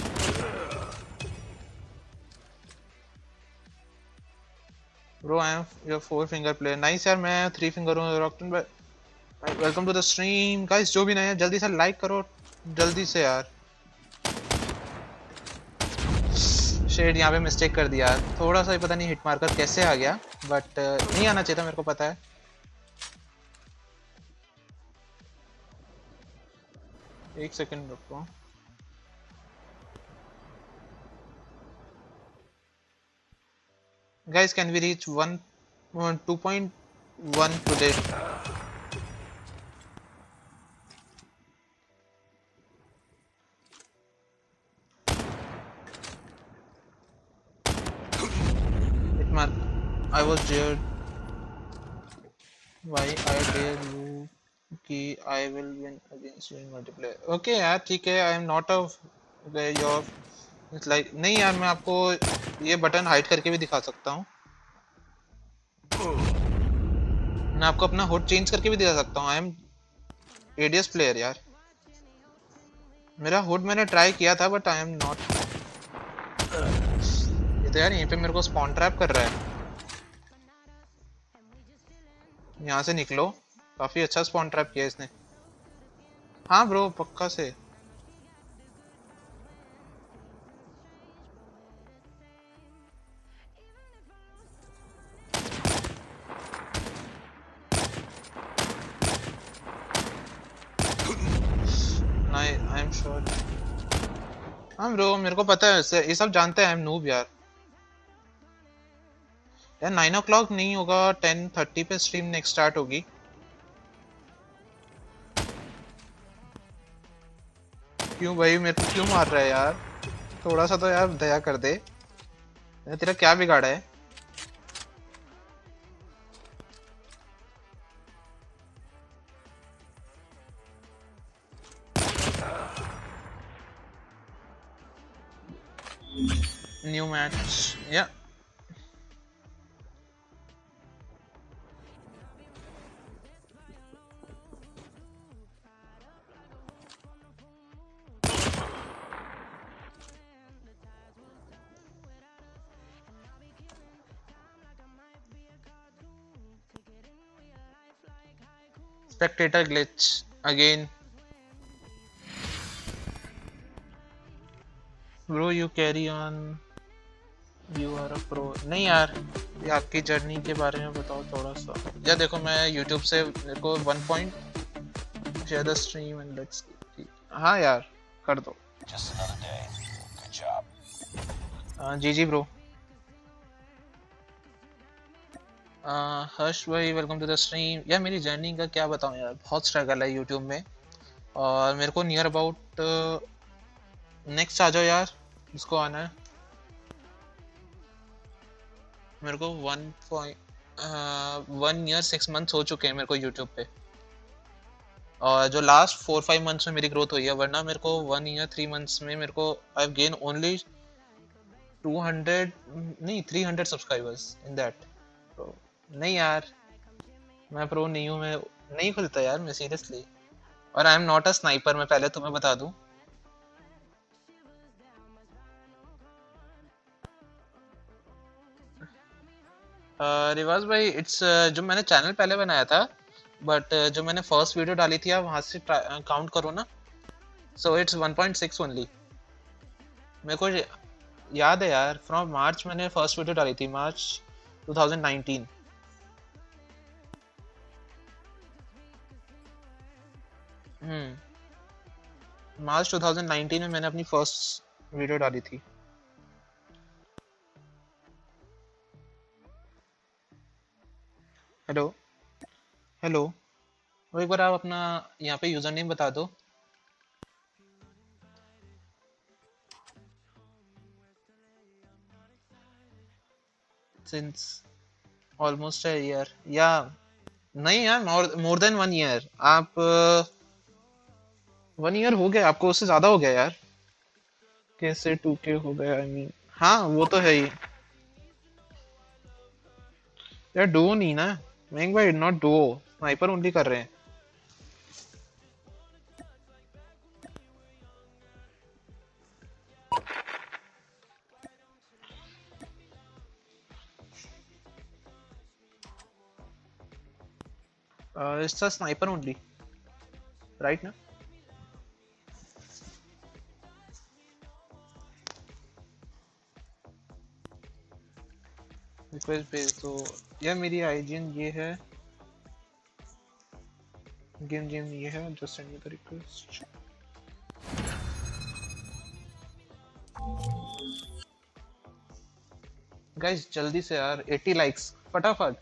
bro I am your 4 finger player. Nice यार, मैं 3 फिंगर हूँ। रॉकटन भाई welcome to the stream. Guys जो भी नए हैं जल्दी से लाइक करो, जल्दी से यार। शेड यहाँ पे मिस्टेक कर दिया यार, थोड़ा सा ही पता नहीं हिट मारकर कैसे आ गया, बट नहीं आना चाहिए था, मेरे को पता है। एक सेकंड रुको। Guys, can we reach 2.1 today? Hitmark, I was dared. Why I dare you कि I will win against you in multiplayer. Okay यार ठीक है, I am not a your it's like नहीं यार, मैं आपको ये बटन हाइड करके भी दिखा सकता हूँ। मैं आपको अपना हुड चेंज करके भी दिखा सकता हूँ। आई एम एडीएस प्लेयर यार। मेरा हुड मैंने ट्राई किया था, बट आई एम नॉट। ये तो यार यहीं पे मेरे को स्पॉन ट्रैप कर रहा है। यहाँ से निकलो। काफी अच्छा स्पॉन ट्रैप किया इसने। हाँ ब्रो पक्का से। I am sure. हाँ ब्रो मेरे को पता है, ये सब जानते हैं। आई एम नूब यार। 9 o'clock नहीं होगा, 10:30 पे स्ट्रीम नेक्स्ट स्टार्ट होगी। क्यों भाई मेरे को क्यों मार रहा है यार? थोड़ा सा तो यार दया कर दे। तेरा क्या बिगाड़ा है? न्यू मैच या spectator glitch again. Bro, you carry on. You are a pro. नहीं यार, ये आपकी जर्नी के बारे में बताओ थोड़ा सा। या देखो मैं YouTube से मेरे को 1 point share the stream and let's. हाँ यार, कर दो। Just another day. Good job. जी ब्रो। हर्ष भाई वेलकम टू द स्ट्रीम। यार मेरी जर्नी का क्या बताऊं यार, बहुत स्ट्रगल है यूट्यूब में और मेरे को नियर अबाउट नेक्स्ट आ जाओ यार, इसको आना है मेरे को 1 year 6 months हो चुके हैं मेरे को यूट्यूब पे, और जो लास्ट 4-5 months में मेरी ग्रोथ हुई है, वरना मेरे को 1 year 3 months में मेरे को I have gain only 300 subscribers in that. नहीं यार, मैं प्रो नहीं हूँ, मैं नहीं खुलता यार मैं सीरियसली, और I am not a sniper, मैं पहले तुम्हें बता दूं। रिवाज भाई इट्स जो मैंने चैनल पहले बनाया था, बट जो मैंने फर्स्ट वीडियो डाली थी आप वहां से काउंट करो ना, सो इट्स 1.6 ओनली। मेरे को याद है यार, फ्रॉम मार्च मैंने फर्स्ट वीडियो डाली थी, मार्च 2019। मार्च 2019 में मैंने अपनी फर्स्ट वीडियो डाली थी। हेलो हेलो, वो एक बार आप अपना यहाँ पे यूजर नेम बता दो। सिंस ऑलमोस्ट अ ईयर, या नहीं यार मोर देन 1 year। आप 1 year हो गया आपको, उससे ज्यादा हो गया यार। कैसे 2K हो गया, आई मीन हाँ वो तो है ही यार। डुओ नहीं ना महंग भाई, नॉट डुओ, स्नाइपर ओनली कर रहे हैं। it's a sniper only, right ना? रिक्वेस्ट भेज दो यार, मेरी आईजीएन ये है, गेम ये है, just send me the request. Guys जल्दी से यार 80 लाइक्स फटाफट।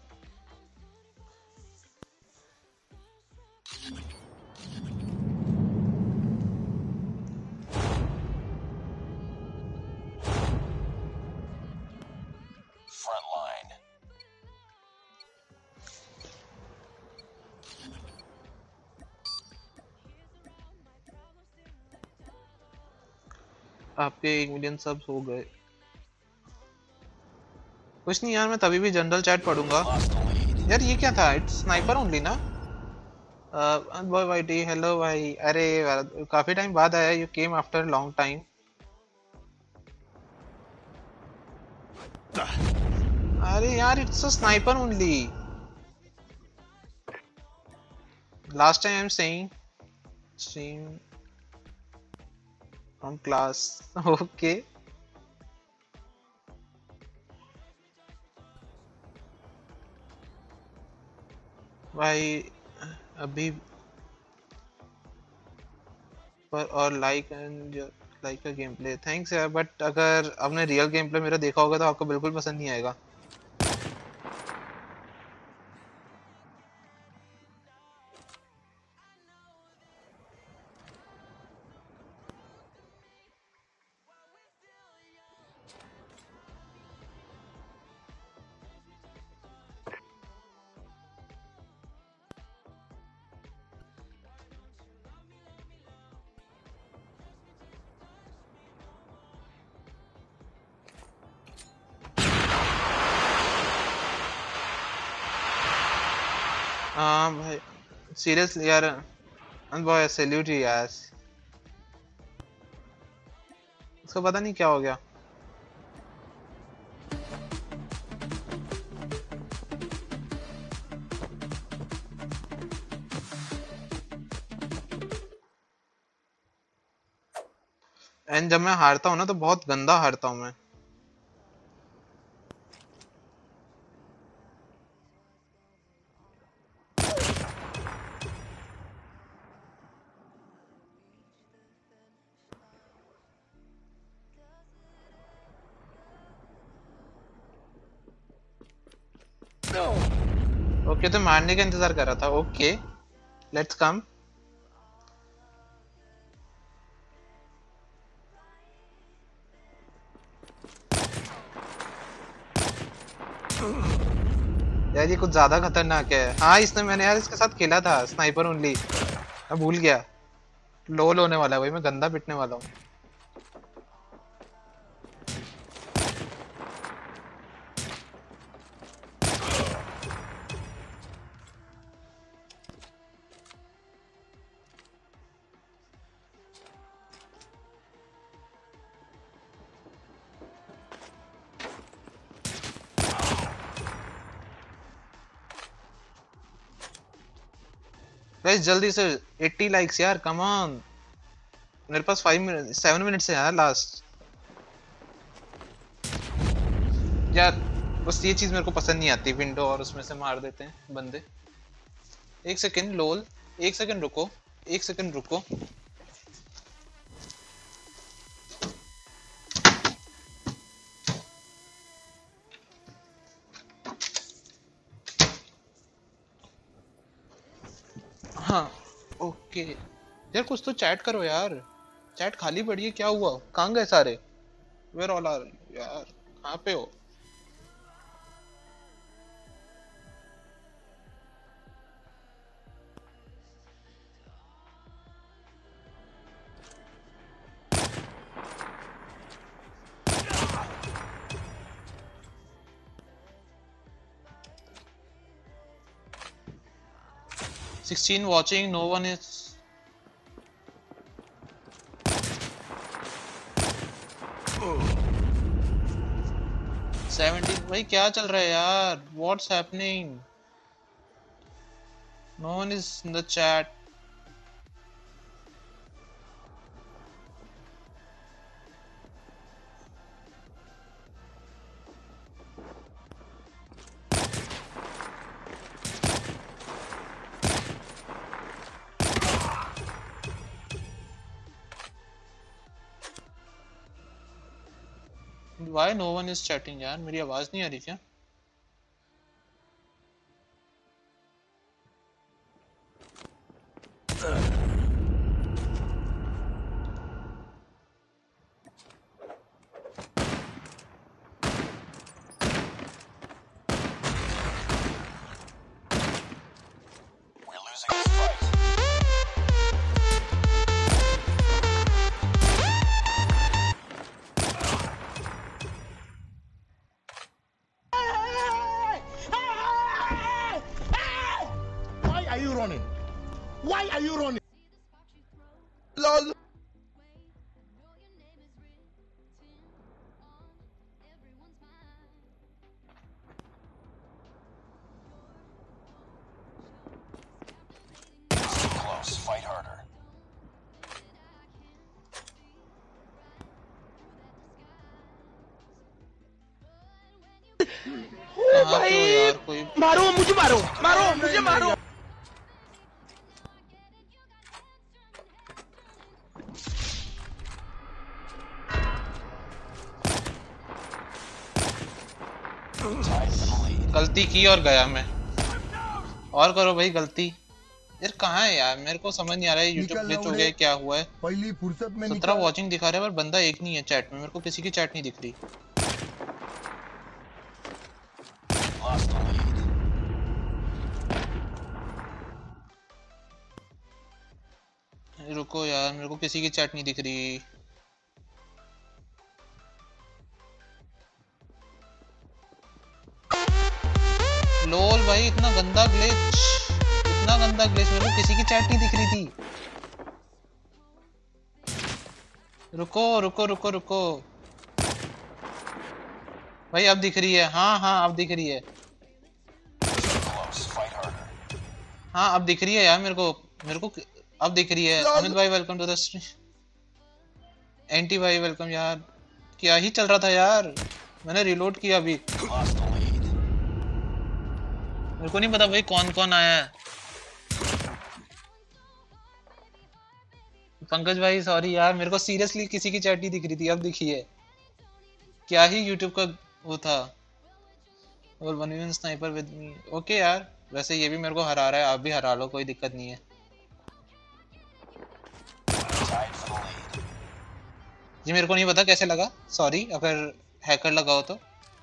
आपके 1 मिलियन सब्स हो गए। कुछ नहीं यार, मैं तभी भी जनरल चैट पढ़ूंगा यार। ये क्या था, इट्स स्नाइपर ओनली ना? बॉय वाईटी हेलो भाई, अरे काफी टाइम बाद आया, you came after long time. अरे यार it's a sniper only, last time I am saying stream on class okay। भाई अभी पर और लाइक एंड लाइक का गेम प्ले, थैंक्स यार, बट अगर आपने रियल गेम प्ले मेरा देखा होगा तो आपको बिल्कुल पसंद नहीं आएगा। भाई सीरियसली यार, बॉय सैल्यूट यू यार, उसको पता नहीं क्या हो गया। एंड जब मैं हारता हूँ ना तो बहुत गंदा हारता हूँ मैं। ओके तो मारने का इंतजार कर रहा था। Okay let's come. यार ये कुछ ज्यादा खतरनाक है। हाँ इसने मैंने यार इसके साथ खेला था स्नाइपर ओनली, मैं भूल गया। लोल होने वाला है भाई, मैं गंदा पिटने वाला हूँ। गाइस जल्दी से 80 लाइक्स यार, कम ऑन। मेरे पास 7 मिनट्स है यार लास्ट। यार बस ये चीज मेरे को पसंद नहीं आती, विंडो और उसमें से मार देते हैं बंदे। एक सेकंड लोल, एक सेकंड रुको, एक सेकंड रुको। हाँ ओके यार कुछ तो चैट करो यार, चैट खाली पड़ी है। क्या हुआ, कहाँ गए सारे? वेयर ऑल आर यार, कहाँ पे हो? Sixteen watching, no one is. 17 भाई क्या चल रहा है यार? What's happening? No one is in the chat. Why no one is chatting यार? मेरी आवाज नहीं आ रही क्या? Why are you running? Lol. Close, fight harder. भाई मारो मुझे, मारो मारो मुझे, मारो। गलती की और गया मैं। और करो भाई गलती। यार कहाँ है यार, मेरे को समझ नहीं आ रहा है। यूट्यूब ग्लिच हो गया, क्या हुआ है? पहली फुर्सत में 17 वॉचिंग दिखा रहा है पर बंदा एक नहीं है चैट में। मेरे को किसी की चैट नहीं दिख रही। रुको यार, मेरे को किसी की चैट नहीं दिख रही। लोल भाई इतना गंदा ग्लिच, इतना गंदा ग्लिच, मेरे को किसी की चैट नहीं दिख रही थी। रुको रुको रुको रुको भाई, अब दिख रही है। हाँ हाँ अब दिख रही है। हाँ अब दिख रही है यार, मेरे को अब दिख रही है। अमित भाई वेलकम टू द स्ट्रीम। एंटी भाई वेलकम यार। क्या ही चल रहा था यार, मैंने रिलोड किया अभी। मेरे को नहीं पता भाई कौन कौन आया है। पंकज भाई सॉरी यार, मेरे को सीरियसली किसी की चैट नहीं दिख रही थी, अब दिखी है। क्या ही यूट्यूब का वो था। और one v sniper with me. Okay यार, वैसे ये भी मेरे को हरा रहा है, आप भी हरा लो, कोई दिक्कत नहीं है। ये मेरे को नहीं पता कैसे लगा, सॉरी अगर हैकर लगा हो तो।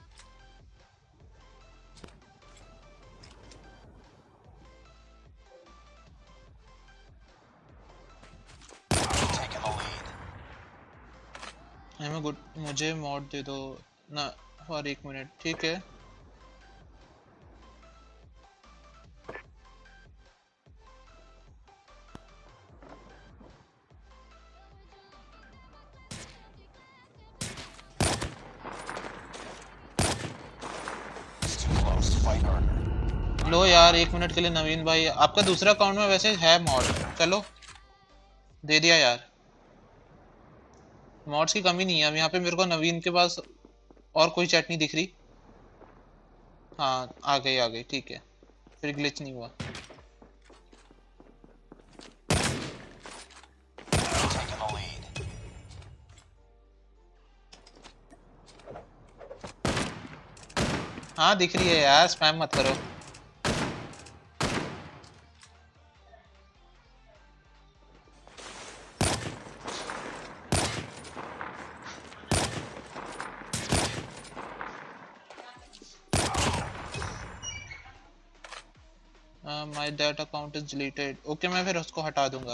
गुड, मुझे मॉड दे दो ना और 1 मिनट, ठीक है। लो यार 1 मिनट के लिए नवीन भाई, आपका दूसरा अकाउंट में वैसे है मॉड, चलो दे दिया यार। मॉड्स की कमी नहीं है अब यहाँ पे, मेरे को नवीन के पास और कोई चैट नहीं दिख रही। हाँ आ गई, ठीक है, फिर ग्लिच नहीं हुआ। हाँ दिख रही है यार, स्पैम मत करो। My that account is deleted. Okay मैं फिर उसको हटा दूंगा।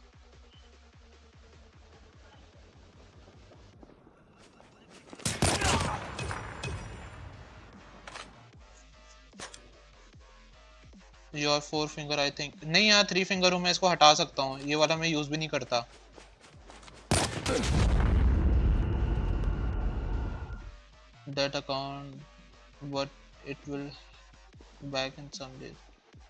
योर 4 फिंगर आई थिंक, नहीं यार 3 फिंगर हूँ मैं, इसको हटा सकता हूँ, ये वाला मैं यूज भी नहीं करता। That account but it will back in some days.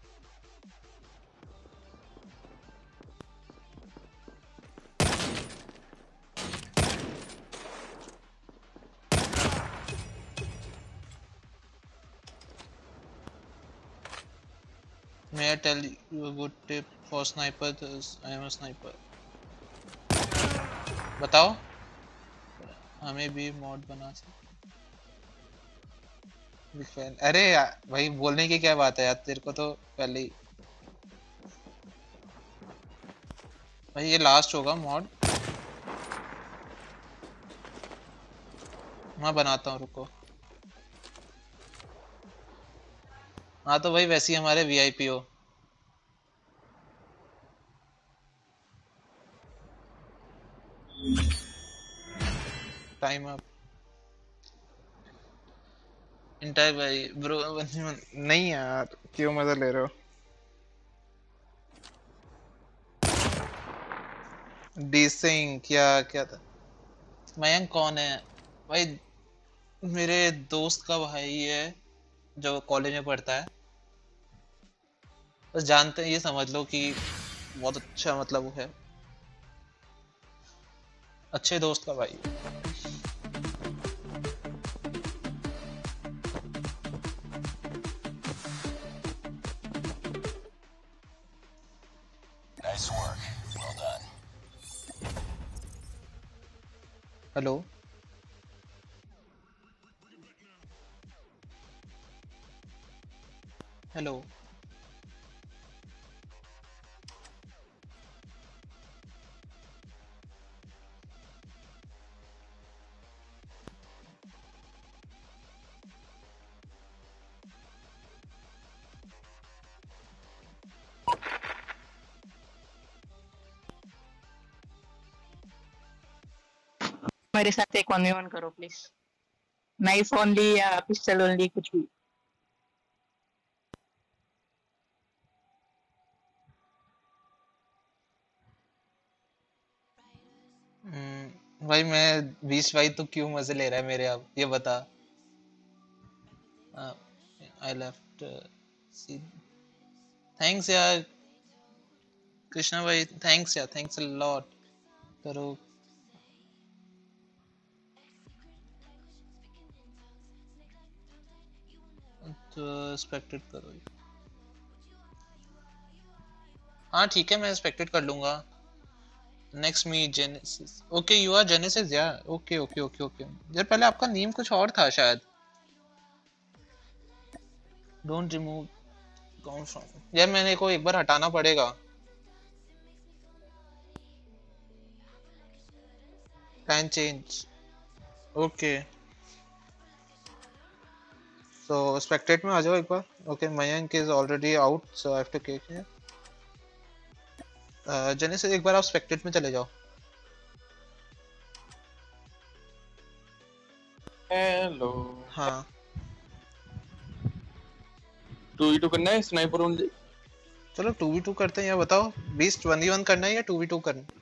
May I tell you a good tip for sniper? I am a sniper. बताओ, हमें भी मॉड बना सकते। अरे यार भाई बोलने की क्या बात है यार, तेरे को तो पहले ही भाई ये लास्ट होगा मॉड। मैं बनाता हूँ, रुको। हाँ तो भाई वैसे ही हमारे वीआईपी हो। Time up. इंटायर भाई ब्रो नहीं यार, क्यों मजा ले रहे हो। डी सिंह क्या था। मयंक कौन है भाई? मेरे दोस्त का भाई है जो कॉलेज में पढ़ता है, बस जानते हैं, ये समझ लो कि बहुत अच्छा मतलब वो है, अच्छे दोस्त का भाई। Nice work. Well done. Hello hello मेरे साथ एक 1v1 करो प्लीज, नाइफ ओनली या पिस्टल ओनली, कुछ भी। भाई मैं 20 भाई तो क्यों मजे ले रहा है मेरे, अब ये बता। I left C. थैंक्स यार कृष्णा भाई, थैंक्स यार, थैंक्स अ लॉट। करो स्पेक्टेट करो। हाँ ठीक है, मैं स्पेक्टेट कर लूंगा। Next me Genesis. Okay you are Genesis यार। ओके ओके ओके ओके यार, पहले आपका नेम कुछ और था शायद। डोंट रिमूव यार, मैंने को एक बार हटाना पड़ेगा। Can change. Okay so spectate में आ जाओ एक बार। Okay Mayank is already out so I have to kick him. Genesis एक बार आप स्पेक्टेट में चले जाओ। हेलो। हाँ 2v2 करना है स्नाइपर ओनली। चलो 2v2 करते हैं। या बताओ बीस्ट 1v1 करना है या 2v2 करना है?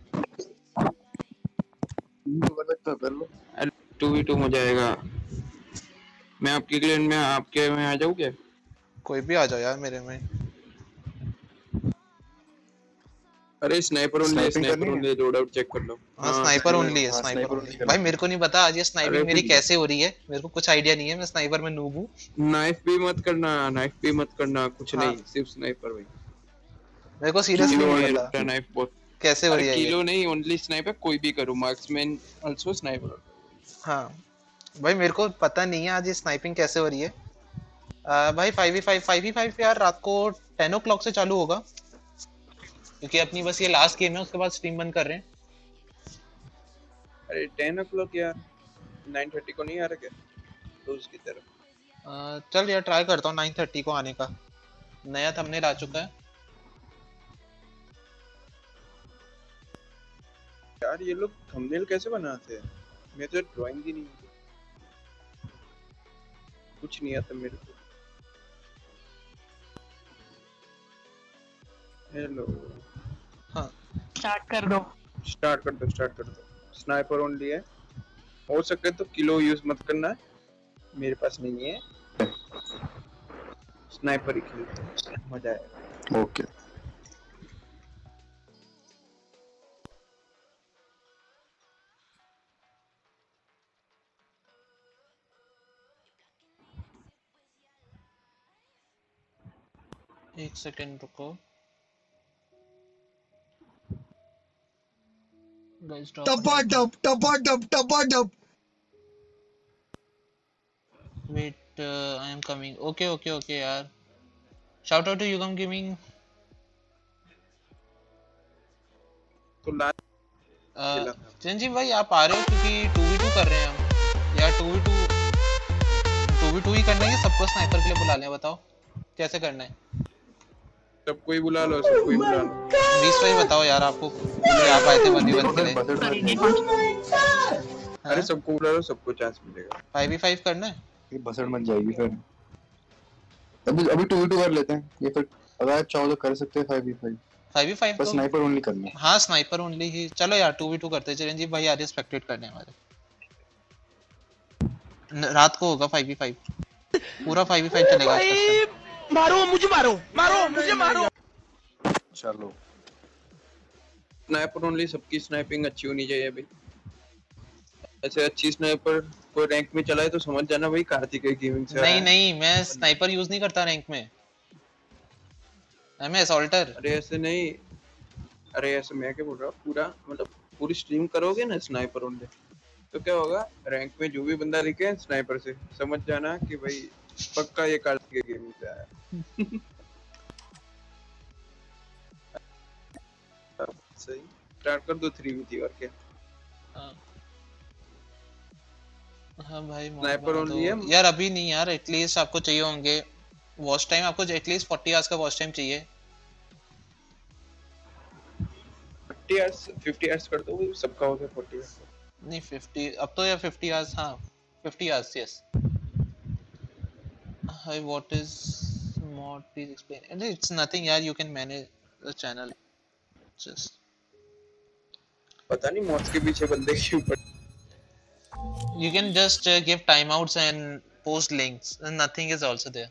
2v2 हो जाएगा। मैं आपके क्लेन में आपके में आ जाऊँ क्या? कोई भी आ जाओ यार मेरे में। अरे sniper only load out check कर लो। हाँ स्नाइपर ओनली है, स्नाइपर ओनली। भाई मेरे को नहीं पता आज ये स्नाइपिंग मेरी कैसे हो रही है, मेरे को कुछ आइडिया नहीं है। मैं स्नाइपर में नूब हूँ। नाइफ भी मत करना कुछ नहीं, सिर्फ स्नाइपर भाई। मेरे को सीरियसली नहीं पता नाइफ बहुत कैसे हो रही है। किलो नहीं ओनली स्नाइपर, कोई भी करो, मार्क्समैन आल्सो स्नाइपर। हाँ भाई मेरे को पता नहीं है आज ये स्नाइपिंग कैसे हो रही है। भाई 5v5 यार रात को 10 o'clock से चालू होगा, क्योंकि अपनी बस ये लास्ट गेम है, उसके बाद स्ट्रीम बंद कर रहे हैं। अरे 10 o'clock यार 9:30 को नहीं आ रहा क्या रोज की तरह? चल यार ट्राई करता हूँ 9:30 को आने का। नया थंबनेल आ चुका है यार। ये लोग थंबनेल कैसे बनाते हैं? मैं तो ड्राइंग ही नहीं, कुछ नहीं आता मेरे को। हेलो हाँ स्टार्ट कर दो। स्नाइपर ओनली है, हो सके तो किलो यूज मत करना है, मेरे पास नहीं है। स्नाइपर ही खेलते मजा आएगा। ओके एक सेकंड रुको। टपा-टप wait I am coming. Okay यार, shout out to Yugam gaming. तो चिरंजीव भाई आप आ रहे हो क्योंकि 2v2 कर रहे हैं हम यार। 2v2 ही करना है, सबको स्नाइपर के लिए बुला लें। बताओ कैसे करना है? सबको ही बुला लो। 20 भाई बताओ यार, आपको आप आए थे 1v1 के लिए। अरे सबको बुला लो, सबको चांस मिलेगा। 5v5 करना है? ये बसड़ मत जाएगी फिर। अभी 2v2 कर लेते हैं, ये फिर अगर आप चाहो तो कर सकते हैं 5v5 बस स्नाइपर ओनली करना है। हाँ स्नाइपर ओनली ही। चलो यार 2v2 करते हैं। चिरंजीव भाई आज स्पेक्टेट करने हमारे रात को होगा 5v5, पूरा 5v5 चलेगा। मारो मुझे मारो। चलो स्नाइपर ओनली, सबकी स्नाइपिंग अच्छी होनी चाहिए भाई। ऐसे अच्छी स्नाइपर कोई रैंक में चलाए तो समझ जाना भाई कार्तिक गेमिंग से। नहीं मैं स्नाइपर यूज नहीं करता रैंक में, मैं असॉल्टर। अरे ऐसे नहीं, अरे ऐसे मैं क्या बोल रहा हूँ, पूरा मतलब पूरी स्ट्रीम करोगे ना स्नाइपर ओनली तो क्या होगा, रैंक में जो भी बंदा दिखे स्नाइपर से समझ जाना कि भाई पक्का ये कार्तिक गेमिंग से आया। सही स्टार्ट कर दो 3v3 और क्या। हाँ भाई स्नाइपर ओनली है यार। अभी नहीं यार, एटलीस्ट आपको चाहिए होंगे वॉच टाइम, आपको एटलीस्ट 40 आवर्स का वॉच टाइम चाहिए। 50 आवर्स कर दो, सबका हो गया 40 आवर्स। नहीं 50 अब तो यार 50 आवर्स। हाँ 50 hours yes. Hi what is mod please explain? It's nothing यार, you can manage the channel just। पता नहीं मॉड्स के पीछे बंदे क्यों पड़े। You can just give timeouts and post links and nothing is also there।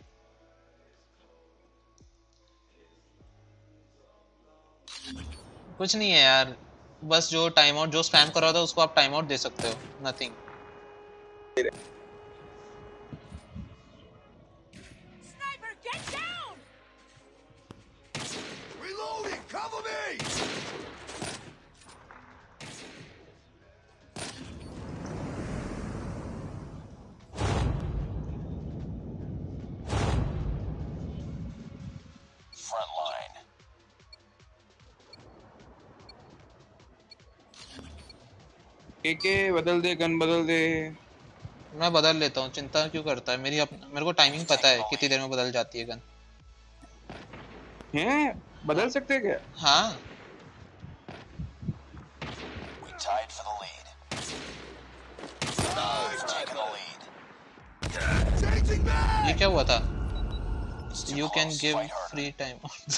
कुछ नहीं है यार, बस जो टाइम आउट जो स्पैम कर रहा था उसको आप टाइम आउट दे सकते हो, नथिंग। Front line. के बदल दे, गन बदल दे। मैं बदल लेता हूँ, चिंता क्यों करता है? मेरे को टाइमिंग पता है कितनी देर में बदल जाती है गन। हैं? बदल सकते हैं क्या? हाँ। We tied for the lead. We've taken the lead. ये क्या हुआ था? You can give free time.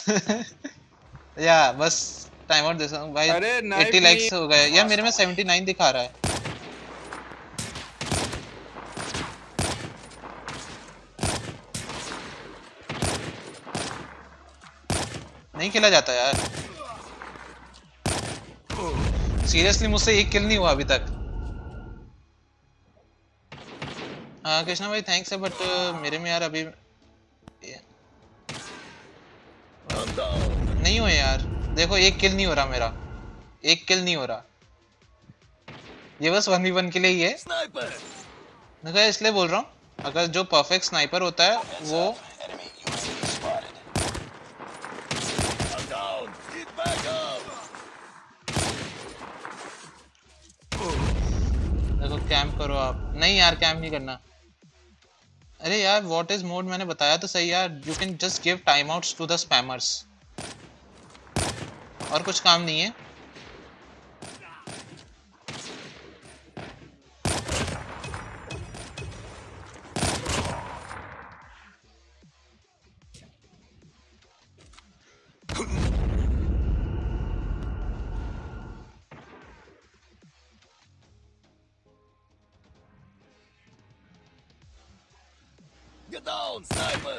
या बस टाइम आउट दे सकता हूँ भाई। 80 लाइक्स हो गए यार, मेरे में 79 दिखा रहा है। नहीं खेला जाता यार, सीरियसली मुझसे एक किल नहीं हुआ अभी तक। हाँ कृष्णा भाई थैंक्स है, बट मेरे में यार अभी नहीं हुए यार। देखो एक किल नहीं हो रहा मेरा, एक किल नहीं हो रहा। ये बस 1v1 के लिए ही है, देखो इसलिए बोल रहा हूँ। अगर जो परफेक्ट स्नाइपर होता है वो देखो कैंप करो आप। नहीं यार कैंप नहीं करना। अरे यार व्हाट इज मोड मैंने बताया तो सही यार। You can just give time outs to the spammers, और कुछ काम नहीं है। Get down, sniper!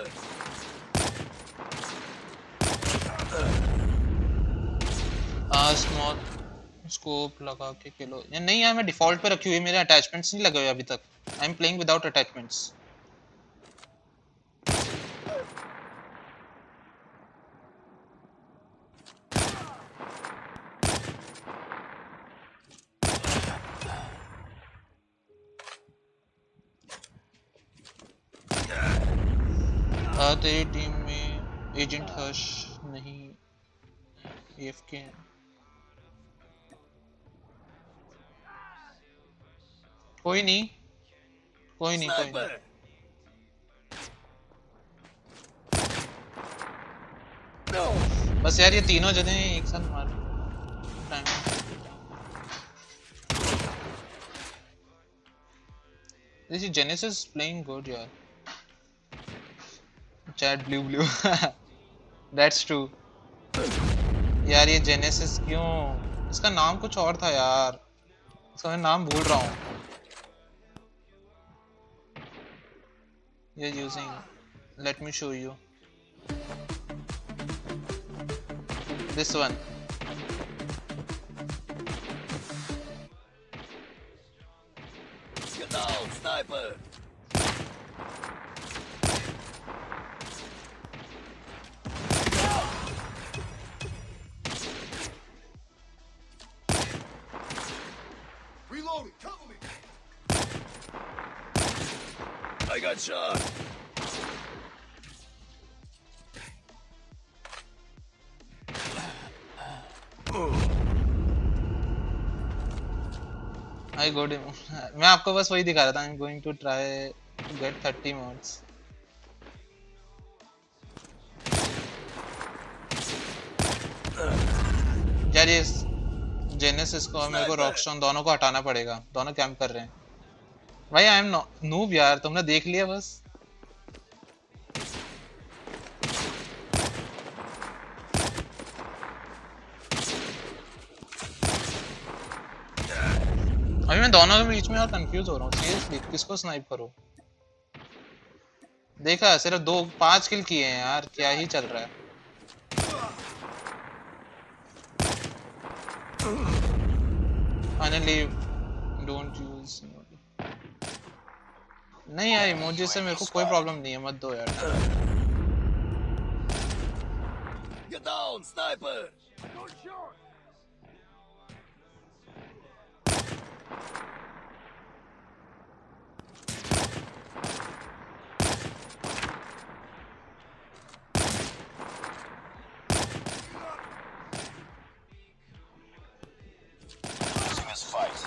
Small scope लगा के किलो या नहीं यार, मैं डिफॉल्ट पे रखी हुई है, मेरे अटैचमेंट्स नहीं लगे हुए अभी तक। I am playing without attachments. तेरी टीम में एजेंट हर्ष नहीं, एएफके है। कोई नहीं कोई नहीं कोई नहीं। बस यार ये तीनों जने एक साथ मार time. This is Genesis playing good यार। Chat blue blue that's true यार। ये जेनेसिस क्यों, इसका नाम कुछ और था यार, इसका मैं नाम भूल रहा हूँ। ये using, let me show you this one. Get down, sniper! Reloading, cover me! I got shot! I got him. मैं आपको बस वही दिखा रहा था। I'm going to try to get 30 mods. यार ये जेनेसिस को और मेरे को रॉकस्टोन दोनों को हटाना पड़ेगा, दोनों कैंप कर रहे हैं भाई। आई एम नूब यार, तुमने देख लिया बस। अभी मैं दोनों के बीच में और कंफ्यूज हो रहा हूँ सीरियसली, किसको स्नाइप करो। देखा सिर्फ 5 किल किए हैं यार, क्या ही चल रहा है। Finally don't use. नहीं यार इमोजी से मेरे को कोई प्रॉब्लम नहीं है, मत दो यार। Get down, sniper! Losing this fight.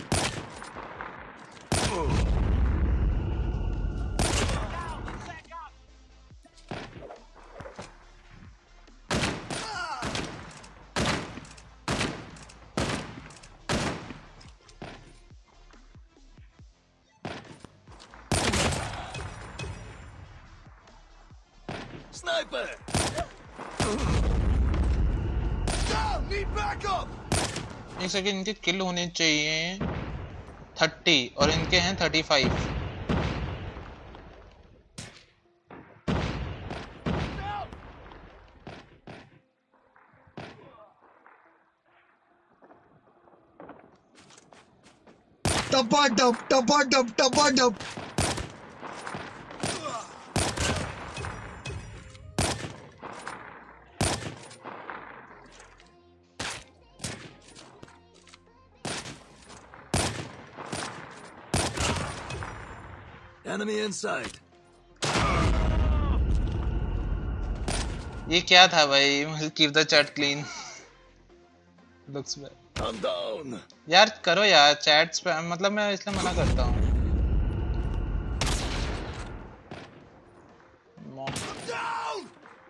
Sniper! Down! Need backup! एक सेकंड, इनके किल होने चाहिए 30 और इनके हैं 35। टपा टप टपा टप टपा टप। Enemy inside. ये क्या था भाई? Keep the chat clean. Looks bad. I'm down. यार करो यार चैट स्पैम, मतलब मैं इसलिए मना करता हूँ। Down!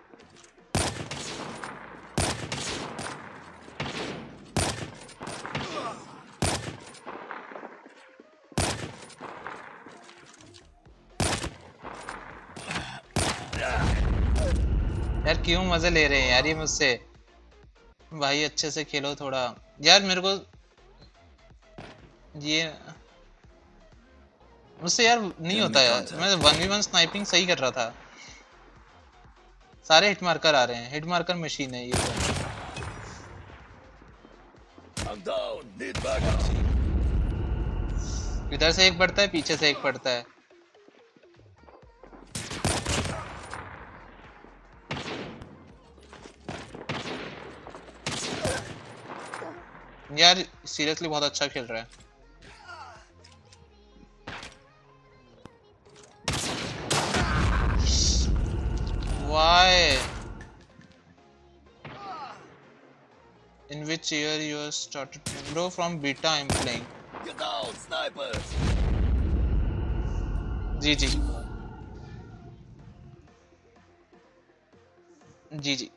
यार क्यों मजे ले रहे हैं यार ये मुझसे? भाई अच्छे से खेलो थोड़ा यार। मेरे को ये मुझसे यार नहीं होता यार। मैं 1v1 स्नाइपिंग सही कर रहा था। सारे हिट मार्कर आ रहे हैं। हिट मार्कर मशीन है ये तो। I'm down. Need backup. इधर से एक पड़ता है, पीछे से एक पड़ता है। यार सीरियसली बहुत अच्छा खेल रहा है। Why? In which year you started? Bro, from beta I'm playing. Get down, sniper. GG. GG.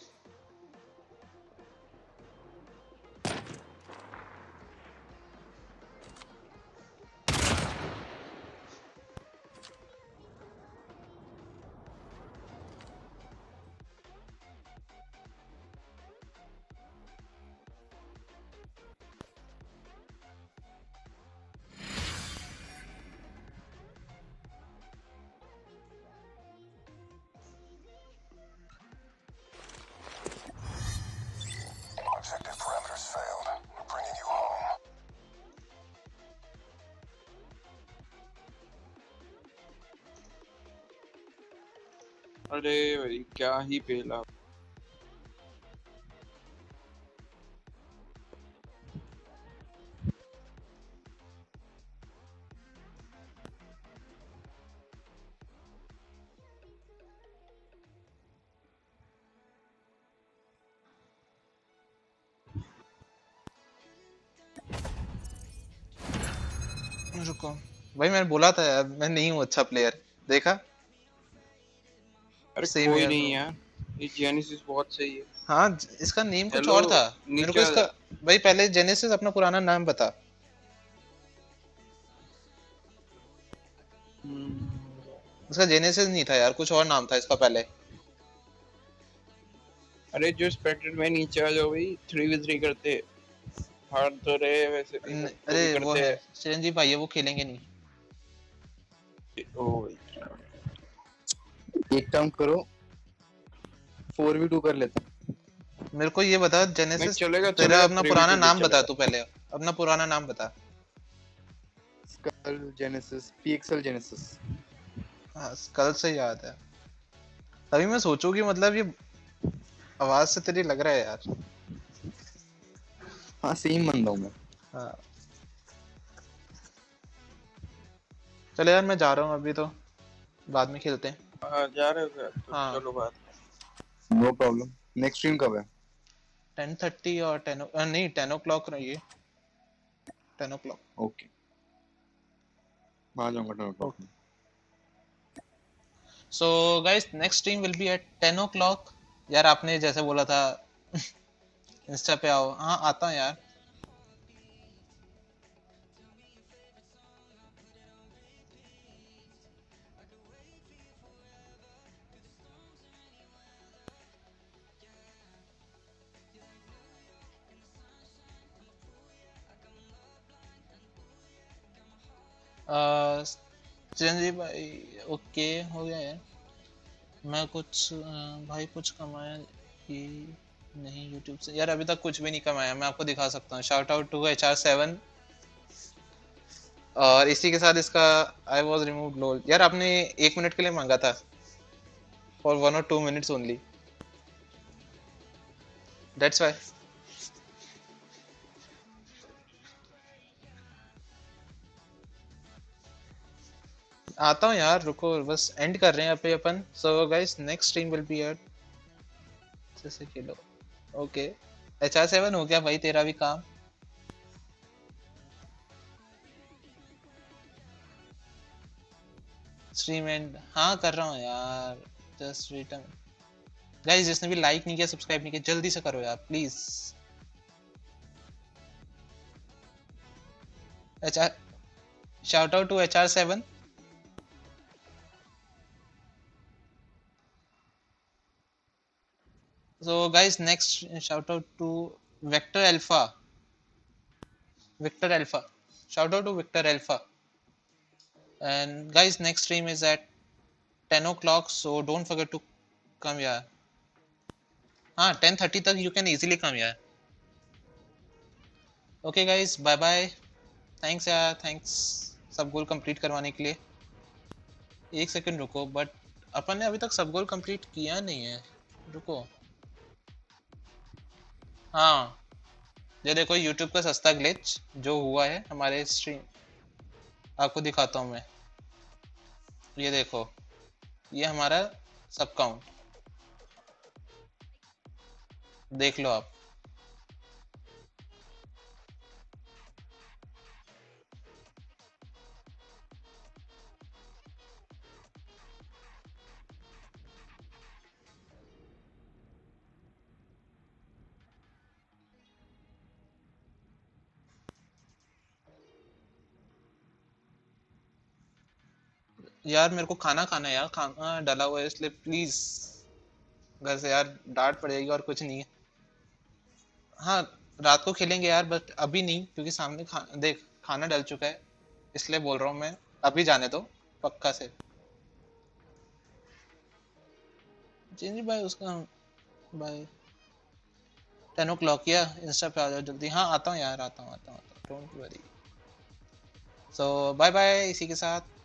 Objective parameters failed. We're bringing you home. अरे भाई क्या ही पेला। रुको भाई, मैंने बोला था यार मैं नहीं हूँ अच्छा प्लेयर। देखा? अरे Same कोई यार। नहीं यार, ये जेनेसिस बहुत सही है। हाँ इसका नेम कुछ Hello, और था। मेरे को नीचे इसका भाई पहले जेनेसिस अपना पुराना नाम बता। इसका जेनेसिस नहीं था यार, कुछ और नाम था इसका पहले। अरे जो स्पेक्टेड में नीचे आ जाओ भाई, 3v3 करते हार तो रहे वैसे भी। अरे वो है चिरंजीव भाई है, वो खेलेंगे नहीं। ओ एक काम करो 4v2 कर लेते हैं। मेरे को ये बता जेनेसिस चलेगा, तेरा चलेगा, अपना 3v2 पुराना भी नाम बता। चलेगा। तू पहले अपना पुराना नाम बता। Skull Genesis, PXL Genesis. हाँ कल से याद है। तभी मैं सोचूं कि मतलब ये आवाज से तेरी लग रहा है यार। हाँ सेम बंदा हूँ मैं। हाँ चलो यार मैं जा रहा हूँ अभी, तो बाद में खेलते हैं। हाँ जा रहे हो क्या? तो हाँ चलो बात। No problem. नेक्स्ट स्ट्रीम कब है? 10:30 और 10 नहीं 10 o'clock रही है, 10 o'clock। ओके आ जाऊंगा 10 o'clock। So guys next stream will be at 10 o'clock। यार आपने जैसे बोला था इंस्टा पे आओ, हाँ आता हूँ यार। चिरंजीव भाई ओके हो गया यार। मैं कुछ भाई कुछ कमाया कि नहीं यूट्यूब से? यार अभी तक कुछ भी नहीं कमाया, मैं आपको दिखा सकता हूँ। Shout out to HR7। और इसी के साथ इसका आई वॉज रिमूव लोल। यार आपने 1 मिनट के लिए मांगा था, for 1 or 2 minutes only, that's why. आता हूँ यार, रुको बस एंड कर रहे हैं यहाँ पे अपन। So guys next stream will be at जैसे किलो। ओके HR7 हो गया भाई तेरा भी काम। स्ट्रीम एंड हाँ कर रहा हूँ यार, जस्ट रिटर्न। गाइस जिसने भी लाइक नहीं किया सब्सक्राइब नहीं किया जल्दी से करो यार please. HR shout out to HR7। So guys next shout out to Vector Alpha. Victor Alpha. Shout out to Victor Alpha. And guys next stream is at 10 o'clock, so don't forget to come here. हाँ 10:30 तक you can easily come here. Okay guys bye bye. Thanks यार, thanks सब गोल complete करवाने के लिए। एक second रुको, but अपन ने अभी तक सब गोल कंप्लीट किया नहीं है, रुको। हाँ ये देखो YouTube का सस्ता ग्लिच जो हुआ है हमारे स्ट्रीम, आपको दिखाता हूँ मैं। ये देखो ये हमारा सब काउंट देख लो आप। यार मेरे को खाना खाना है यार, खाना डाला हुआ है इसलिए प्लीज घर से यार डांट पड़ेगी और कुछ नहीं है। हाँ रात को खेलेंगे यार, बट अभी नहीं क्योंकि सामने देख खाना डल चुका है, इसलिए बोल रहा हूँ मैं अभी जाने दो पक्का से। जी भाई उसका भाई 10 o'clock या इंस्टा पे आ जाओ जल्दी। हाँ आता हूँ यार, आता हूँ don't worry. So bye bye इसी के साथ।